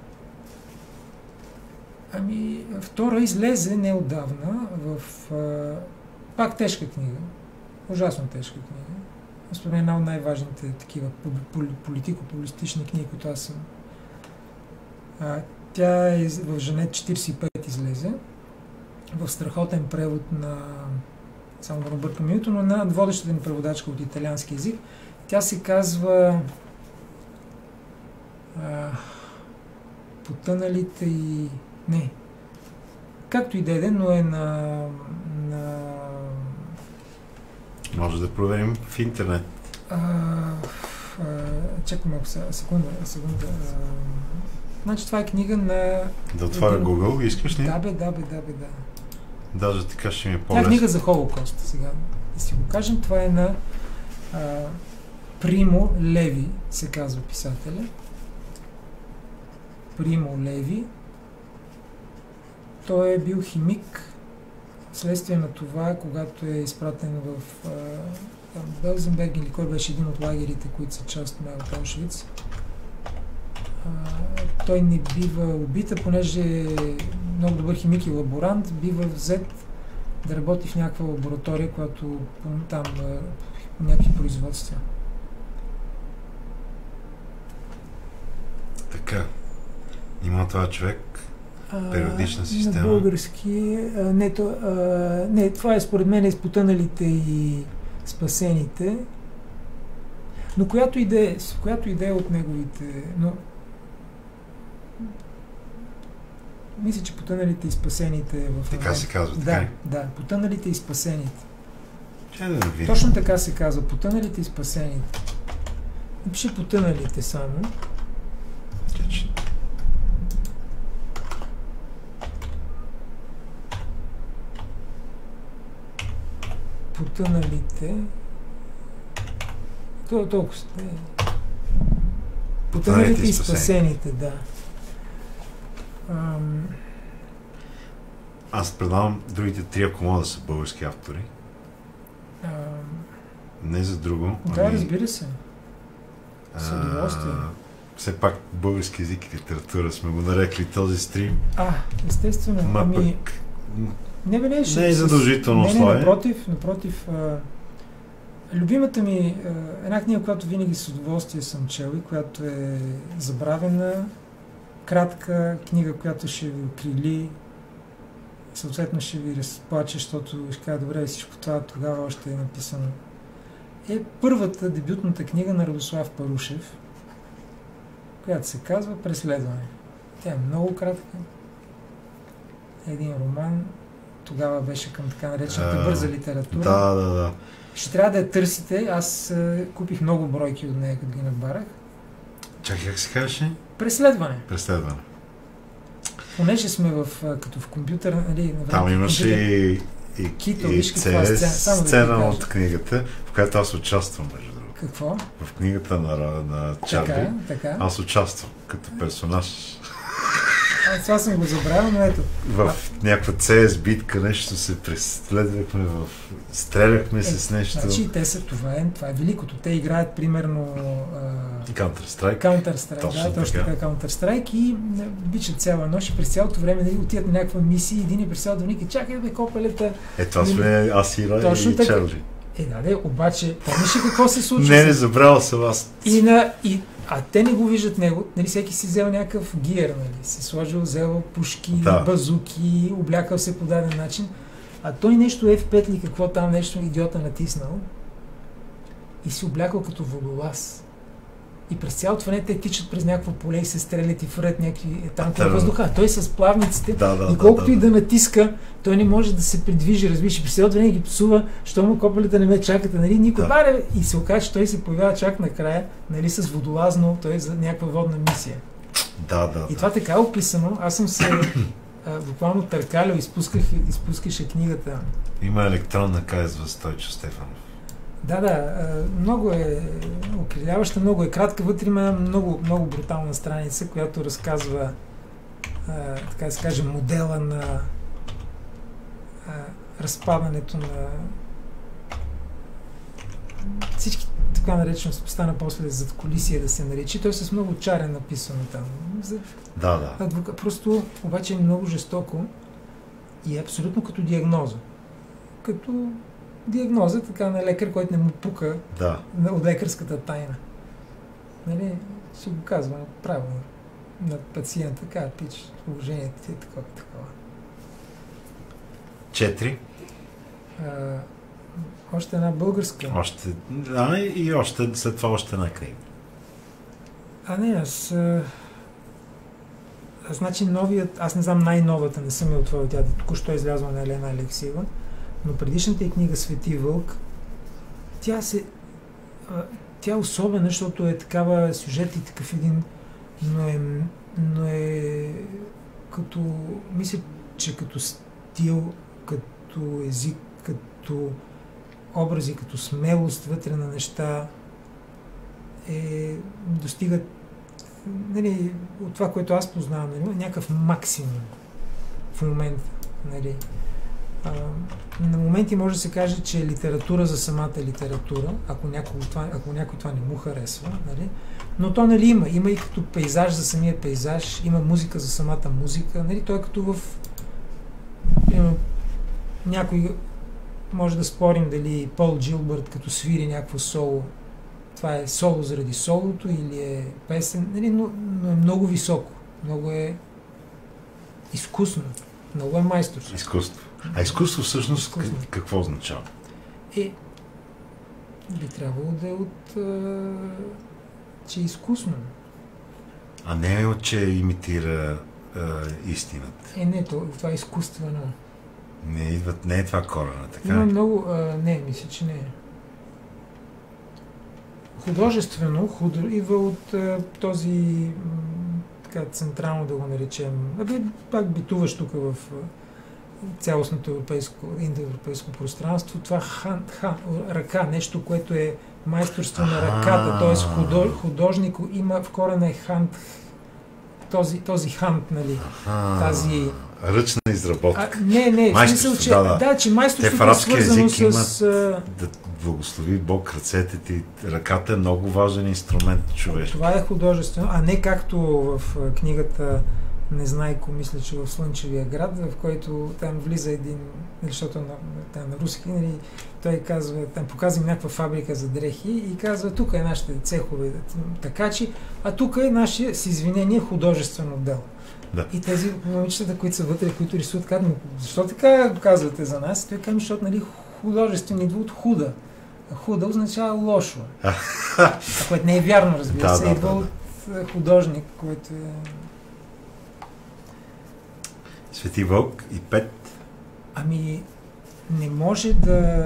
Speaker 2: Ами, втора излезе неотдавна в а, пак тежка книга. Ужасно тежка книга. Според мен една от най-важните такива политико-популистични книги, които аз съм. А, тя е в Женет четиридесет и пет излезе. В страхотен превод на, само да набъркам името, но на водещата ни преводачка от италиански език. Тя се казва а, Потъналите и... Не. Както и да е, но е на... на...
Speaker 3: Може да проверим в интернет.
Speaker 2: А, а, чакай малко, секунда, секунда. А, значи това е книга на...
Speaker 3: Да отваря един... Google, искаш ли?
Speaker 2: Да бе, да бе, да бе, да.
Speaker 3: Даже така ще ми е по-лесно.
Speaker 2: Това е книга за Холокост, сега да си го кажем. Това е на а, Примо Леви, се казва писателя. Примо Леви. Той е бил химик, вследствие на това, когато е изпратен в а, Белзенберг или кой беше един от лагерите, които са част от Аушвиц. Той не бива убита, понеже е много добър химик и лаборант, бива взет да работи в някаква лаборатория, която там по някакви производства.
Speaker 3: Така. Има това човек. Периодична система.
Speaker 2: На български. А, не, то, а, не, това е според мен изпотъналите и спасените. Но която идея, която идея от неговите... Но, мисля, че потъналите и спасените е в...
Speaker 3: Така се казва, така
Speaker 2: Да, да, потъналите и спасените.
Speaker 3: Че да видим.
Speaker 2: Точно така се казва, потъналите и спасените. Напиши потъналите само.
Speaker 3: Че...
Speaker 2: Потъналите... То, толкова сте... Потъналите и спасените, да. Ам...
Speaker 3: аз предавам другите три, ако мога да са български автори.
Speaker 2: А...
Speaker 3: Не за друго.
Speaker 2: Да, ами... разбира се. С удоволствие.
Speaker 3: Все пак български език и литература сме го нарекли този стрим.
Speaker 2: А, естествено.
Speaker 3: Ма
Speaker 2: ами...
Speaker 3: пък...
Speaker 2: Не, бе, не, ще...
Speaker 3: не е задължително
Speaker 2: не, не,
Speaker 3: условие.
Speaker 2: напротив, напротив. А... Любимата ми, а... една книга, която винаги с удоволствие съм чел и която е забравена, кратка книга, която ще ви окрили, съответно ще ви разплаче, защото ще кажа, добре, всичко това тогава още е написано. Е първата дебютната книга на Радослав Парушев, която се казва Преследване. Тя е много кратка. Един роман. Тогава беше към така наречената бърза литература.
Speaker 3: Да, да, да.
Speaker 2: Ще трябва да я търсите. Аз е, купих много бройки от нея, като ги набарах.
Speaker 3: Чакай, как се казваше?
Speaker 2: Преследване.
Speaker 3: Преследване.
Speaker 2: Понеже сме в, като в компютър, нали...
Speaker 3: Там имаше и, и,
Speaker 2: Кито,
Speaker 3: и
Speaker 2: виж каква
Speaker 3: сцена,
Speaker 2: сцена,
Speaker 3: сцена да от книгата, в която аз участвам, между другото.
Speaker 2: Какво?
Speaker 3: В книгата на, на Чарли.
Speaker 2: Така, така.
Speaker 3: Аз участвам като персонаж.
Speaker 2: Аз това съм го забравил, но ето.
Speaker 3: В а... някаква Си Ес битка нещо се преследвахме, в... стреляхме е, се с нещо.
Speaker 2: Значи те са, това е, това е великото. Те играят примерно а...
Speaker 3: Counter-Strike.
Speaker 2: Counter-Strike,
Speaker 3: точно
Speaker 2: да, точно така Counter-Strike и бичат цяла нощ и през цялото време нали, отиват на някаква мисия и един и през цялото време чакай бе копелета.
Speaker 3: Е, това сме аз и Чарли.
Speaker 2: Е, да, да, обаче, помниш ли какво се случва?
Speaker 3: Не, не забравял съм аз.
Speaker 2: И на, и, а те не го виждат него, нали, всеки си взел някакъв гиер, нали, си сложил, взел пушки, да. Базуки, облякал се по даден начин, а той нещо Еф пет ли какво там, нещо идиота натиснал и си облякал като водолаз. И през цялото време те тичат през някакво поле и се стрелят и фърят някакви танкове да, въздуха. А той с плавниците
Speaker 3: да, да,
Speaker 2: и колкото
Speaker 3: да, да,
Speaker 2: и да натиска, той не може да се придвижи, разбираш. През цялото време ги псува, що му копелета не ме чакате, нали? Никой. Да. И се оказа, че той се появява чак накрая, нали, с водолазно, той за някаква водна мисия.
Speaker 3: Да, да.
Speaker 2: И това да. Така е описано. Аз съм се а, буквално търкалял, изпусках, изпускаше книгата.
Speaker 3: Има електронна, казва Стойчо Стефанов.
Speaker 2: Да, да, много е окриляваща, много е кратка. Вътре има много, много брутална страница, която разказва, така да се каже, модела на разпадането на всички, така наречено, стана после зад колисия да се наречи. Той е с много чарен написано там. За...
Speaker 3: Да, да.
Speaker 2: Адвока... Просто, обаче е много жестоко и е абсолютно като диагноза. Като диагноза, така на лекар, който не му пука
Speaker 3: да.
Speaker 2: От лекарската тайна. Нали, ще го казва правилно на пациента, така, пич, положението ти е такова, такова.
Speaker 3: Четири.
Speaker 2: А, още една българска.
Speaker 3: Още, а, и още, след това още една книга.
Speaker 2: А не, аз... А, значи новият, аз не знам най-новата, не съм я отворил, тя току-що е излязла на Елена Алексиева, но предишната е книга Свети вълк, тя се... Тя е особена, защото е такава сюжет и такъв един, но е, но е като, мисля, че като стил, като език, като образи, като смелост вътре на неща, е, достигат, нали, от това, което аз познавам, нали, някакъв максимум в момента, нали. А, на моменти може да се каже, че е литература за самата литература, ако някой това, ако някой това не му харесва, нали? Но то нали има, има и като пейзаж за самия пейзаж, има музика за самата музика, нали? Той е като в... Има, някой може да спорим дали Пол Джилбърт като свири някакво соло, това е соло заради солото или е песен, нали? но, но е много високо, много е изкусно, много е майсторство.
Speaker 3: Изкуство. А изкуство всъщност изкуство. Какво означава?
Speaker 2: Е, би трябвало да е от... А, че е изкусно.
Speaker 3: А не е от, че имитира а, истината.
Speaker 2: Е, не, това е изкуствено.
Speaker 3: Не, идват, не е това корена, така?
Speaker 2: Има много... А, не, мисля, че не е. Художествено, худо, идва от а, този м, така централно да го наречем, абе, пак битуваш тук в цялостното европейско, индоевропейско пространство, това хан, хан, ръка, нещо, което е майсторство на ръката, т.е. худож, художник има в корена е хант, този, този хант, нали, тази
Speaker 3: ръчна изработка.
Speaker 2: А, не, не, в смисъл, че, да, да. да, че майсторството е свързано с... Имат,
Speaker 3: да благослови Бог ръцете ти. Ръката е много важен инструмент човешки.
Speaker 2: Това е художествено, а не както в книгата Незнайко, мисля, че в Слънчевия град, в който там влиза един, защото на, там на руски, нали, той казва, там показва някаква фабрика за дрехи и казва, тук е нашите цехове такачи, а тук е нашия, с извинение, художествен отдел.
Speaker 3: Да.
Speaker 2: И тези момичета, които са вътре, които рисуват, казват, защо така казвате за нас? Той казва, защото нали, художествен идва от худа. А худа означава лошо. Което не е вярно, разбира
Speaker 3: да,
Speaker 2: се.
Speaker 3: Да,
Speaker 2: идва
Speaker 3: да,
Speaker 2: от да. художник, който е...
Speaker 3: Свети Вълк и Пет.
Speaker 2: Ами, не може да...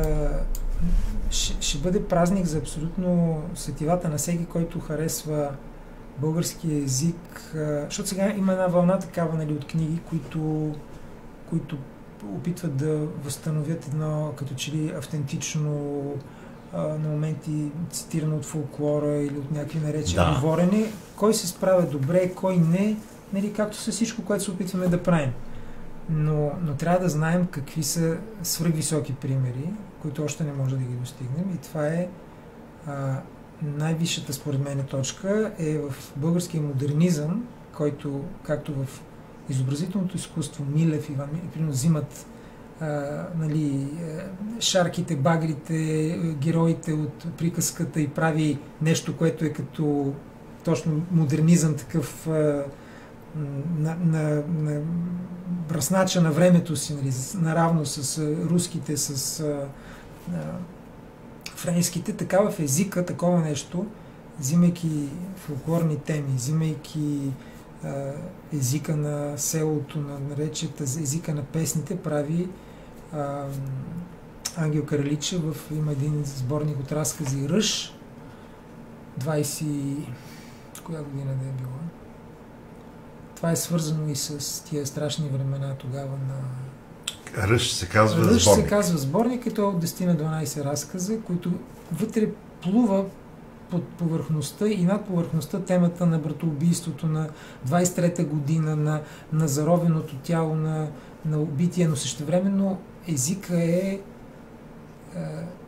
Speaker 2: Ще, ще бъде празник за абсолютно сетивата на всеки, който харесва български език, защото сега има една вълна такава, нали, от книги, които, които опитват да възстановят едно като че ли автентично а, на моменти цитирано от фолклора или от някакви наречия да. говорене. Кой се справя добре, кой не, нали, както с всичко, което се опитваме да правим. Но, но трябва да знаем какви са свръхвисоки примери, които още не може да ги достигнем, и това е а, най-висшата според мен точка е в българския модернизъм, който, както в изобразителното изкуство, Милев, Иван Милев, взимат а, нали, шарките, багрите, героите от приказката и прави нещо, което е като точно модернизъм, такъв а, на, на, на бръснача на времето си, нали, наравно с руските, с а, а, френските, така в езика, такова нещо, взимайки фолклорни теми, взимайки а, езика на селото, на наречията, езика на песните, прави а, Ангел Караличев, в, има един сборник от разкази Ръж, двайсет, коя година да е било. Това е свързано и с тия страшни времена тогава на...
Speaker 3: Ръж се казва
Speaker 2: Ръж
Speaker 3: сборник.
Speaker 2: се казва сборник и то от десет на дванайсет разказа, които вътре плува под повърхността и над повърхността темата на братоубийството на двайсет и трета година, на, на заровеното тяло на, на убития, но същевременно езика е, е, е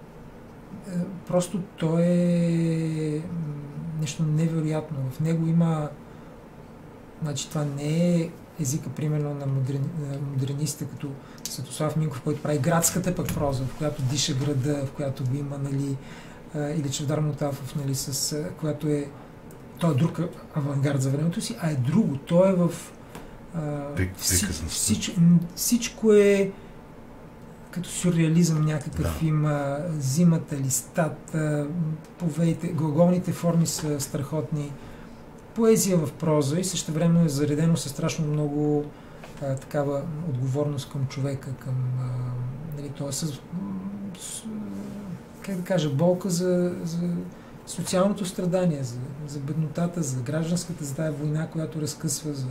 Speaker 2: просто то е нещо невероятно. В него има, значи това не е езика, примерно, на, модерни, на модернистите, като Светослав Минков, който прави градската пък проза, в която диша града, в която го има, нали, или Чавдар Мотафов, нали, с, която е, той е друг авангард за времето си, а е друго. Той е в... А, вси, всич, всичко е като сюрреализъм някакъв, да. Има зимата, листата, повеите, глаголните форми са страхотни. Поезия в проза и същевременно е заредено със страшно много а, такава отговорност към човека, към а, нали, това с, с, как да кажа, болка за, за социалното страдание, за, за беднотата, за гражданската, за тази война, която разкъсва. За...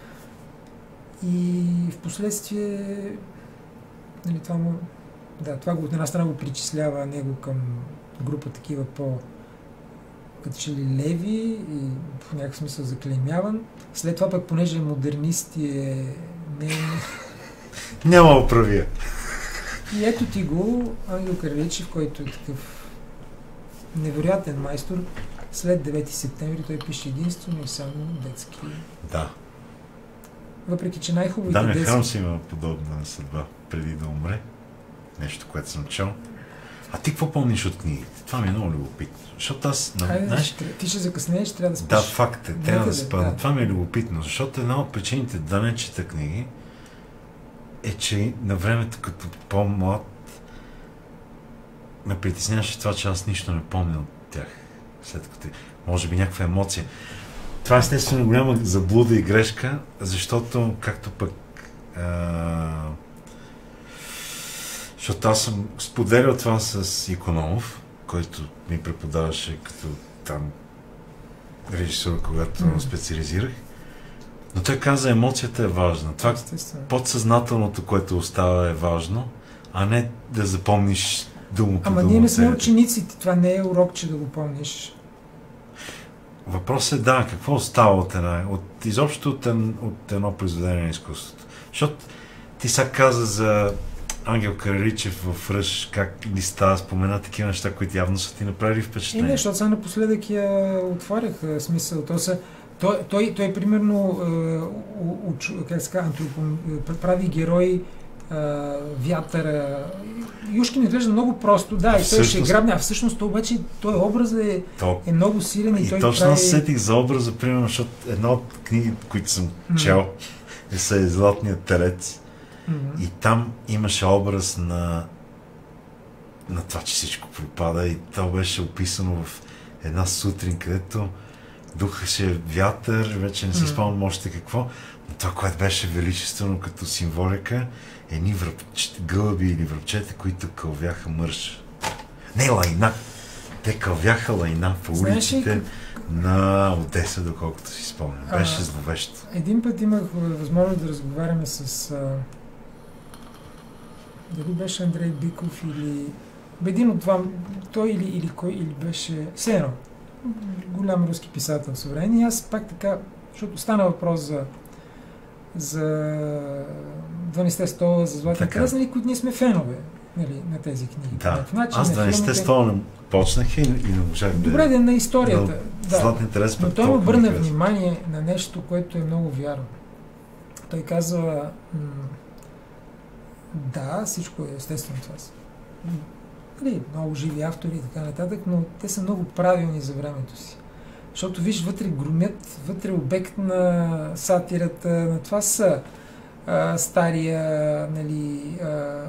Speaker 2: И в последствие нали, това, му, да, това го от една страна го причислява него към група такива по като че ли леви и в някакъв смисъл заклеймяван. След това пък, понеже е модернист и е... Не...
Speaker 3: Няма оправия.
Speaker 2: И ето ти го, Ангел Караличев, който е такъв невероятен майстор. След девети септември той пише единствено и само детски.
Speaker 3: Да.
Speaker 2: Въпреки, че най-хубавите
Speaker 3: да,
Speaker 2: детски...
Speaker 3: Да, Хамс има подобна съдба преди да умре. Нещо, което съм чел. А ти какво помниш от книгите? Това ми е много любопитно. Защото аз...
Speaker 2: Хайде,
Speaker 3: знаеш...
Speaker 2: ще, ти ще закъснееш, трябва да спиш.
Speaker 3: Да, факт е. Трябва да спа.
Speaker 2: Да.
Speaker 3: Това ми е любопитно, защото една от причините да не чета книги е, че на времето като по-млад ме притесняваше това, че аз нищо не помня от тях. След като може би някаква емоция. Това е естествено голяма заблуда и грешка, защото както пък а... защото аз съм споделял това с Икономов, който ми преподаваше като там режисура, когато mm-hmm. специализирах. Но той каза, емоцията е важна. Това подсъзнателното, което остава, е важно, а не да запомниш дума по дума.
Speaker 2: Ама ние не сме учениците. Това не е урок, че да го помниш.
Speaker 3: Въпросът е да, какво остава от една, от, изобщо от, ен, от едно произведение на изкуството. Защото ти сега каза за Ангел Караричев в Ръж, как листа спомена такива неща, които явно са ти направили впечатление.
Speaker 2: Е, не, защото сега напоследък я отварях смисъл. То са, той, той, той примерно е, как се казва, антропом, прави герои Вятъра. Юшкин изглежда много просто, да, а и той ще грабне, а всъщност той обаче, той образ е, то, е много силен и, и той
Speaker 3: точно
Speaker 2: прави...
Speaker 3: сетих за образа, примерно, защото една от книги, които съм чел, е са Златният телец. Mm-hmm. И там имаше образ на на това, че всичко пропада и то беше описано в една сутрин, където духаше вятър, вече не си mm-hmm. спомням още какво, но това, което беше величествено като символика, едни връбчета, гълъби или връбчета, които кълвяха мърш. Не, лайна! Те кълвяха лайна по улиците на Одеса, доколкото си спомням. Беше зловещо.
Speaker 2: Един път имах възможност да разговаряме с... А... дали беше Андрей Биков или... Един от това, той или, или кой, или беше... Сено. Голям руски писател съвременен. И аз пак така, защото стана въпрос за за дванайсетте стола, за Златния телец, нали, които ние сме фенове, нали, на тези книги.
Speaker 3: Да, начин, аз дванайсетте стола почнах и, и не можах да...
Speaker 2: Добре, да на историята. Да.
Speaker 3: Златния телец,
Speaker 2: но той му обърна внимание на нещо, което е много вярно. Той казва, м- да, всичко е естествено това са. Нали, много живи автори и така нататък, но те са много правилни за времето си. Защото виж, вътре громят, вътре обект на сатирата, на това са а, стария, нали, а, а,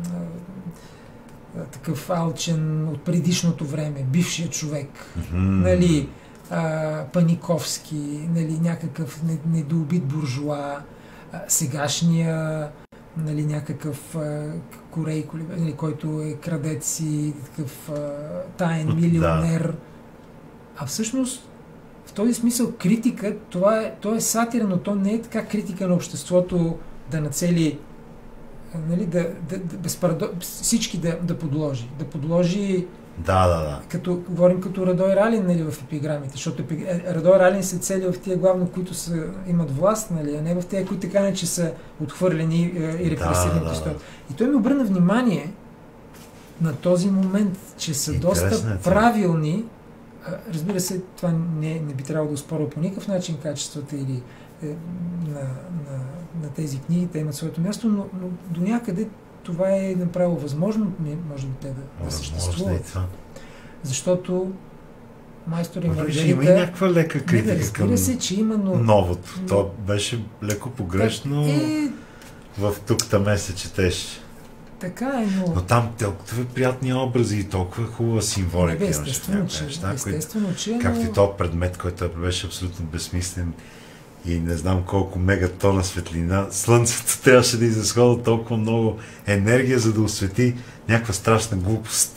Speaker 2: такъв алчен от предишното време, бившия човек, mm-hmm. нали, а, Паниковски, нали, някакъв недоубит буржуа, а, сегашния, нали, някакъв а, корейко, нали, който е крадец и такъв а, таен милионер. Да. А всъщност в този смисъл критика, това е, то е сатира, но то не е така критика на обществото да нацели, нали, да, да, да безпарадо... всички да, да подложи. Да подложи,
Speaker 3: да, да, да.
Speaker 2: Като, говорим като Радой Ралин, нали, в епиграмите, защото епиг... Радой Ралин се цели в тия главно, които са, имат власт, нали, а не в тия, които така не, че са отхвърлени и репресирани. Да, да, да. И той ми обърна внимание на този момент, че са интересно доста правилни. Разбира се, това не, не би трябвало да оспорва по никакъв начин качествата или е, на, на, на тези книги, те имат своето място, но, но до някъде това е направило възможно, може би те да, да съществуват. Защото Майстор и Маргарита...
Speaker 3: Има и някаква лека критика
Speaker 2: не, да,
Speaker 3: към
Speaker 2: се, че има, но...
Speaker 3: новото. Но... То беше леко погрешно е... в тук-та месец четеш.
Speaker 2: Така е, но...
Speaker 3: Но там толкова приятни образи и толкова хубава символика.
Speaker 2: Не, естествено, че, неща, естествено,
Speaker 3: които,
Speaker 2: че...
Speaker 3: Както
Speaker 2: но...
Speaker 3: и този предмет, който беше абсолютно безсмислен и не знам колко мегатона светлина. Слънцето трябваше да изразходва толкова много енергия, за да освети някаква страшна глупост.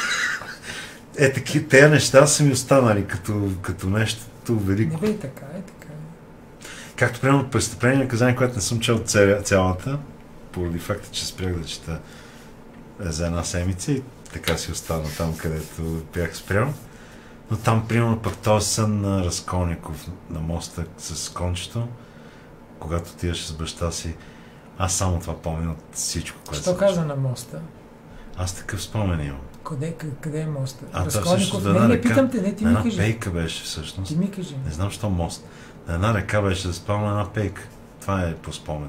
Speaker 3: Е, таки, тези неща са ми останали като, като нещо велико.
Speaker 2: Не бе, така е, така е.
Speaker 3: Както примерно престъпление и наказание, което не съм чел цялата, поради факта, че спрях да чета за една седмица и така си остана там, където бях спрял. Но там, примерно, пък този сън на Разколников на моста с кончето, когато отиваше с баща си, аз само това помня от всичко, което
Speaker 2: Що каза на моста?
Speaker 3: Аз такъв спомен имам.
Speaker 2: Къде, къде е моста?
Speaker 3: А,
Speaker 2: Разколников,
Speaker 3: да,
Speaker 2: не, не,
Speaker 3: река,
Speaker 2: питам те, не, ти ми кажи.
Speaker 3: Една пейка беше всъщност.
Speaker 2: Ти ми кажи.
Speaker 3: Не знам, що мост. На една река беше да спал на една пейка. Това е по спомен.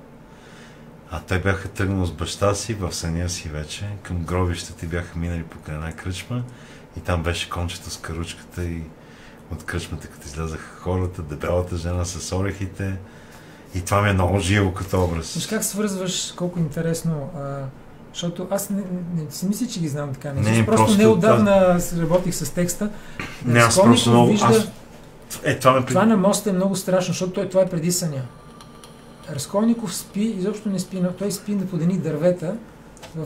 Speaker 3: А те бяха тръгнали с баща си в съня си вече. Към гробищата и бяха минали покрай една кръчма. И там беше кончето с каручката и от кръчмата, като излязаха хората, дебелата жена с орехите. И това ми е много живо като образ.
Speaker 2: Виж как свързваш, колко интересно. А, защото аз не, не, не си мисля, че ги знам така. Не,
Speaker 3: не
Speaker 2: просто, просто неотдавна аз... работих с текста.
Speaker 3: Не, аз просто много...
Speaker 2: Вижда...
Speaker 3: Аз... Е, това, ме...
Speaker 2: това на моста е много страшно, защото той, това е преди съня. Разколников спи, изобщо не спи, но той спи на подени дървета в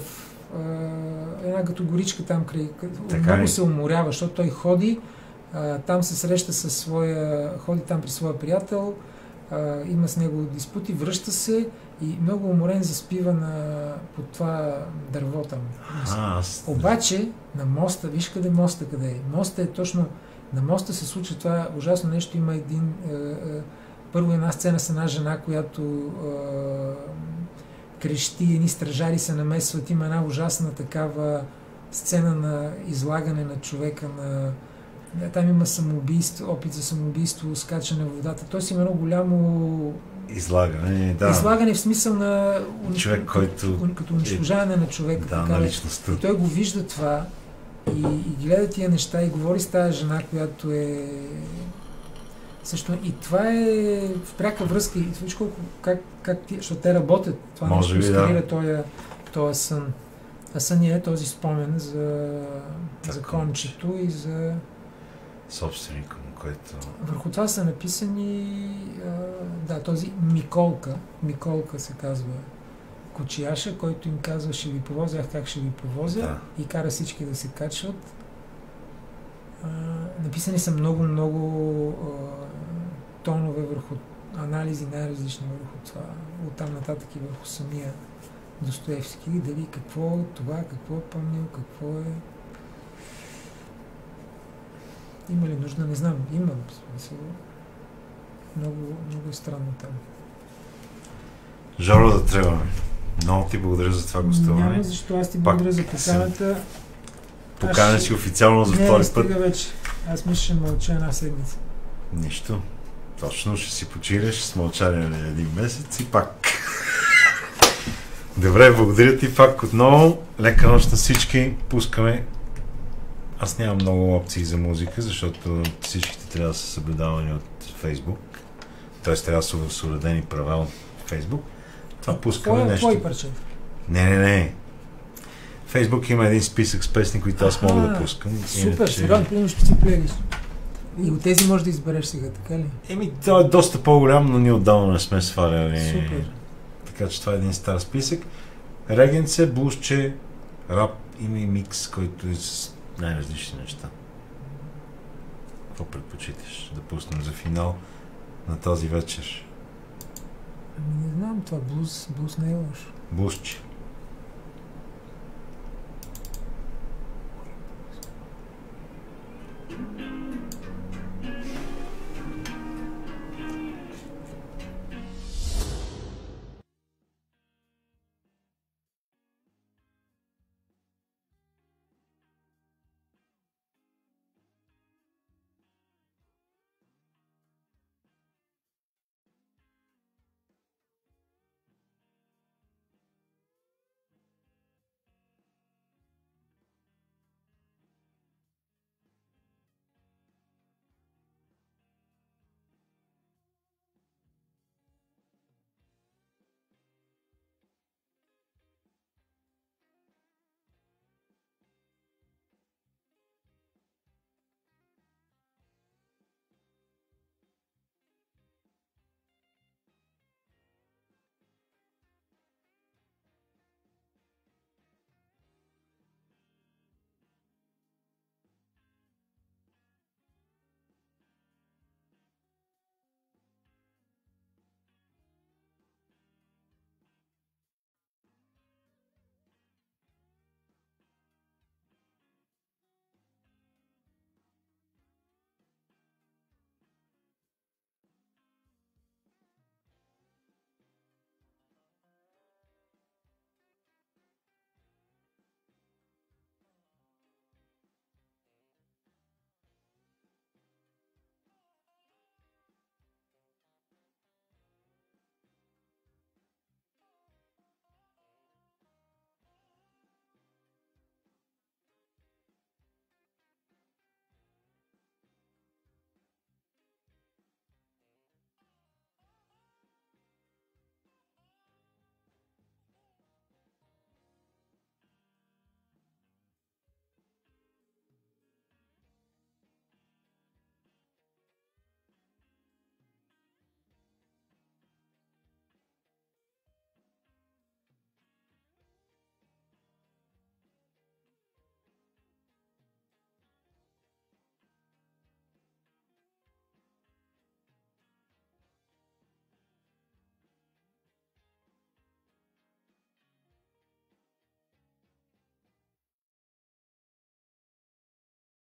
Speaker 2: е, една като горичка там край. Така много се уморява, защото той ходи, а, там се среща със своя, ходи там при своя приятел, а, има с него диспути, връща се и много уморен заспива на, под това дърво там.
Speaker 3: А, аз...
Speaker 2: Обаче на моста, виж къде моста къде е. Моста е точно, на моста се случва това ужасно нещо, има един е, е, първо една сцена с една жена, която а, крещи, едни стражари се намесват, има една ужасна такава сцена на излагане на човека, на там има самоубийство, опит за самоубийство, скачане в водата. Тоест има едно голямо
Speaker 3: излагане, да.
Speaker 2: Излагане в смисъл на
Speaker 3: човек, който
Speaker 2: като, като унищожаване на човека.
Speaker 3: Да, на личността.
Speaker 2: И той го вижда това и, и гледа тия неща и говори с тази жена, която е също. И това е в пряка връзка. И виж колко, как, как ти, защото те работят. Това
Speaker 3: може
Speaker 2: нещо
Speaker 3: би, да.
Speaker 2: този, този сън. А сън е този спомен за, за кончето и за
Speaker 3: собственика му, който...
Speaker 2: Върху това са написани а, да, този Миколка, Миколка се казва кочияша, който им казва ще ви повозя, ах как ще ви повозя, да. И кара всички да се качват. А, написани са много-много а, тонове върху анализи, най-различни върху това, оттам нататък и върху самия Достоевски, дали какво е това, какво е помнил, какво е... Има ли нужда? Не знам. Има. Много, много е странно там.
Speaker 3: Жоро да трябва. Много ти благодаря за това гостуване.
Speaker 2: Няма защо. Аз ти благодаря за поканата.
Speaker 3: Покана си официално за втори път.
Speaker 2: Не, вече. Аз мисля, ще мълча една седмица.
Speaker 3: Нищо. Точно ще си починеш с мълчание на един месец и пак. Добре, благодаря ти пак отново. Лека нощ на всички. Пускаме. Аз нямам много опции за музика, защото всичките трябва да са съблюдавани от Фейсбук. Тоест трябва да са с уредени права от Фейсбук. Това пускаме
Speaker 2: Твой,
Speaker 3: нещо.
Speaker 2: Твой парче?
Speaker 3: Не, не, не. Фейсбук има един списък с песни, които аз мога да пускам.
Speaker 2: Супер, сега приемаш си плейлист. И от тези можеш да избереш сега, така ли?
Speaker 3: Еми, това е доста по-голям, но ние отдавна не сме сваляли.
Speaker 2: Супер.
Speaker 3: Така че това е един стар списък. Регенце, блузче, рап, има и микс, който е с най-различни неща. Какво предпочиташ да пуснем за финал на този вечер?
Speaker 2: Ами не знам, това блуз, блуз не е лошо.
Speaker 3: Блузче.